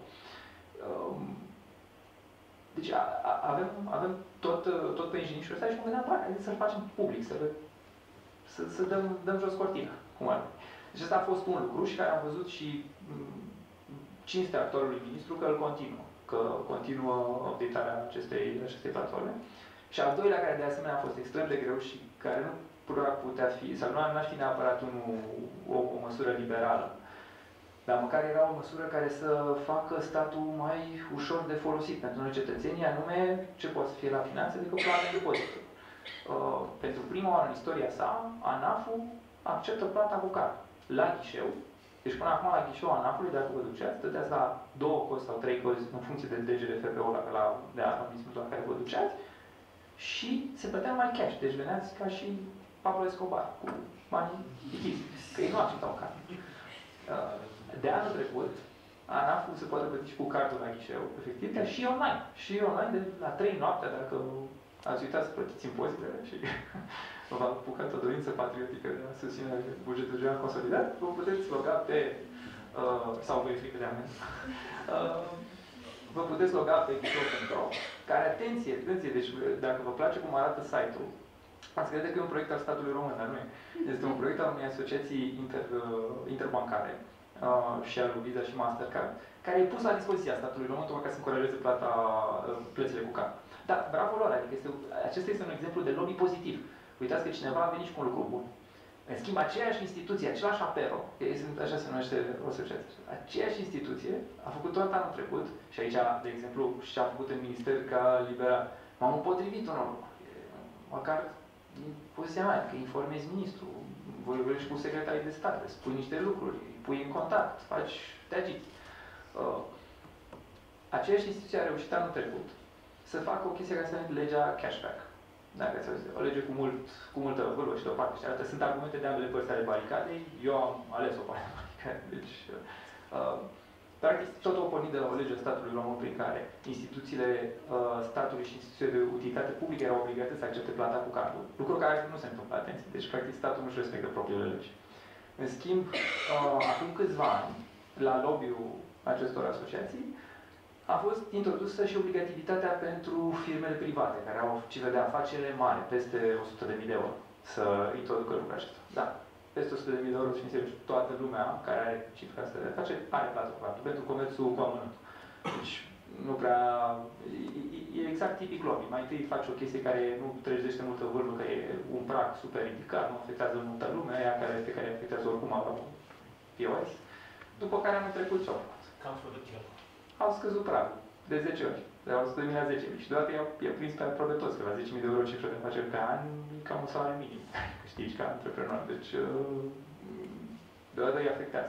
Deci avem tot pe inginișul ăsta și mă gândeam, haideți să-l facem public, să dăm jos cortina, cum ar fi. Deci ăsta a fost un lucru și care am văzut și cinstea actualului ministru că îl continuă, că continuă updatarea acestei platforme. Și al doilea, care de asemenea a fost extrem de greu și care nu putea fi, sau nu ar fi neapărat o măsură liberală, dar măcar era o măsură care să facă statul mai ușor de folosit pentru noi cetățenii, anume ce poate să fie la finanțe decât plata de impozite. Pentru prima oară în istoria sa, ANAF-ul acceptă plata cu card. La ghișeu, deci până acum la ghișeu ANAF-ului, dacă vă duceați, stăteați la 2 cozi sau 3 cozi în funcție de DGFP-ul de administratul la care vă duceați și se plătea mai cash. Deci veneați ca și Pablo Escobar, cu banii lichizi, că ei nu acceptau card. De anul trecut, ANAF-ul se poate plăti și cu cardul la ghișeu, efectiv, dar și online. Și online de la 3 noaptea, dacă ați uitat să plătiți impozitele și v-a apucat o dorință patriotică de a susține bugetul general consolidat, vă puteți loga pe, sau vă e frică de amendă, vă puteți loga pe github.ro, care, atenție, deci dacă vă place cum arată site-ul, ați crede că e un proiect al statului român, dar nu e. Este un proiect al unei asociații interbancare și al lui Visa și Mastercard, care e pus la dispoziția statului român tocmai ca să încurajeze plățile cu card. Dar bravo lor, adică acesta este un exemplu de lobby pozitiv. Uitați că cineva a venit și cu un lucru bun. În schimb, aceeași instituție, același apero, așa se numește o asociație, aceeași instituție a făcut tot anul trecut, și aici, de exemplu, și a făcut în minister ca liberal, m-am împotrivit unor lucruri. Măcar din poziția mea, că informezi ministrul, vorbești cu secretarii de stat, spui niște lucruri, pui în contact, te agiți. Aceeași instituție a reușit anul trecut să facă o chestie care se numește legea cashback. Dacă ați auzit, o lege cu multă vârfă și de o parte și de altă. Sunt argumente de ambele părți ale baricadei, eu am ales o parte de baricade. Deci, practic, tot o pornit de la o lege a statului român prin care instituțiile statului și instituțiile de utilitate publică erau obligate să accepte plata cu cardul. Lucru care nu se întâmplă, atenție. Deci, practic, statul nu-și respectă propriile legi. În schimb, acum câțiva ani, la lobby-ul acestor asociații, a fost introdusă și obligativitatea pentru firmele private, care au cifre de afacere mari, peste 100.000 de euro, să introducă lucrul acesta. Da, peste 100.000 de euro și înțelegi toată lumea care are cifra asta de afaceri, are plată cu cardul pentru comerțul cu amănuntul. Deci, nu prea... E exact tipic lobby. Mai întâi faci o chestie care nu trezește multă vârfă, că e un prag super ridicat, nu afectează multă lume, aia pe care afectează oricum aveau POS. După care anul trecut ce-au făcut? Cam producțional. Au scăzut pragul de 10 ori, de la 100.000 la 10.000 și deodată i-a prins pe aproape toți, că la 10.000 de euro cifră de afaceri pe an e cam un salariu minim, câștigi ca antreprenor, deci deodată îi afectează.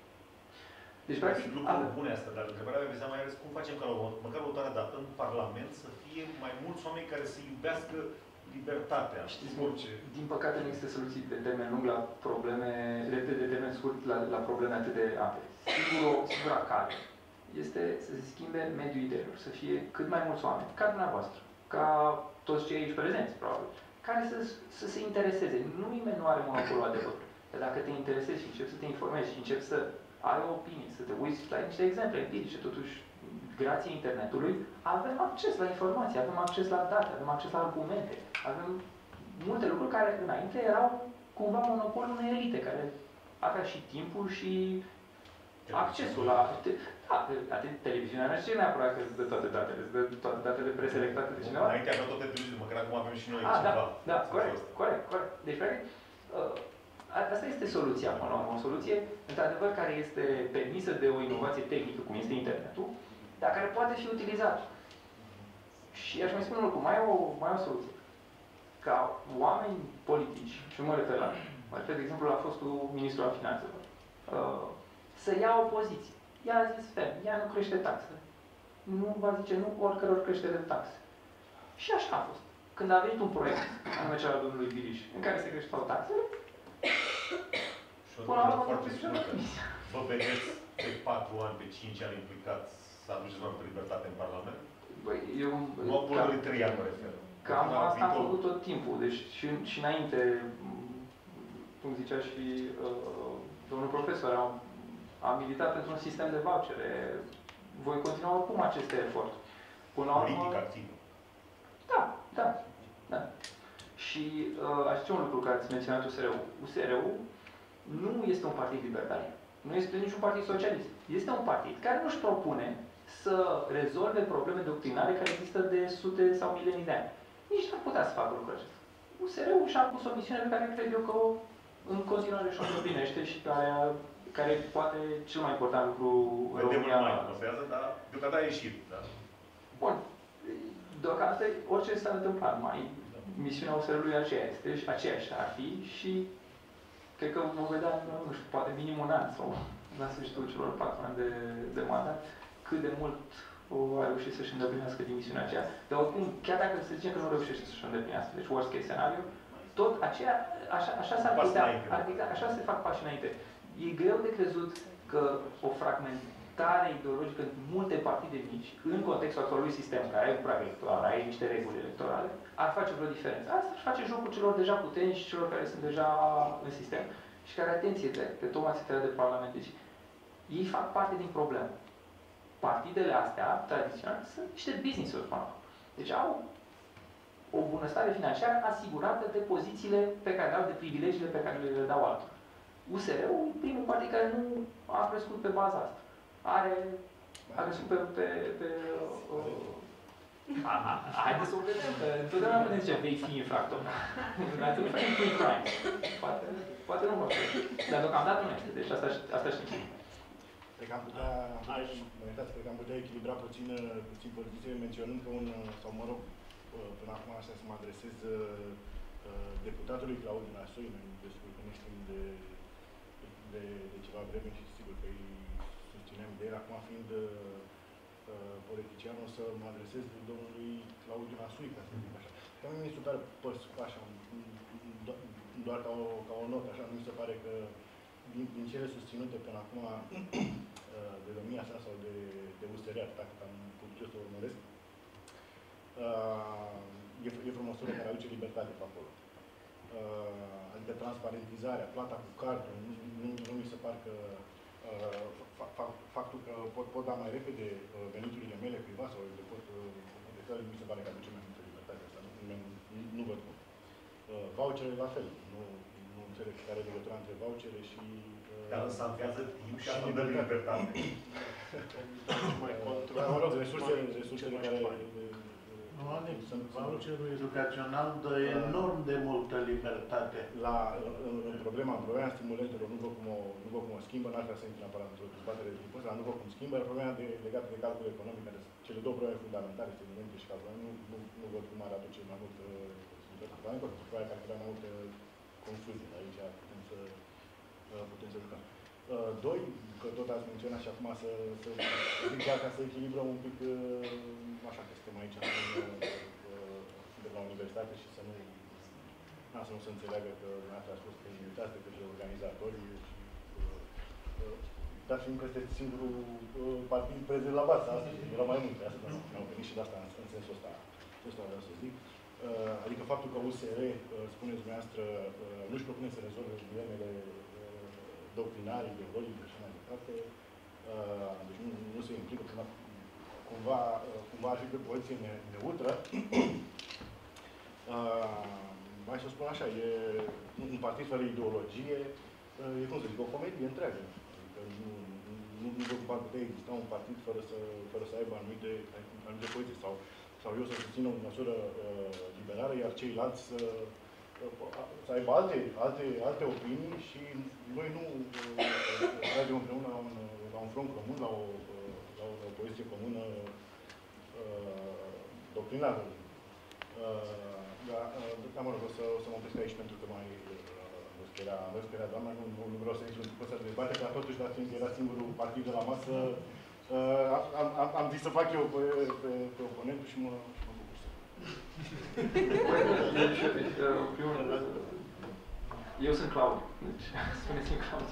Deci, practic, sunt lucruri bune astea, dar întrebarea mea mai ales cum facem ca măcar o dată dată în Parlament să fie mai mulți oameni care să iubească libertatea. Știți, din păcate nu există soluții de termen lung la probleme, de termen scurt la probleme atât de ample. Singura cale este să se schimbe mediul ideilor, să fie cât mai mulți oameni, ca dumneavoastră, ca toți cei aici prezenți, probabil, care să se intereseze. Nimeni nu are monopolul adevărului. Dar dacă te interesezi și începi să te informezi și începi să ai o opinie, să te uiți la niște exemple empirice, totuși, grație internetului, avem acces la informații, avem acces la date, avem acces la argumente, avem multe lucruri care înainte erau cumva monopolul unei elite, care avea și timpul și accesul la... televiziunea nu știu neapărat că îți dă toate datele, îți dă toate datele preselectate de cineva. Înainte avea toate televiziunile, măcar acum avem și noi ceva. Da, corect. Deci, practic, asta este soluția, până la urmă, o soluție, într-adevăr, care este permisă de o inovație tehnică, cum este internetul, dar care poate fi utilizată. Și aș mai spune un lucru, mai e o soluție. Ca oameni politici, și mă refer de exemplu, la fostul ministru al finanțelor, să ia o poziție. Ea a zis ferm, ea nu crește taxele. Nu va zice nu oricăror creștere de taxe. Și așa a fost. Când a venit un proiect, anume cel al domnului Biriș, în care se creșteau taxele, până la urmă foarte scurtă. Vă vedeți pe 4 ani, pe 5 ani implicați să aduceți mai multă libertate în Parlament? Băi, eu... Nu o până de 3 ani mă refer. Cam asta am făcut tot timpul. Deci și înainte, cum zicea și domnul profesor, am militat pentru un sistem de vouchere. Voi continua oricum aceste eforturi. Politic activ. Da. Și aș zice un lucru care ați menționat USR-ul. USR-ul nu este un partid libertarian. Nu este niciun partid socialist. Este un partid care nu-și propune să rezolve probleme doctrinare care există de sute sau milenii de ani. Nici n-ar putea să facă lucrul acesta. USR-ul și-a pus o misiune pe care cred eu că în continuare și-o îndeplinește și care poate cel mai important lucru în România. Vedem mai contează, dar deocamdată a ieșit. Da? Bun. Deocamdată orice s-a întâmplat mai, misiunea USR-ului aceeași ar fi și cred că vom vedea, nu știu, poate minim un an sau la sfârșitul celor 4 ani de mandat, cât de mult a reușit să-și îndeplinească din misiunea aceea. Dar oricum, chiar dacă se zice că nu reușește să-și îndeplinească, deci worst case scenario, tot aceea, așa s-ar putea, așa se fac pași înainte. E greu de crezut că o fragmentare ideologică în multe partide mici, în contextul actualului sistem, care ai un prag electoral, ai niște reguli electorale, ar face vreo diferență. Asta își face jocul celor deja puternici și celor care sunt deja în sistem. Și care, atenție, pe tocmai țintea de Parlament. Deci, ei fac parte din problemă. partidele astea, tradiționale, sunt niște business-uri. Deci au o bunăstare financiară asigurată de pozițiile pe care le au, de privilegiile pe care le dau altora. USR-ul e primul partid care nu a crescut pe baza asta. A crescut haideți să o vedem, că întotdeauna putem zice, vei fi infractor. Ați nu facem free crime. Poate nu vor fi. Dar deocamdată nu este. Deci asta știm. Cred că am putea echilibra puțin pozițiile, menționând că sau mă rog, până acum așa să mă adresez deputatului Claudiu Năsui, despre că nu știm de ceva vreme și sigur că îi susțineam de el, acum fiind politician, o să mă adresez domnului Claudiu Năsui, ca să zic așa. Că mi se pare așa, doar ca o notă, așa, mi se pare că din cele susținute până acum de domnia sa sau de USR, atâta cât am putut eu să o urmăresc, e o măsură care aduce libertate pe acolo. Adică transparentizarea, plata cu cardul, nu mi se par că faptul că pot da mai repede veniturile mele cuiva sau le pot mi se pare că aduce mai multă libertate. Asta nu văd cum. Voucherele la fel. Nu înțeleg care are legătura între vouchere și dar însă salvează timp și asta dă libertate. Mă rog, resursele care voucherul educațional dă enorm de multă libertate. În problema stimulentelor, nu văd cum o schimbă, n-aș vrea să intru neapărat într-o dezbatere de tipul ăsta, nu văd cum schimbă, problema legată de calcul economic, care sunt cele două probleme fundamentale, stimulentul și calculul, nu văd cum ar aduce mai mult stimulentul, probabil că ar crea mai multă confuzie. Aici putem să lucrăm. Doi, că tot ați menționat și acum să zic doar ca să echilibrăm un pic, așa că suntem aici de la universitate și să nu se înțeleagă că dumneavoastră ați fost invitați de către organizatori, dar fiindcă este singurul partid prezent la bază astăzi, erau mai multe, astăzi nu au venit și de asta în sensul ăsta vreau să zic. Adică faptul că USR, spuneți dumneavoastră, nu-și propune să rezolve dilemele doctrinare, ideologice și așa mai departe, deci nu se implică cumva ar fi pe poziție neutră. Mai să spun așa, e un partid fără ideologie, e cum să zic, o comedie întreagă. Adică nu văd ar putea exista un partid fără să aibă anumite poziții sau eu să susțin o măsură liberală, iar ceilalți să aibă alte opinii și noi nu tragem împreună la un front comun, la o poziție comună doctrinară. Dar mă rog, o să mă opresc aici pentru că mai vă speria doamna, nu vreau să intru în tipul ăsta de dezbatere, dar totuși, dar fiindcă era singurul partid de la masă, am zis să fac eu pe oponentul și mă bucur să. Eu sunt Claudiu. Deci, spuneți-mi Claudiu.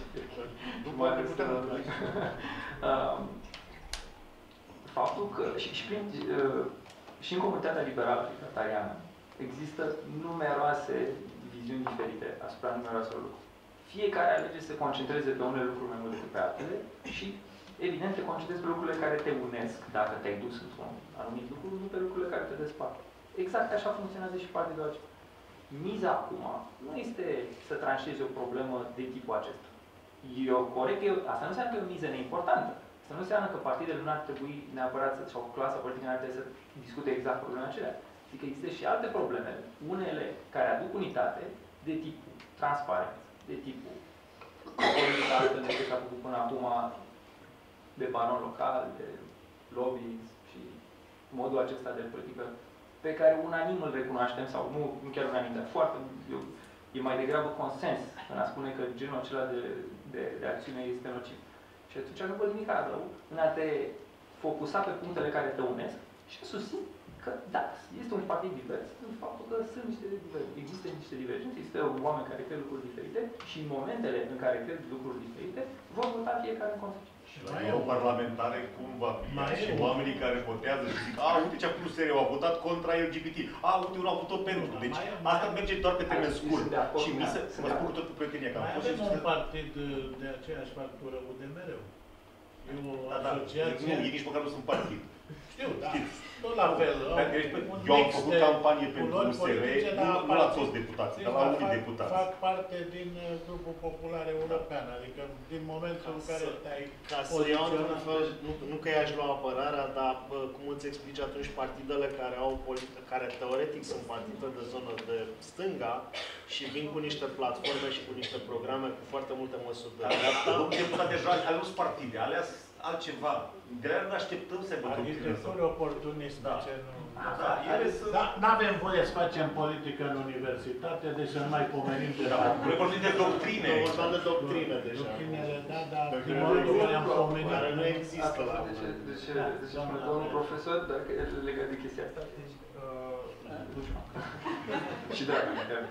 Faptul că și în comunitatea liberală libertariană există numeroase viziuni diferite asupra numeroaselor lucruri. Fiecare alege să se concentreze pe unele lucruri mai mult decât pe altele și, evident, te concentrezi pe lucrurile care te unesc, dacă te-ai dus într-un anumit lucru, nu pe lucrurile care te despart. Exact așa funcționează și partidul acesta. Miza acum nu este să tranșezi o problemă de tipul acesta. Asta nu înseamnă că e o miză neimportantă. Asta nu înseamnă că partidele nu ar trebui neapărat sau clasa politică nu ar trebui să discute exact problemele acelea. Adică există și alte probleme, unele care aduc unitate, de tipul transparență, de tipul politică altă decât s-a făcut până acum de baron local, de lobby și modul acesta de politică pe care unanim îl recunoaștem, sau nu chiar unanim, dar e mai degrabă consens în a spune că genul acela de acțiune este nociv. Și atunci nu văd nimic rău în a te focusa pe punctele care te unesc și a susțin că, da, este un partid divers, în faptul că există niște divergențe, există oameni care cred lucruri diferite și în momentele în care cred lucruri diferite, vor vota fiecare în consecință. Și la europarlamentare cum va fi și oamenii care votează și zic, uite ce a făcut SRE-ul, a votat contra LGBT, uite, unul a votat pentru. Deci asta merge doar pe termen scurt. Și mi se, mă spun tot cu prietenia, că am fost un partid de aceeași factură UDMR-ul. E o Da, asociație... nu, ei nici măcar nu sunt partid. Știu, da. Tot la fel. Eu am făcut campanie pentru USR, nu la toți deputații, dar la unii deputați. Fac parte din grupul popular european, adică din momentul în care te-ai poziționat... Nu că i-aș lua apărarea, dar cum îți explici atunci partidele care teoretic sunt partide de zonă de stânga și vin cu niște platforme și cu niște programe cu foarte multe măsuri de dreapta. Domnul deputat deja a ales partide, a ales altceva. De aia ne așteptăm să aibă arhitecturi oportunistice. Da. Nu avem voie să facem politică în universitate, deci să nu mai pomenim de Noi vorbim de doctrine. Noi vorbim de doctrine deja. Doctrinele, da, dar din momentul în care am pomenit... Care nu există la Deci, domnul profesor, dacă e legat de chestia asta. Și da,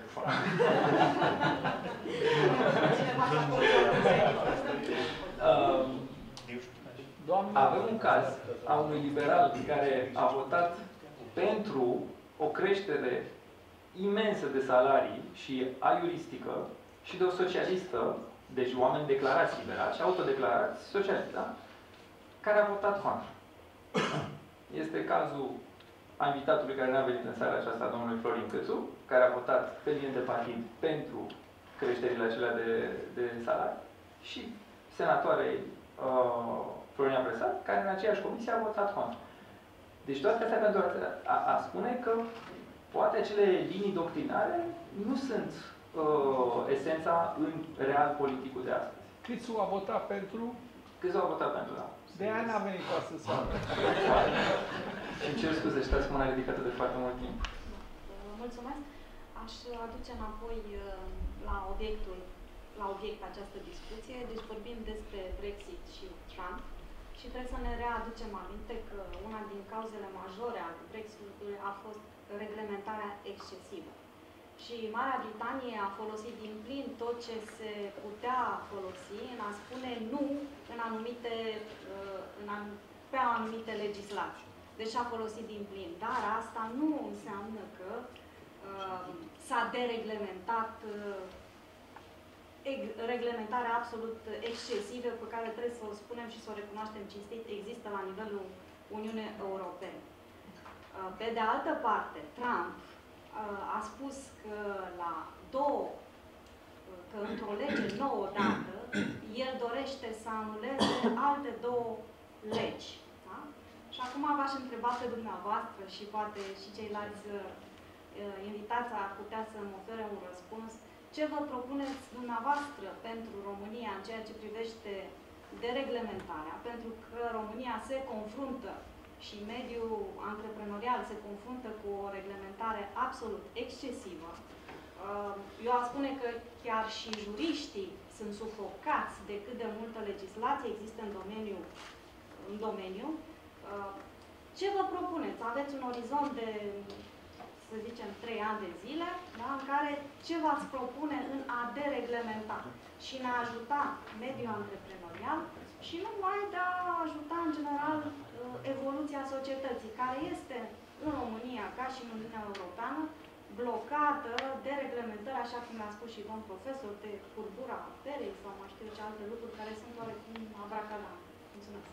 avem un caz a unui liberal care a votat pentru o creștere imensă de salarii și aiuristică și de o socialistă, deci oameni declarați liberali și autodeclarați socialiști, da? Care a votat contra. Este cazul a invitatului care n-a venit în seara aceasta, domnului Florin Cățu, care a votat pe linie de partid pentru creșterile acelea de salarii, și senatoarei Florian Presat, care în aceeași comisie a votat contra. Deci toate astea pentru a spune că poate acele linii doctrinare nu sunt esența în real politicul de astăzi. Câțu a votat pentru? Câțu a votat pentru, da. De aia n-a venit cu asta seara. Îmi cer scuze, știați mâna ridicată de foarte mult timp. Mulțumesc. Aș aduce înapoi la obiect această discuție. Deci vorbim despre Brexit și Trump și trebuie să ne readucem aminte că una din cauzele majore ale Brexitului a fost reglementarea excesivă. Și Marea Britanie a folosit din plin tot ce se putea folosi în a spune nu pe anumite legislații. Deci a folosit din plin. Dar asta nu înseamnă că s-a dereglementat reglementarea absolut excesivă pe care trebuie să o spunem și să o recunoaștem cinstit, există la nivelul Uniunii Europene. Pe de altă parte, Trump a spus că într-o lege nouă dată, el dorește să anuleze alte două legi. Da? Și acum v-aș întreba pe dumneavoastră și poate și ceilalți invitați ar putea să-mi ofere un răspuns. Ce vă propuneți dumneavoastră pentru România în ceea ce privește dereglementarea? Pentru că România se confruntă și mediul antreprenorial se confruntă cu o reglementare absolut excesivă. Eu aș spune că chiar și juriștii sunt sufocați de cât de multă legislație există în domeniu. Ce vă propuneți? Aveți un orizont de, să zicem, 3 ani de zile, da? În care ce v-ați propune în a dereglementa și în a ajuta mediul antreprenorial și nu numai de a ajuta, în general, evoluția societății, care este în România, ca și în Uniunea Europeană, blocată de reglementări, așa cum le-a spus și domn profesor, de curbura perei sau mai știu ce alte lucruri care sunt oarecum abracadabra. Mulțumesc.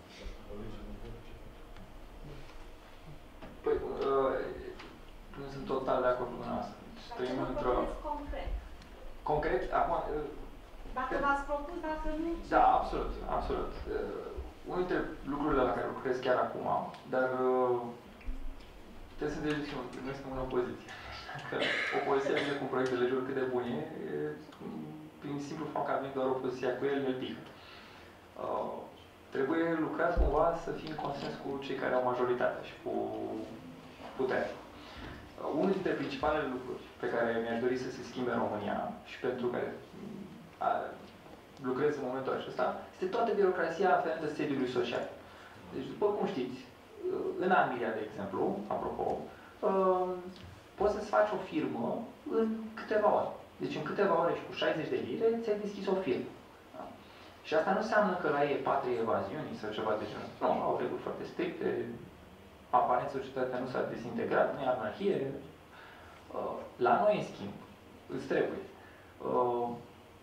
Păi, nu sunt total de acord cu dumneavoastră. Trăim într-o... concret. Concret? Acum... Dacă v-ați propus, dacă nu... Da, absolut, absolut. Unul dintre lucrurile la care lucrez chiar acum, dar trebuie să înțelegeți că noi suntem în opoziție. Că opoziția vine cu un proiect de lege oricât de bune, prin simplu fapt că a venit doar opoziția cu el, el pică. Trebuie lucrat cumva să fim în consens cu cei care au majoritatea și cu puterea. Unul dintre principalele lucruri pe care mi-aș dori să se schimbe în România și pentru care lucrez în momentul acesta, este toată birocrația aferentă sediului social. Deci, după cum știți, în Anglia, de exemplu, apropo, poți să-ți faci o firmă în câteva ore. Deci în câteva ore și cu 60 de lire ți-ai deschis o firmă. Da? Și asta nu înseamnă că la ei e patrie evaziuni sau ceva de genul. Nu, au reguli foarte stricte, aparent societatea nu s-a dezintegrat, nu e anarhie. La noi, în schimb, îți trebuie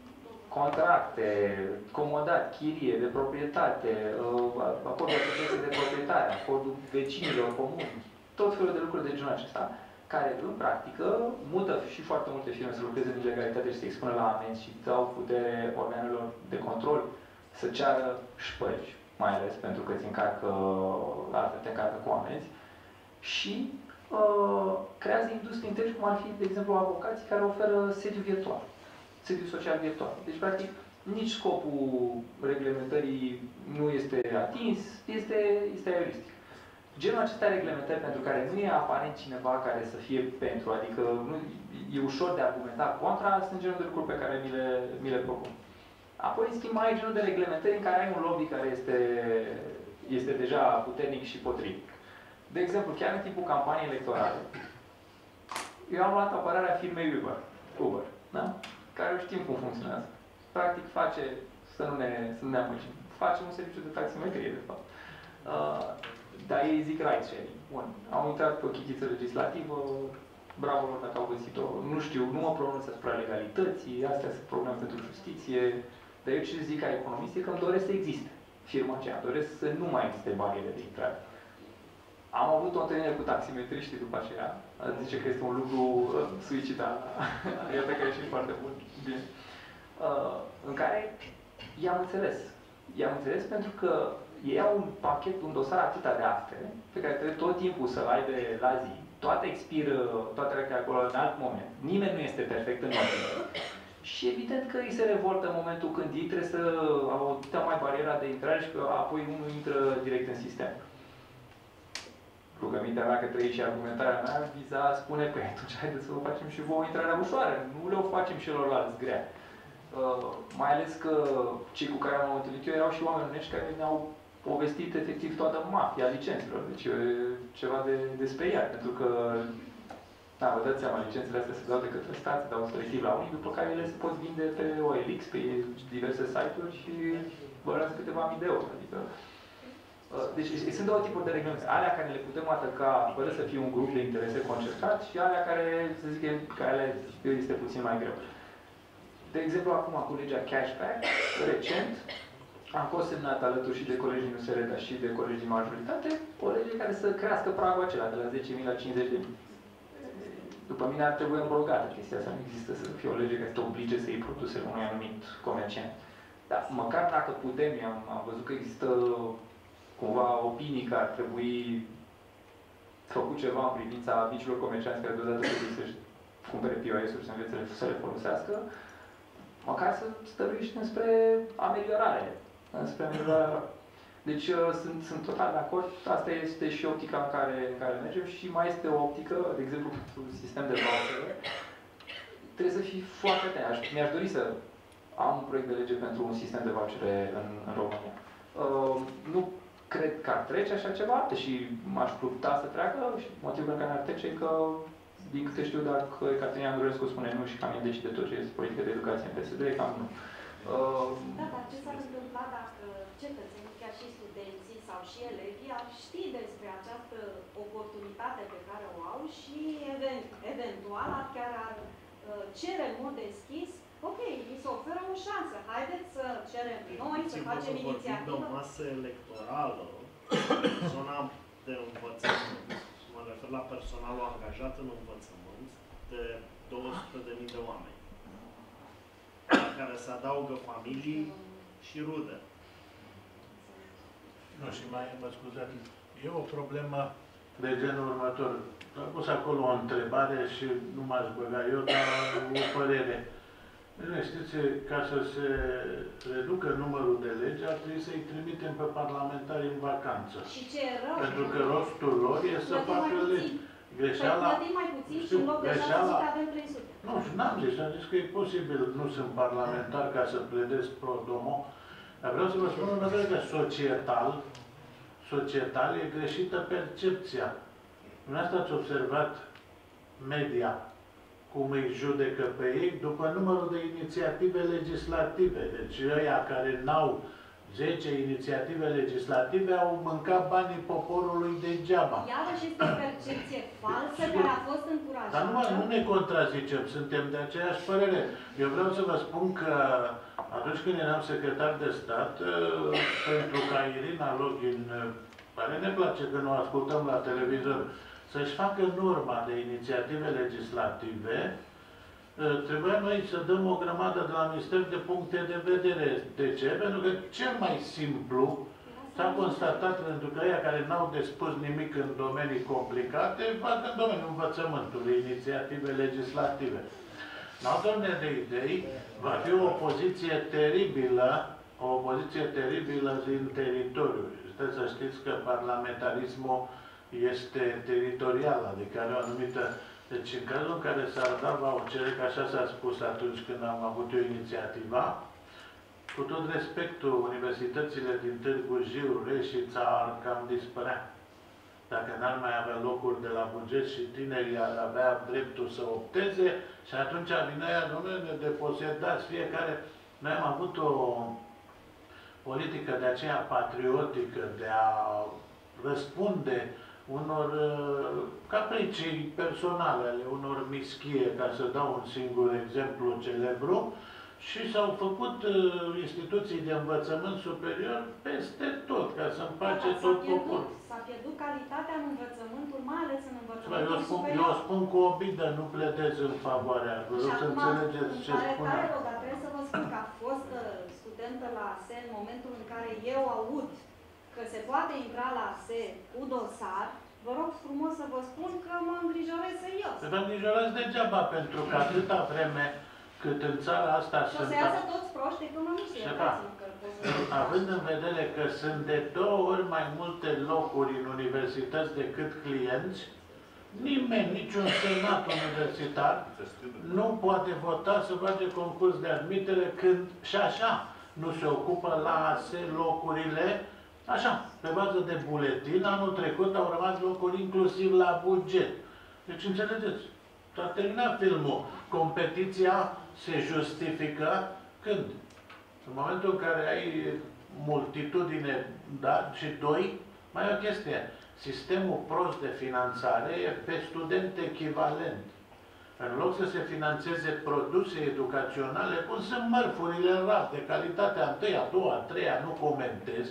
contracte, comodat, chirie, de proprietate, acordul de proprietare, acordul vecinilor comuni, tot felul de lucruri de genul acesta, care în practică mută și foarte multe firme să lucreze în ilegalitate și să expună la amenzi și dau putere organelor de control să ceară șpăgi, mai ales pentru că altfel te încarcă cu amenzi, și creează industrie întregi, cum ar fi, de exemplu, avocații care oferă sediu virtual, sediu social virtual. Deci, practic, nici scopul reglementării nu este atins, este egoistic. Genul acesta de reglementări pentru care nu e aparent cineva care să fie pentru, adică nu, e ușor de argumentat contra, sunt genul de lucruri pe care mi le propun. Apoi, în schimb, mai ai genul de reglementări în care ai un lobby care este deja puternic și potrivnic. De exemplu, chiar în timpul campaniei electorale, eu am luat apărarea firmei Uber, da? Care știm cum funcționează. Practic face, să nu ne amăgim, face un serviciu de taximetrie, de fapt. Dar ei zic ride sharing. Bun. Au intrat pe o chitiță legislativă, bravo lor dacă au găsit-o. Nu știu, nu mă pronunț asupra legalității, astea sunt probleme pentru justiție. Dar eu ce zic ca economist e că îmi doresc să existe firma aceea, doresc să nu mai existe bariere de intrare. Am avut o întâlnire cu taximetriștii după aceea, zice că este un lucru suicidal, iată că a ieșit foarte bun, bine, în care i-am înțeles. I-am înțeles pentru că ei au un pachet, un dosar atâta de aspre, pe care trebuie tot timpul să-l ai la zi. Toate expiră, toate trec acolo în alt moment. Nimeni nu este perfect în ordine. Și evident că îi se revoltă în momentul când ei trebuie să au mai bariera de intrare și că apoi unul intră direct în sistem. Rugămintea mea către ei și argumentarea mea spune că atunci haideți să vă facem și vouă intrarea ușoară, nu le o facem celorlalți grea. Mai ales că cei cu care m-am întâlnit eu erau și oameni onești care ne-au povestit efectiv toată mafia licențelor. Deci e ceva de speriat, pentru că, da, vă dați seama, licențele astea se dau de către stat, se dau selectiv la unii, după care ele se pot vinde pe OLX, pe diverse site-uri și bărează câteva mii de euro. Adică, deci sunt două tipuri de reglementări. Alea care le putem ataca fără să fie un grup de interese concentrat și alea care, să zic, că alea este puțin mai greu. De exemplu, acum cu legea cashback, recent, am fost semnat alături și de colegii USR, dar și de colegii majoritate, o lege care să crească pragul acela de la 10.000 la 50.000. După mine ar trebui îmbrogată chestia asta, nu există să fie o lege care te oblige să iei produsele unui anumit comerciant. Dar măcar dacă putem, am văzut că există cumva opinii că ar trebui făcut ceva în privința micilor comercianți care deodată trebuie să-și cumpere POS-uri să le folosească, măcar să stăruiești înspre ameliorare. Deci sunt total de acord. Asta este și optica în care mergem și mai este o optică, de exemplu, pentru sistem de vouchere. Trebuie să fii foarte atent. Mi-aș dori să am un proiect de lege pentru un sistem de vouchere în România. Nu cred că ar trece așa ceva, deși m-aș lupta să treacă și motivul pentru care ar trece e că, din câte știu, dacă Caterina Andrurescu spune nu și cam el decide tot ce este politică de educație în PSD, cam nu. Da, dar ce s-ar întâmpla dacă cetățenii, chiar și studenții sau și elevii ar ști despre această oportunitate pe care o au și eventual chiar ar cere în mod deschis, ok, mi se oferă o șansă, haideți să cerem noi, să facem inițiativă. De o masă electorală, zona de învățământ, mă refer la personalul angajat în învățământ, de 200.000 de oameni, la care se adaugă familii și rude. Nu, și mai, mă scuzați, e o problemă de genul următor. Am pus acolo o întrebare și nu m-aș băga eu, dar o părere. Știți, ca să se reducă numărul de legi, ar trebui să-i trimitem pe parlamentari în vacanță. Și ce e rău? Pentru că rostul lor e să facă legi. Greșeala... Păi plătim mai puțin și în loc de 600 avem 300. Nu, și n-am zis, am zis că e posibil, nu sunt parlamentar ca să pledez pro domo, dar vreau să vă spun în vedere că societal e greșită percepția. Dumneavoastră ați observat media, cum îi judecă pe ei, după numărul de inițiative legislative. Deci ăia care n-au 10 inițiative legislative au mâncat banii poporului degeaba. Iarăși este o percepție falsă care a fost încurajată. Dar nu ne contrazicem, suntem de aceeași părere. Eu vreau să vă spun că atunci când eram secretar de stat, pentru ca Irina Login, care ne place că nu ascultăm la televizor, să-și facă norma de inițiative legislative, trebuia noi să dăm o grămadă de la Minister de puncte de vedere. De ce? Pentru că cel mai simplu s-a constatat, pentru că ăia care n-au de spus nimic în domenii complicate, fac în domeniul învățământului inițiative legislative. În altă ordine de idei, va fi o opoziție teribilă din teritoriu. Trebuie să știți că parlamentarismul este teritorial, adică are o anumită... Deci, în cazul în care s-ar da vouchere, că așa s-a spus atunci când am avut eu inițiativa, cu tot respectul, universitățile din Târgu Jiu, Reșița ar cam dispărea. Dacă n-ar mai avea locuri de la buget și tinerii ar avea dreptul să opteze, și atunci vine aia, domnule, ne deposedați fiecare. Noi am avut o politică de aceea patriotică, de a răspunde unor capricii personale ale unor mischie, ca să dau un singur exemplu celebru, și s-au făcut instituții de învățământ superior peste tot, ca să împace tot poporul. S-a pierdut calitatea în învățământul, mai ales în învățământul superior. Eu spun cu o bidă, nu pledez în favoarea. Vreau să înțelegeți ce spun. Tare rău, dar trebuie să vă spun că a fost studentă la ASE în momentul în care eu aud că se poate intra la ASE cu dosar. Vă rog frumos să vă spun că mă îngrijorez serios. Vă îngrijorați degeaba, pentru că atâta vreme cât în țara asta și o să iasă toți proști economiști. Având în vedere că sunt de 2 ori mai multe locuri în universități decât clienți, nimeni, niciun senat universitar nu poate vota să face concurs de admitere când și așa nu se ocupă la ASE locurile, așa, pe bază de buletin. Anul trecut au rămas locuri inclusiv la buget. Deci înțelegeți, s-a terminat filmul. Competiția se justifică când? În momentul în care ai multitudine, da, și doi, mai e o chestie. Sistemul prost de finanțare e pe student echivalent. În loc să se finanțeze produse educaționale, cum sunt mărfurile în rar, de calitatea 1, a 2, a 3, nu comentez,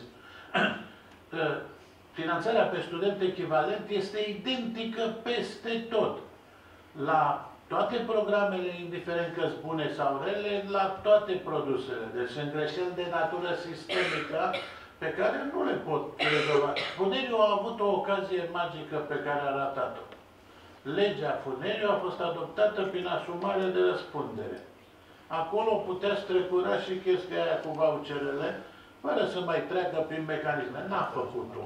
finanțarea pe student echivalent este identică peste tot. La toate programele, indiferent că sunt bune sau rele, la toate produsele. Deci sunt greșeli de natură sistemică pe care nu le pot rezolva. Funeriu a avut o ocazie magică pe care a ratat-o. Legea Funeriu a fost adoptată prin asumare de răspundere. Acolo putea strecura și chestia aia cu voucherele, fără să mai treacă prin mecanisme. N-a făcut-o.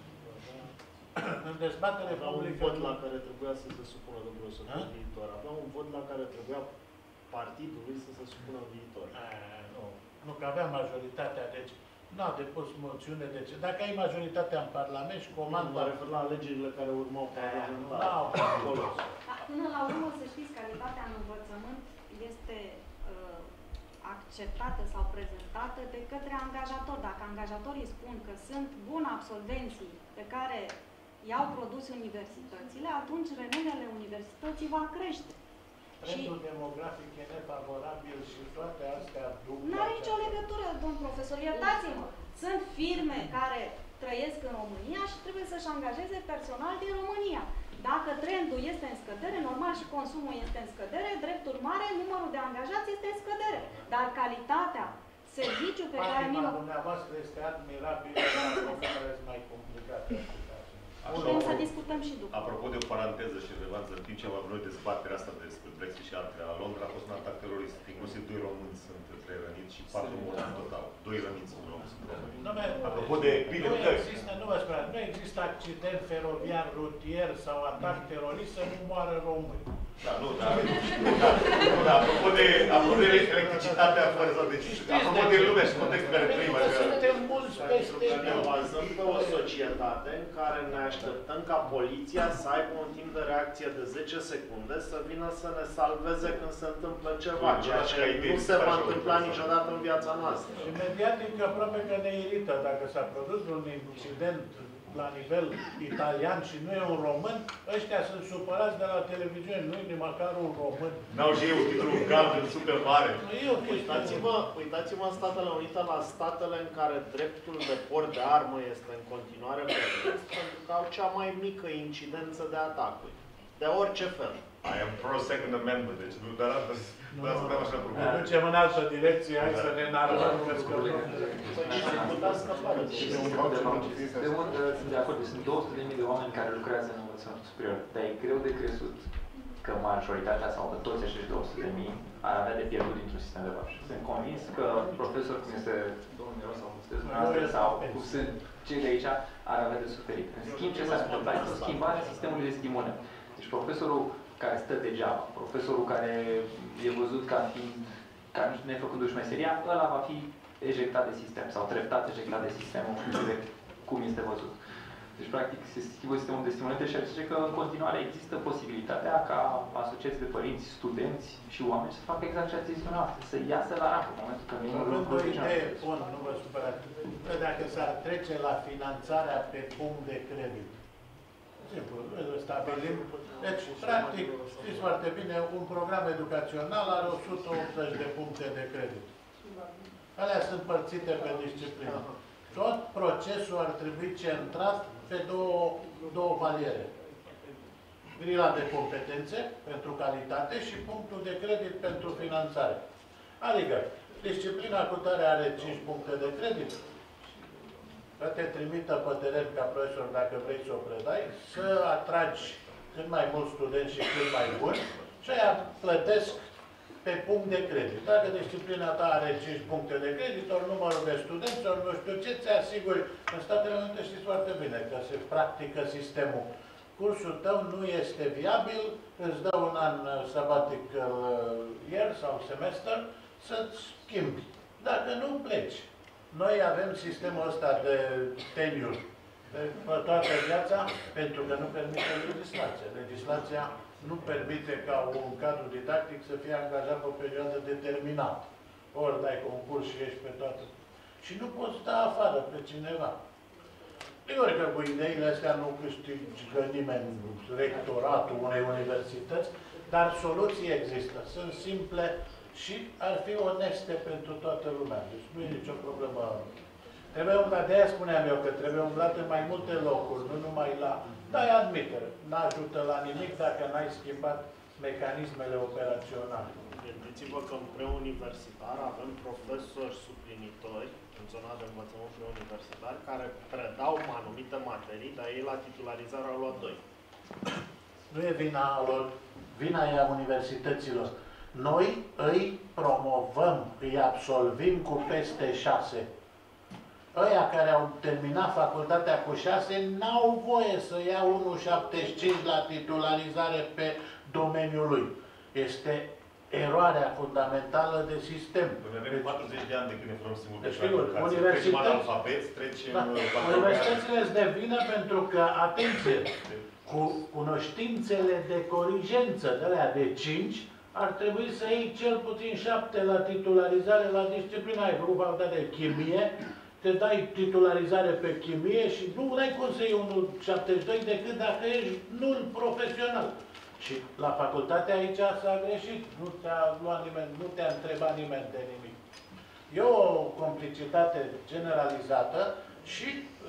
În dezbatere publică... un vot la care trebuia să se supună, domnul profesor, în viitor. Avea un vot la care trebuia partidului să se supună în viitor. Nu, că avea majoritatea, deci n-a depus moțiune. Deci, dacă ai majoritatea în Parlament și comandă... Mă refer la alegerile care urmau parlamentare. Până la urmă, să știți, calitatea în învățământ este acceptată sau prezentată de către angajator. Dacă angajatorii spun că sunt buni absolvenții pe care i-au produs universitățile, atunci renumiele universității va crește. Trendul demografic e nefavorabil și toate astea duc... Nu are nicio legătură, domn profesor, iertați-mă. Sunt firme care trăiesc în România și trebuie să-și angajeze personal din România. Dacă trendul este în scădere, normal și consumul este în scădere, drept urmare, numărul de angajați este în scădere. Dar calitatea, serviciul pe care mi-l... dumneavoastră este admirabilă, dar problemele sunt mai complicate. Putem să discutăm și după. Apropo de o paranteză și relevanță, în timp ce am avut noi dezbaterea asta despre Brexit și altele, la Londra a fost un atac terorist. Inclusiv 2 români sunt răniți și 4 morți în total. 2 răniți în români sunt răniți. Apropo de... Bine, nu există accident feroviar, rutier sau atac terorist să nu moară români. Da, nu, dar... Apropo de electricitatea fără sau de... Apropo de lumea și contextul care trăim. Suntem mulți peste... Ne bazăm pe o societate în care ne așteptăm ca poliția să aibă un timp de reacție de 10 secunde să vină să ne salveze când se întâmplă ceva, ceea ce nu se va întâmpla niciodată în viața noastră. Și mediatic aproape că ne irită. Dacă s-a produs un incident la nivel italian și nu e un român, ăștia sunt supărați de la televiziune, nu e măcar un român. N-au și eu titlul cald super mare. Uitați-vă în Statele Unite la statele în care dreptul de port de armă este în continuare permis, pentru că au cea mai mică incidență de atacuri. De orice fel. I am pro Second Amendment, deci nu, dar asta dăm așa probleme. Ne ducem în altă direcție, hai să ne înarmăm că scăpăm. De unde sunt de acord, sunt 200.000 de oameni care lucrează în învățământul superior, dar e greu de crezut că majoritatea sau că toți acești 200.000 ar avea de pierdut dintr-un sistem de vaș. Sunt convins că profesori cum este domnul Miron sau cum sunteți dumneavoastră sau cum sunt cei de aici ar avea de suferit. În schimb, ce s-ar întâmpla este o schimbare a sistemului de stimule. Deci profesorul care stă degeaba, profesorul care e văzut ca fiind, ca nefăcându-și meseria, ăla va fi ejectat de sistem sau treptat ejectat de sistem în funcție de cum este văzut. Deci, practic, se schimbă sistemul de stimulente și ar zice că în continuare există posibilitatea ca asociații de părinți, studenți și oameni să facă exact ce ați zis dumneavoastră, să iasă la ramp în momentul când vine o idee bună, nu vă supărați. Dacă s-ar trece la finanțarea pe punct de credit. Simplu, stabilim. Deci, practic, știți foarte bine, un program educațional are 180 de puncte de credit. Alea sunt părțite pe disciplină. Tot procesul ar trebui centrat pe două paliere. Grila de competențe pentru calitate și punctul de credit pentru finanțare. Adică, disciplina cu tare are 5 puncte de credit, să te trimită pe teren ca profesor dacă vrei să o predai, să atragi cât mai mulți studenți și cât mai buni și aia plătesc pe punct de credit. Dacă disciplina ta are 5 puncte de credit, ori numărul de studenți, ori nu știu ce, ți asiguri. În Statele Unite știți foarte bine că se practică sistemul. Cursul tău nu este viabil, îți dă un an sabbatical year sau semester să-ți schimbi. Dacă nu, pleci. Noi avem sistemul ăsta de tenure pe toată viața pentru că nu permite legislația. Legislația nu permite ca un cadru didactic să fie angajat pe o perioadă determinată. Ori dai concurs și ești pe toată. Și nu poți da afară pe cineva. Sigur că cu ideile astea nu câștigă nimeni rectoratul unei universități, dar soluții există. Sunt simple și ar fi oneste pentru toată lumea. Deci nu e nicio problemă. Trebuie umblat, de aia spuneam eu că trebuie umblat în mai multe locuri, nu numai la... Dai admitere, n-ajută la nimic dacă n-ai schimbat mecanismele operaționale. Gândiți-vă că în preuniversitar avem profesori suplinitori în zona de învățământ preuniversitar care predau anumite materii, dar ei la titularizare au luat 2. Nu e vina lor, vina e a universităților. Noi îi promovăm, îi absolvim cu peste 6. Ăia care au terminat facultatea cu 6 n-au voie să ia 1,75 la titularizare pe domeniul lui. Este eroarea fundamentală de sistem. Noi avem 40 de ani de când ne formăm singur pe universitățile îți devină pentru că, atenție, cu cunoștințele de corigență de alea de 5, ar trebui să iei cel puțin 7 la titularizare la disciplina. Ai vrut facultatea de chimie, te dai titularizare pe chimie și nu ai cum să iei 1,72 decât dacă ești nul profesional. Și la facultate aici s-a greșit. Nu te-a luat nimeni, nu te-a întrebat nimeni de nimic. E o complicitate generalizată și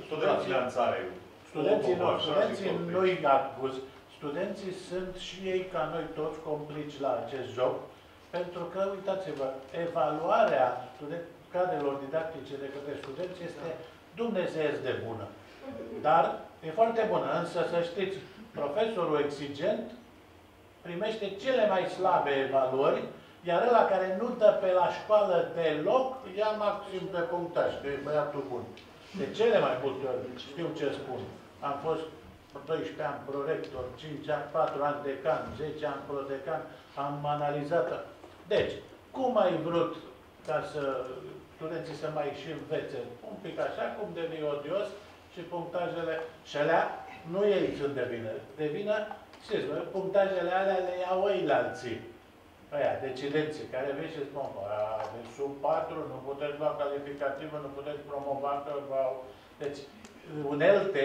studenții nu-i acuz. Studenții sunt și ei ca noi toți complici la acest joc, pentru că, uitați-vă, evaluarea cadrelor didactice de către studenți este dumnezeiesc de bună. Dar e foarte bună, însă să știți, profesorul exigent primește cele mai slabe evaluări, iar ăla care nu dă pe la școală deloc, ia maxim pe punctaj, că e băiatul bun. De cele mai multe ori, știu ce spun. Am fost 12 ani prorector, 5 ani, 4 ani decan, 10 ani prodecan, am analizat. Deci, cum ai vrut ca să studenții să mai și învețe? Un pic așa, cum devii odios și punctajele, și alea, nu ei sunt de vină. De vină, știți, punctajele alea le iau alții. Aia, decidenții, care vin și spun, deci sub 4, nu puteți lua calificativă, nu puteți promova că v-au... Deci, unelte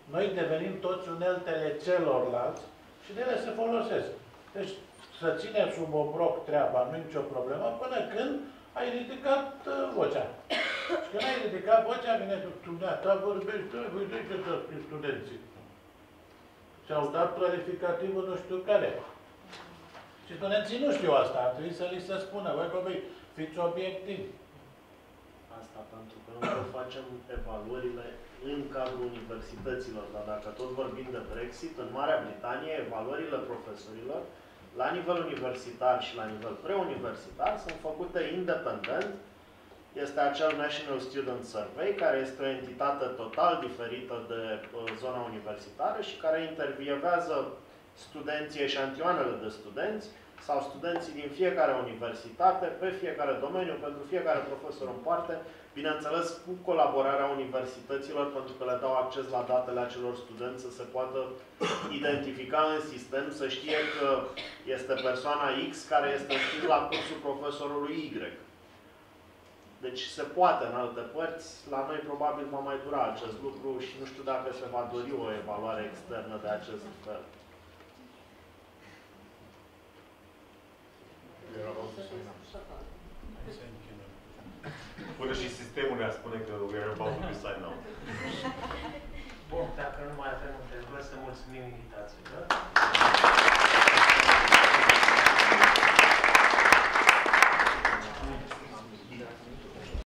Noi devenim toți uneltele celorlalți și de ele se folosesc. Deci să ținem sub obroc treaba, nu e nicio problemă, până când ai ridicat vocea. Și când ai ridicat vocea, vine dumneata, vorbești, uite ce studenții. Și-au dat clarificativul nu știu care. Și studenții nu știu asta, ar trebui să li se spună, voi copii, fiți obiectivi. Asta pentru că noi facem evaluările în cadrul universităților, dar dacă tot vorbim de Brexit, în Marea Britanie, evaluările profesorilor la nivel universitar și la nivel preuniversitar sunt făcute independent. Este acel National Student Survey, care este o entitate total diferită de zona universitară și care intervievează studenții, eșantioanele de studenți sau studenții din fiecare universitate, pe fiecare domeniu, pentru fiecare profesor în parte, bineînțeles cu colaborarea universităților, pentru că le dau acces la datele acelor studenți să se poată identifica în sistem, să știe că este persoana X care este înscris la cursul profesorului Y. Deci se poate în alte părți, la noi probabil va mai dura acest lucru și nu știu dacă se va dori o evaluare externă de acest fel. Până și sistemul ne-ar spune că we're about to sign now. Bun, dacă nu mai avem întrebări, să mulțumim invitațiilor.